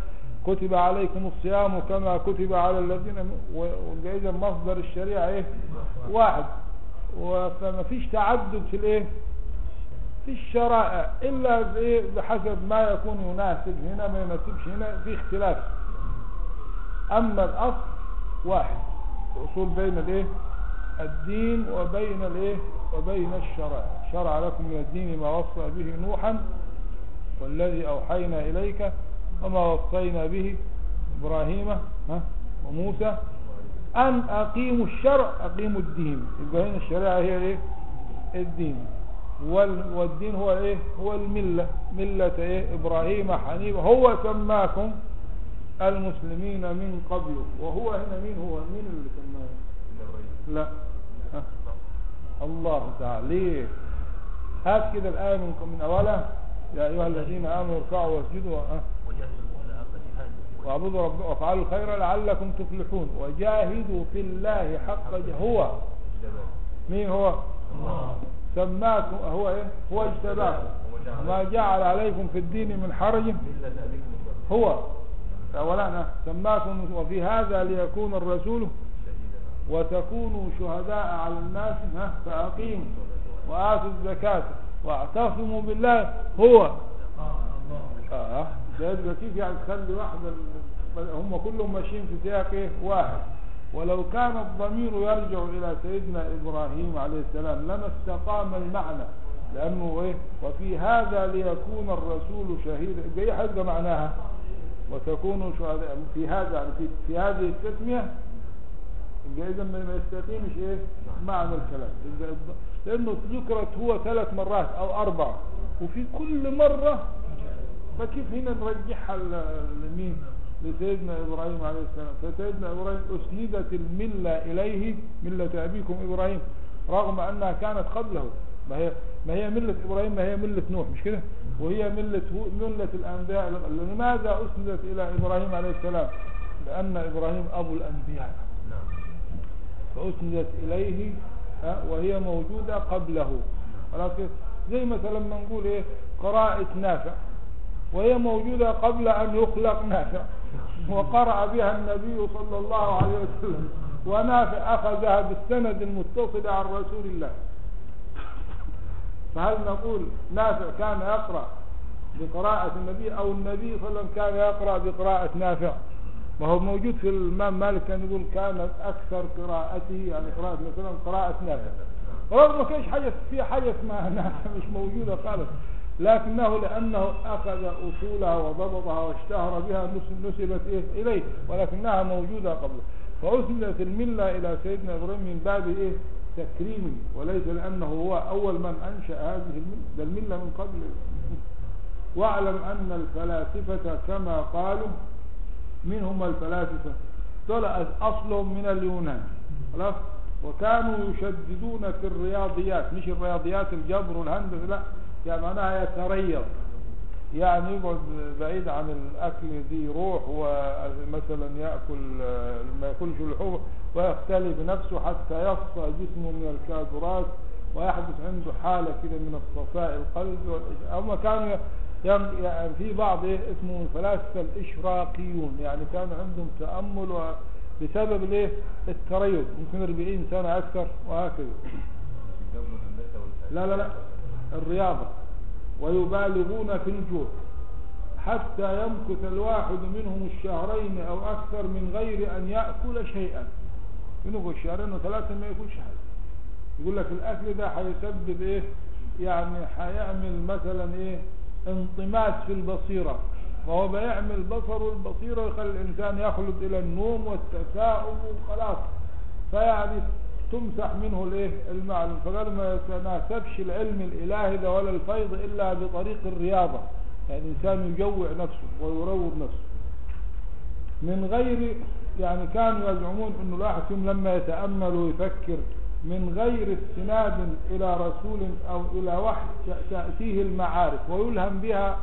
كتب عليكم الصيام كما كتب على الذين وإذا مصدر الشريعة إيه واحد، فما فيش تعدد في الإيه في الشرائع إلا بحسب ما يكون يناسب هنا ما يناسبش هنا، في اختلاف. أما الأصل واحد، الأصول بين الإيه الدين وبين الإيه وبين الشرائع. شرع لكم من الدين ما وصى به نوحا والذي أوحينا إليك وما وصينا به إبراهيم ها وموسى أن أقيموا الشرع أقيموا الدين. يبقى هنا الشريعة هي إيه الدين، والدين هو إيه هو الملة، ملة إيه إبراهيم حنيفا. هو سماكم المسلمين من قبل، وهو هنا مين هو مين اللي سماه؟ لا ها. الله تعالى. ليه؟ هات كده الآية من من أولها يا أيها الذين آمنوا اركعوا واسجدوا واعبدوا ربكم وافعلوا الخير لعلكم تفلحون وجاهدوا في الله حق جهاده. هو مين هو؟ الله. سماكم هو ايه هو اجتباكم ما جعل عليكم في الدين من حرج. هو اولا سماكم وفي هذا ليكون الرسول وتكونوا شهداء على الناس فأقيموا وآتوا الزكاة واعتصموا بالله. هو اه ده يبقى كيف يعني تخلي واحدة هم كلهم ماشيين في سياق ايه واحد. ولو كان الضمير يرجع الى سيدنا ابراهيم عليه السلام لما استقام المعنى، لانه ايه وفي هذا ليكون الرسول شهيدا. يبقى ايه حاجه معناها وتكونوا شهداء في هذا يعني في, في هذه التسميه. يبقى اذا ما يستقيمش ايه معنى الكلام، لانه ذكرت هو ثلاث مرات او اربع وفي كل مره، فكيف هنا نرجحها لمين؟ لسيدنا إبراهيم عليه السلام. فسيدنا إبراهيم أسندت الملة إليه، ملة أبيكم إبراهيم، رغم أنها كانت قبله. ما هي ما هي ملة إبراهيم ما هي ملة نوح مش كده؟ وهي ملة ملة الأنبياء. لماذا أسندت إلى إبراهيم عليه السلام؟ لأن إبراهيم أبو الأنبياء، فأسندت إليه وهي موجودة قبله. ولكن زي مثلا ما نقول إيه قراءة نافع، وهي موجودة قبل أن يخلق نافع، وقرأ بها النبي صلى الله عليه وسلم، ونافع أخذها بالسند المتصل عن رسول الله. فهل نقول نافع كان يقرأ بقراءة النبي أو النبي صلى الله عليه وسلم كان يقرأ بقراءة نافع؟ ما هو موجود في الإمام مالك كان يقول كانت أكثر قراءته يعني قراءة مثلا قراءة نافع، رغم ما كانش حاجة في حاجة اسمها نافع مش موجودة خالص، لكنه لأنه أخذ أصولها وضبطها واشتهر بها نسبت إيه إليه، ولكنها موجودة قبله. فأسندت الملة إلى سيدنا إبراهيم من باب إيه تكريمه، وليس لأنه هو أول من أنشأ هذه الملة، بل الملة من قبل. واعلم أن الفلاسفة كما قالوا، من هم الفلاسفة؟ طلعت أصلهم من اليونان خلاص، وكانوا يشددون في الرياضيات، مش الرياضيات الجبر والهندسة، لا يعني معناها يتريض، يعني يقعد بعيد عن الأكل ذي روح، ومثلا يأكل ما يأكلش اللحوم، ويختلي بنفسه حتى يصفى جسمه من الكادرات، ويحدث عنده حالة كده من الصفاء القلب. هم كانوا يعني في بعض اسمه الفلاسفة الإشراقيون، يعني كان عندهم تأمل بسبب الايه التريض، يمكن أربعين سنة أكثر وهكذا. لا لا لا الرياضة، ويبالغون في الجوع حتى يمكث الواحد منهم الشهرين أو أكثر من غير أن يأكل شيئا. ينقل الشهرين وثلاثة ما يأكلش حاجة. يقول لك الأكل ده هيسبب إيه؟ يعني هيعمل مثلا إيه انطماس في البصيرة، وهو بيعمل بصر والبصيرة ويخلي الإنسان يخلد إلى النوم والتساؤل وخلاص، فيعني تمسح منه الايه المعلوم. فقالوا ما يتناسبش العلم الالهي ده ولا الفيض الا بطريق الرياضه، يعني الانسان يجوع نفسه ويروض نفسه من غير، يعني كانوا يزعمون انه الواحد فيهم لما يتامل ويفكر من غير استناد الى رسول او الى وحي تاتيه المعارف ويلهم بها،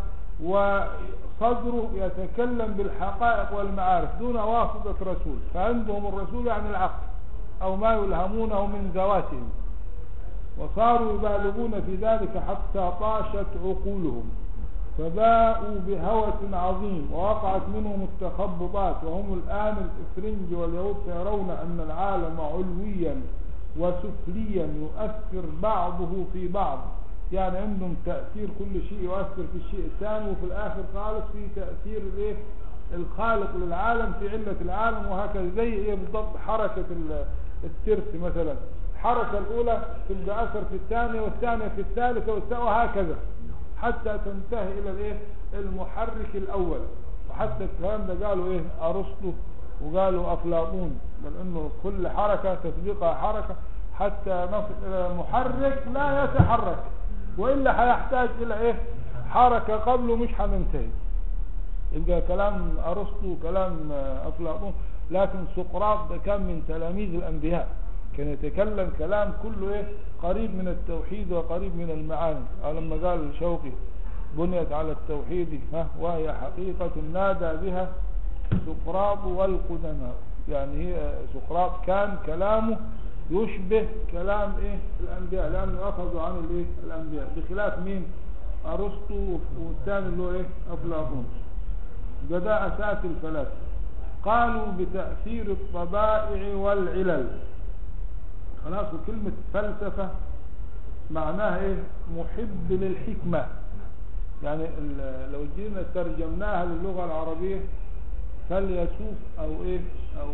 وصدره يتكلم بالحقائق والمعارف دون واسطه رسول. فعندهم الرسول يعني العقل أو ما يلهمونه من ذواتهم، وصاروا يبالغون في ذلك حتى طاشت عقولهم. فباءوا بهوس عظيم ووقعت منهم التخبطات، وهم الآن الإفرنج واليهود يرون أن العالم علويا وسفليا يؤثر بعضه في بعض، يعني عندهم تأثير كل شيء يؤثر في الشيء الثاني، وفي الآخر خالص في تأثير الايه الخالق للعالم في علة العالم، وهكذا. زي ايه بالضبط حركة الترس مثلا، الحركة الأولى تبقى أثر في الثانية والثانية في الثالثة والثالثة وهكذا حتى تنتهي إلى الايه المحرك الأول. وحتى الكلام ده قالوا ايه أرسطو وقالوا أفلاطون، بل إنه كل حركة تسبقها حركة حتى نصل إلى محرك لا يتحرك، وإلا هيحتاج إلى إيه حركة قبله مش هننتهي. يبقى كلام أرسطو كلام أفلاطون. لكن سقراط ده كان من تلاميذ الأنبياء، كان يتكلم كلام كله إيه قريب من التوحيد وقريب من المعاني. أو لما قال شوقي بنيت على التوحيد ها وهي حقيقة نادى بها سقراط والقدماء، يعني هي سقراط كان كلامه يشبه كلام ايه الانبياء، لانه اخذوا عن الايه الانبياء، بخلاف مين ارسطو والثاني اللي هو ايه افلاطون. ده اساس الفلاسفه. قالوا بتاثير الطبائع والعلل. خلاص. وكلمه فلسفه معناها ايه محب للحكمه، يعني لو جينا ترجمناها للغه العربيه فيلسوف او ايه او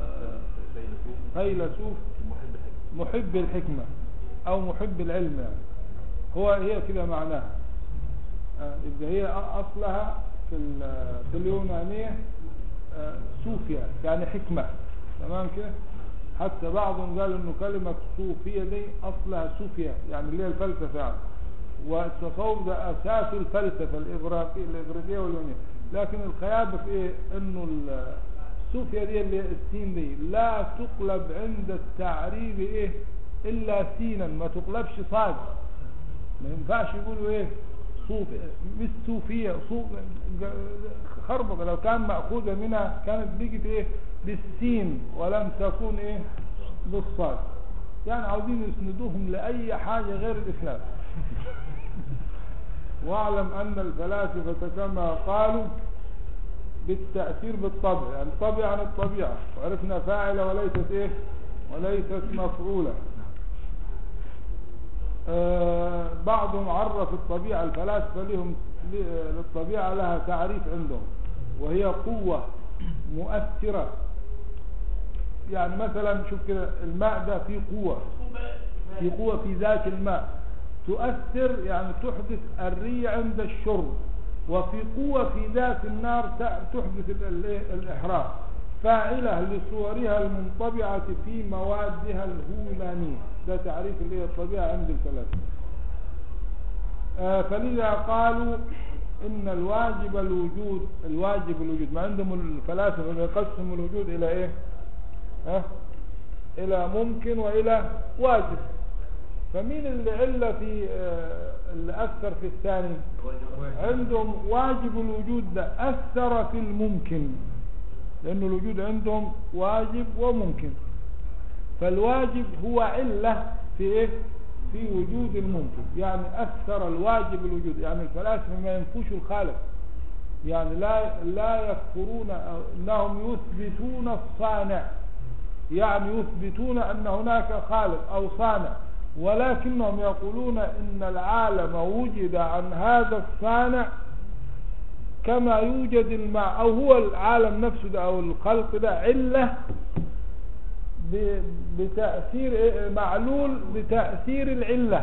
فيلسوف محب الحكمة او محب العلم، يعني هو هي كده معناها. يبقى هي اصلها في في اليونانية صوفيا يعني حكمة، تمام كده. حتى بعضهم قال انه كلمة صوفية دي اصلها صوفيا يعني اللي هي الفلسفة يعني. والتصوف ده اساس الفلسفة الاغريقية الاغريقية واليونانية. لكن الخيابة في ايه انه الصوفيا دي اللي السين دي لا تقلب عند التعريب ايه الا سينا، ما تقلبش صاد. ما ينفعش يقولوا ايه صوفي مش صوفية صوف خربطة، لو كان مأخوذة منها كانت بيجت ايه بالسين ولم تكون ايه بالصاد، يعني عاوزين يسندوهم لأي حاجة غير الإسلام. واعلم أن الفلاسفة كما قالوا بالتأثير بالطبع، يعني الطبع عن الطبيعة، وعرفنا فاعلة وليست ايه وليست مفعولة. آه بعضهم عرف الطبيعة، الفلاسفة لهم للطبيعة لها تعريف عندهم، وهي قوة مؤثرة. يعني مثلا شوف كده الماء ده فيه قوة، في قوة في ذات الماء تؤثر، يعني تحدث الرية عند الشرب، وفي قوة في ذات النار تحدث الإحراق، فاعلة لصورها المنطبعة في موادها الهولانية. ده تعريف اللي هي الطبيعة عند الفلاسفة. آه فلذا قالوا إن الواجب الوجود، الواجب الوجود، ما عندهم الفلاسفة يقسموا الوجود إلى إيه؟ ها؟ إلى ممكن وإلى واجب. فمين اللي علة في آه اللي أثر في الثاني؟ عندهم واجب الوجود ده أثر في الممكن، لأن الوجود عندهم واجب وممكن. فالواجب هو علة في إيه؟ في وجود الممكن، يعني أثر الواجب الوجود. يعني الفلاسفة ما ينفوش الخالق، يعني لا لا يذكرون أنهم يثبتون الصانع، يعني يثبتون أن هناك خالق أو صانع، ولكنهم يقولون إن العالم وجد عن هذا الصانع كما يوجد الماء، أو هو العالم نفسه ده أو الخلق ده علة بتأثير معلول بتأثير العلة.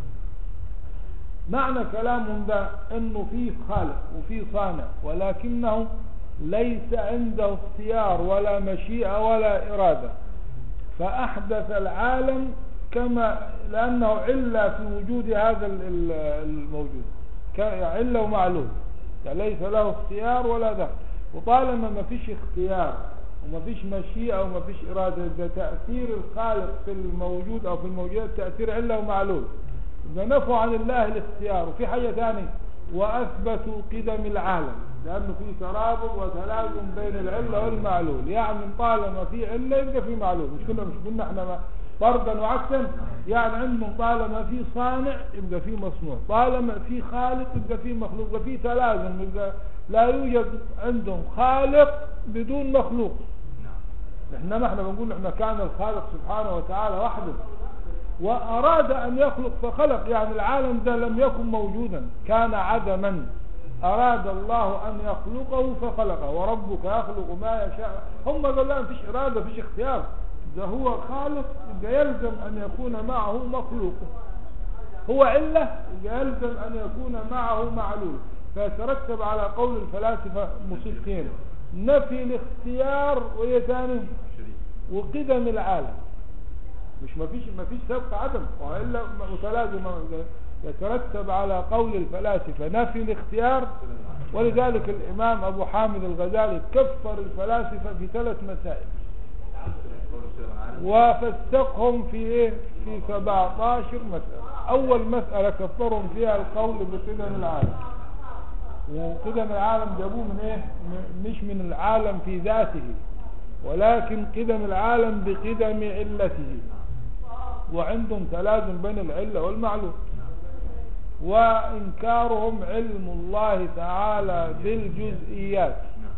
معنى كلامهم ده انه فيه خالق وفيه صانع، ولكنه ليس عنده اختيار ولا مشيئة ولا إرادة، فأحدث العالم كما لأنه علة في وجود هذا الموجود، علة ومعلول، يعني ليس له اختيار ولا ذا. وطالما ما فيش اختيار وما فيش مشيئة وما فيش إرادة، ده تأثير الخالق في الموجود أو في الموجودات تأثير علة ومعلول. إذا نفوا عن الله الاختيار. وفي حاجة ثانية، وأثبتوا قدم العالم، لأنه في ترابط وتلازم بين العلة والمعلول، يعني طالما في علة يبقى في معلول. مش كنا مش قلنا احنا ما طردا وعكسا، يعني عندهم طالما في صانع يبقى في مصنوع، طالما في خالق يبقى في مخلوق، يبقى في تلازم، يبقى لا يوجد عندهم خالق بدون مخلوق. إحنا احنا بنقول احنا كان الخالق سبحانه وتعالى وحده وأراد أن يخلق فخلق، يعني العالم ده لم يكن موجودا، كان عدما، أراد الله أن يخلقه فخلقه، وربك يخلق ما يشاء. هم قال لا مفيش إرادة مفيش اختيار، ده هو خالق يبقى يلزم أن يكون معه مخلوق، هو علة يبقى يلزم أن يكون معه معلول. فيترتب على قول الفلاسفة مصيبتين: نفي الاختيار وإيه ثاني؟ وقدم العالم. مش مفيش مفيش سبق عدم وإلا متلازم. يترتب على قول الفلاسفة نفي الاختيار، ولذلك الإمام أبو حامد الغزالي كفر الفلاسفة في ثلاث مسائل وفسقهم في ايه في سبعة عشر مسألة. اول مسألة كفرهم فيها القول بقدم العالم، وقدم العالم جابوه من ايه مش من العالم في ذاته، ولكن قدم العالم بقدم علته، وعندهم تلازم بين العلة والمعلوم. وإنكارهم علم الله تعالى بالجزئيات،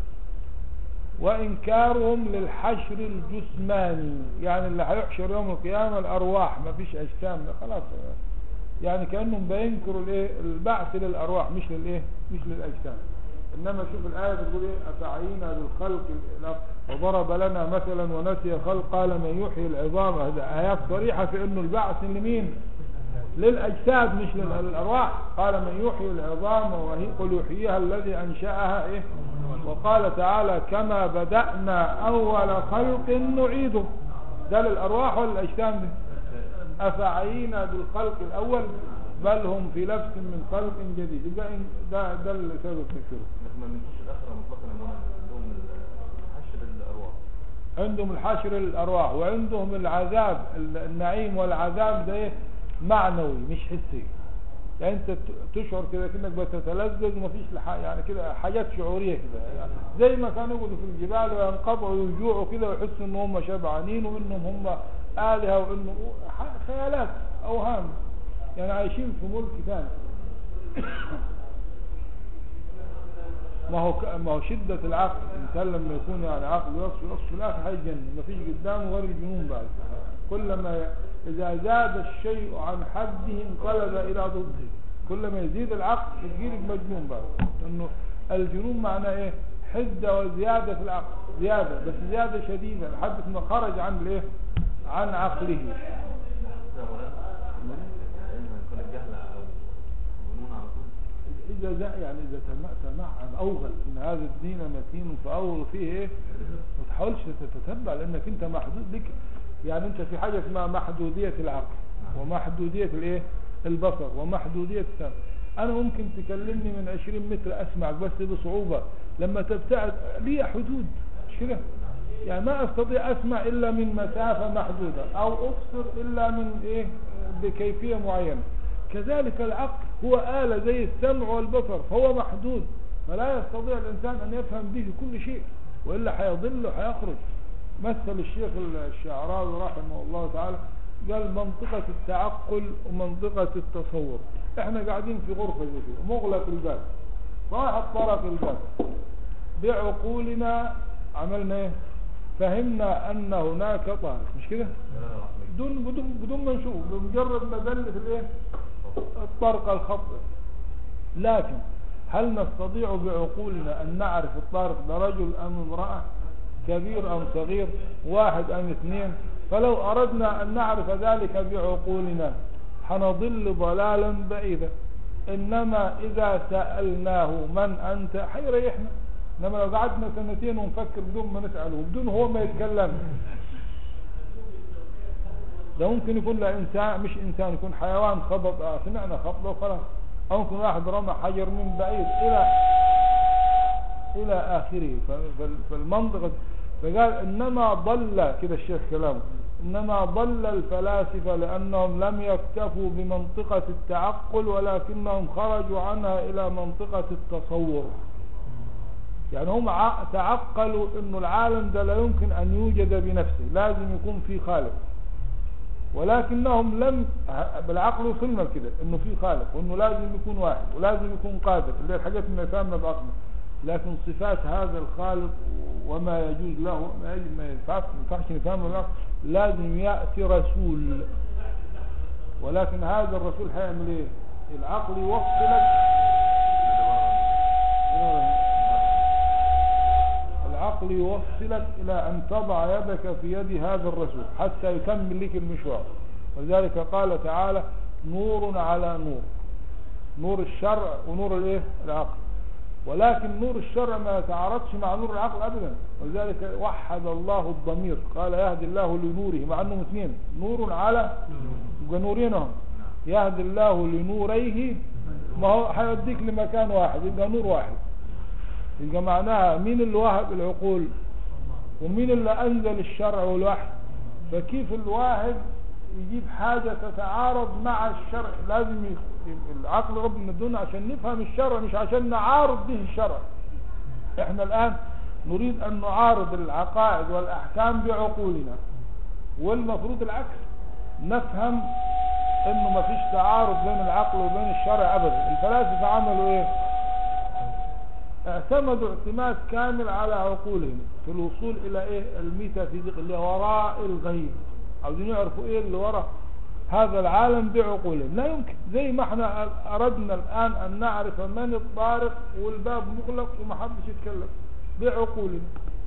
وإنكارهم للحشر الجسماني، يعني اللي هيحشر يوم القيامة الأرواح ما فيش أجسام، خلاص، يعني كأنهم بينكروا الايه البعث للأرواح مش للايه مش للأجسام. إنما شوف الآية بتقول ايه: أفعينا بالخلق وضرب لنا مثلا ونسي خلق قال من يحيي العظام. هذا آيات صريحة في إنه البعث لمين؟ للأجساد مش للأرواح. قال من يحيي العظام وهي قل يحييها الذي أنشأها إيه. وقال تعالى كما بدأنا أول خلق نعيده. ده للأرواح ولا الأجسام دي؟ أفعينا بالخلق الأول بل هم في لبس من خلق جديد. ده ده ده اللي سبب تكفيره. ما منتوش الآخرة مطلقا عندهم الحشر الأرواح. عندهم الحشر الأرواح، وعندهم العذاب النعيم والعذاب ده معنوي مش حسي. يعني انت تشعر كده كأنك بتتلذذ ومفيش لحاجة، يعني كده حاجات شعورية كده، يعني زي ما كانوا يقولوا في الجبال وينقطعوا ويجوعوا كده ويحسوا ان هم شبعانين وانهم هم آلهة وانه خيالات اوهام، يعني عايشين في ملك ثاني. ما هو ما هو شدة العقل، الانسان لما يكون يعني عقل يصف يصف الاخر هيجنن، مفيش قدامه غير الجنون بعد. كلما إذا زاد الشيء عن حده انقلب إلى ضده، كلما يزيد العقل يجيلك مجنون بعد. لأنه الجنون معناه إيه؟ حدة وزيادة في العقل، زيادة بس زيادة شديدة لحد ما خرج عن الإيه؟ عن عقله. إذا زا يعني إذا تمعن أوغل إن هذا الدين متين فأوغل فيه إيه؟ ما تحاولش تتتبع لأنك أنت محدود لك. يعني انت في حاجة اسمها محدودية العقل ومحدودية الايه البصر ومحدودية السمع. انا ممكن تكلمني من عشرين متر اسمعك بس بصعوبة، لما تبتعد لي حدود مش كده؟ يعني ما استطيع اسمع الا من مسافة محدودة او ابصر الا من ايه بكيفية معينة. كذلك العقل هو آلة زي السمع والبصر فهو محدود، فلا يستطيع الانسان ان يفهم به كل شيء والا حيضل وحيخرج. مثل الشيخ الشعراوي رحمه الله تعالى قال منطقة التعقل ومنطقة التصور. احنا قاعدين في غرفة زي كده مغلق الباب، واحد طرق الباب، بعقولنا عملنا ايه؟ فهمنا ان هناك طارق مش كده؟ بدون بدون بدون ما نشوف، بمجرد ما دلت الايه؟ الطرق الخطئ. لكن هل نستطيع بعقولنا ان نعرف الطارق ده رجل ام امرأة؟ كبير أم صغير؟ واحد أم اثنين؟ فلو أردنا أن نعرف ذلك بعقولنا حنضل ضلالا بعيدا. إنما إذا سألناه من أنت حيريحنا. إنما لو قعدنا سنتين ونفكر بدون ما نسأله بدون هو ما يتكلم، ده ممكن يكون لا إنسان مش إنسان، يكون حيوان خبط آه سمعنا خبطه وخلاص، أو ممكن واحد رمى حجر من بعيد إلى إلى آخره. فالمنطقة فقال إنما ضل كده الشيخ كلامه، إنما ضل الفلاسفة لأنهم لم يكتفوا بمنطقة التعقل ولكنهم خرجوا عنها إلى منطقة التصور. يعني هم تعقلوا إنه العالم ده لا يمكن أن يوجد بنفسه، لازم يكون في خالق. ولكنهم لم بالعقل وصلنا كده انه في خالق وانه لازم يكون واحد ولازم يكون قادر اللي هي الحاجات اللي نفهمها بعقلنا، لكن صفات هذا الخالق وما يجوز له وما يجب ما ينفعش ما ينفعش نفهمه بالعقل، لازم يأتي رسول. ولكن هذا الرسول هيعمل ايه؟ العقل يوصلك العقل يوصلك الى ان تضع يدك في يد هذا الرسول حتى يكمل لك المشوار. ولذلك قال تعالى نور على نور، نور الشرع ونور الايه؟ العقل. ولكن نور الشرع ما يتعارضش مع نور العقل ابدا، ولذلك وحد الله الضمير قال يهدي الله لنوره، مع انهم اثنين نور على نورينهم، يهدي الله لنوريه، ما هو هيوديك لمكان واحد يبقى نور واحد. يبقى معناها مين اللي وهب العقول ومين اللي انزل الشرع والوحي؟ فكيف الواحد يجيب حاجة تتعارض مع الشرع؟ لازم العقل ربنا ادونا عشان نفهم الشرع مش عشان نعارض به الشرع. احنا الان نريد ان نعارض العقائد والاحكام بعقولنا، والمفروض العكس، نفهم انه ما فيش تعارض بين العقل وبين الشرع ابدا. الفلاسفة عملوا ايه؟ اعتمدوا اعتماد كامل على عقولهم في الوصول الى ايه؟ الميتافيزيق اللي وراء الغيب، عاوزين يعرفوا ايه اللي وراء هذا العالم بعقولهم. لا يمكن، زي ما احنا اردنا الان ان نعرف من الطارق والباب مغلق وما حدش يتكلم بعقولنا،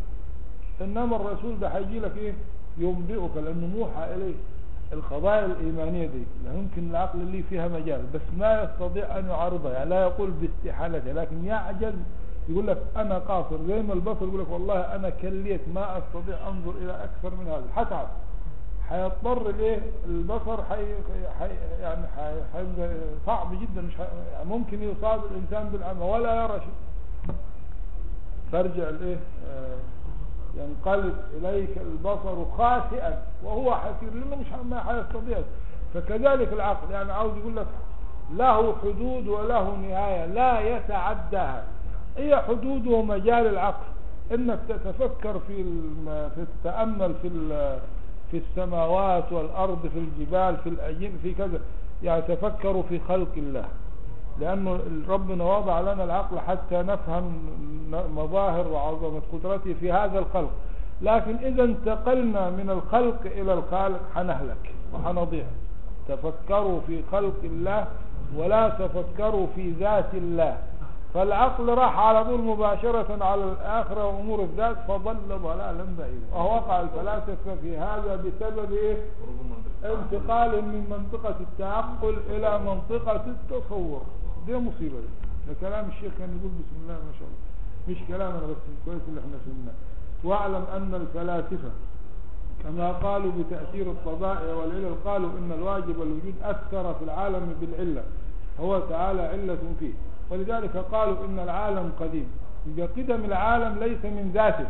انما الرسول ده هيجي لك ايه؟ ينبئك، لانه موحى اليه. القضايا الايمانيه دي لا يمكن العقل اللي فيها مجال، بس ما يستطيع ان يعارضها، يعني لا يقول باستحالتها، لكن يعجز يقول لك انا قاصر، زي ما البصر يقول لك والله انا كليت ما استطيع انظر الى اكثر من هذا، حتعب، هيضطر الايه؟ البصر حي... حي... يعني حي... صعب جدا، مش حي... يعني ممكن يصاب الانسان بالعمى ولا يرى شيء. ترجع الايه؟ آه... ينقلب اليك البصر خاسئا وهو حسير، لانه مش ما هيستطيع. فكذلك العقل، يعني عاوز يقول لك له حدود وله نهايه لا يتعداها. هي حدوده مجال العقل، انك تتفكر في الم... في التامل في ال... في السماوات والارض، في الجبال، في الاجن، في كذا، يعني تفكروا في خلق الله، لانه ربنا وضع لنا العقل حتى نفهم مظاهر وعظمة قدرته في هذا الخلق. لكن اذا انتقلنا من الخلق الى الخالق حنهلك وحنضيع. تفكروا في خلق الله ولا تفكروا في ذات الله. فالعقل راح على طول مباشرة على الآخرة وأمور الذات، فضل ضلالا بعيدا. وهو وقع الفلاسفة في هذا بسبب إيه؟ انتقال من منطقة التعقل إلى منطقة التصور. دي مصيبة دي. ده كلام الشيخ كان يقول بسم الله ما شاء الله، مش كلامنا بس كويس اللي احنا فهمناه. واعلم أن الفلاسفة كما قالوا بتأثير الطبائع والعلل، قالوا إن الواجب الوجود أثر في العالم بالعلة، هو تعالى علة فيه، ولذلك قالوا إن العالم قديم. إذا قدم العالم ليس من ذاته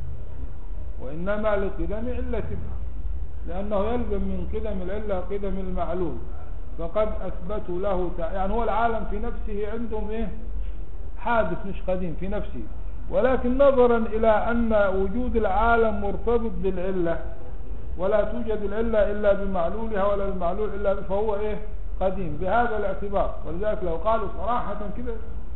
وإنما لقدم علته، لأنه يلزم من قدم العلة قدم المعلوم، فقد أثبتوا له تع... يعني هو العالم في نفسه عندهم إيه؟ حادث مش قديم في نفسه، ولكن نظرا إلى أن وجود العالم مرتبط بالعلة ولا توجد العلة إلا بمعلولها ولا المعلول إلا فهو إيه؟ قديم بهذا الاعتبار. ولذلك لو قالوا صراحة كده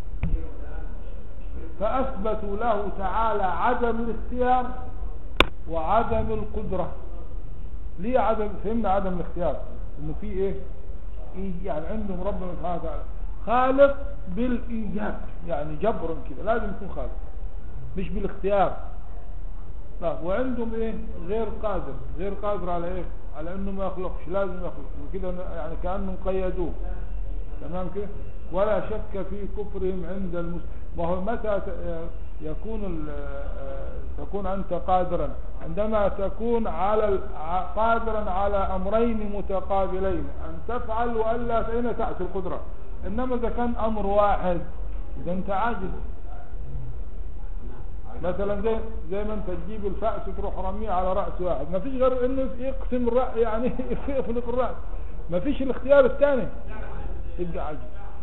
فأثبتوا له تعالى عدم الاختيار وعدم القدرة. ليه عدم؟ فهمنا عدم الاختيار انه في ايه؟ يعني عندهم ربنا سبحانه وتعالى خالق بالايجاب، يعني جبرا كده لازم يكون خالق مش بالاختيار. لا، وعندهم ايه؟ غير قادر، غير قادر على ايه؟ على انه ما يخلقش، لازم يخلق، وكده يعني كأنهم قيدوه. تمام كده؟ ولا شك في كفرهم عند المسلم. وهو متى يكون تكون انت قادرا؟ عندما تكون على قادرا على امرين متقابلين، ان تفعل والا فإن تأتي القدرة. انما اذا كان امر واحد اذا انت عاجز. مثلا زي زي ما انت تجيب الفأس تروح رميه على رأس واحد، ما فيش غير انه يقسم الرأس، يعني يفلق الرأس، ما فيش الاختيار الثاني، يبقى عاجز.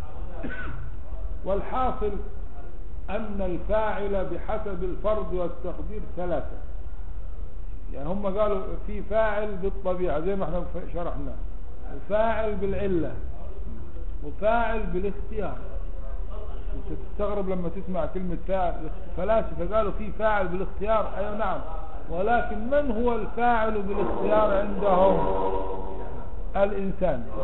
والحاصل ان الفاعل بحسب الفرض والتقدير ثلاثة، يعني هم قالوا في فاعل بالطبيعة زي ما احنا شرحنا، وفاعل بالعلة، وفاعل بالاختيار. انت تستغرب لما تسمع كلمة فاعل. فلاسفة قالوا في فاعل بالاختيار، ايوه نعم، ولكن من هو الفاعل بالاختيار عندهم؟ الانسان.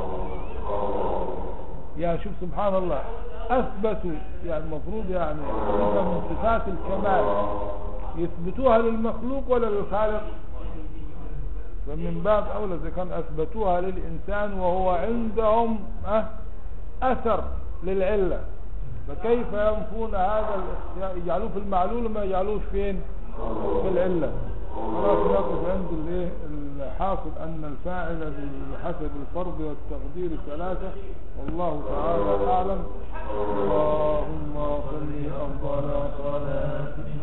يعني شوف سبحان الله، اثبتوا يعني المفروض يعني صفة من صفات الكمال يثبتوها للمخلوق ولا للخالق؟ فمن باب اولى اذا كان اثبتوها للانسان وهو عندهم أه اثر للعلة، فكيف ينفون هذا الاختيار؟ يجعلوه في المعلول وما يجعلوش فين؟ في العلة. خلاص نقف عند الايه الحاصل ان الفاعل بحسب الفرض والتقدير ثلاثة، والله تعالى اعلم. اللهم صل افضل صلاة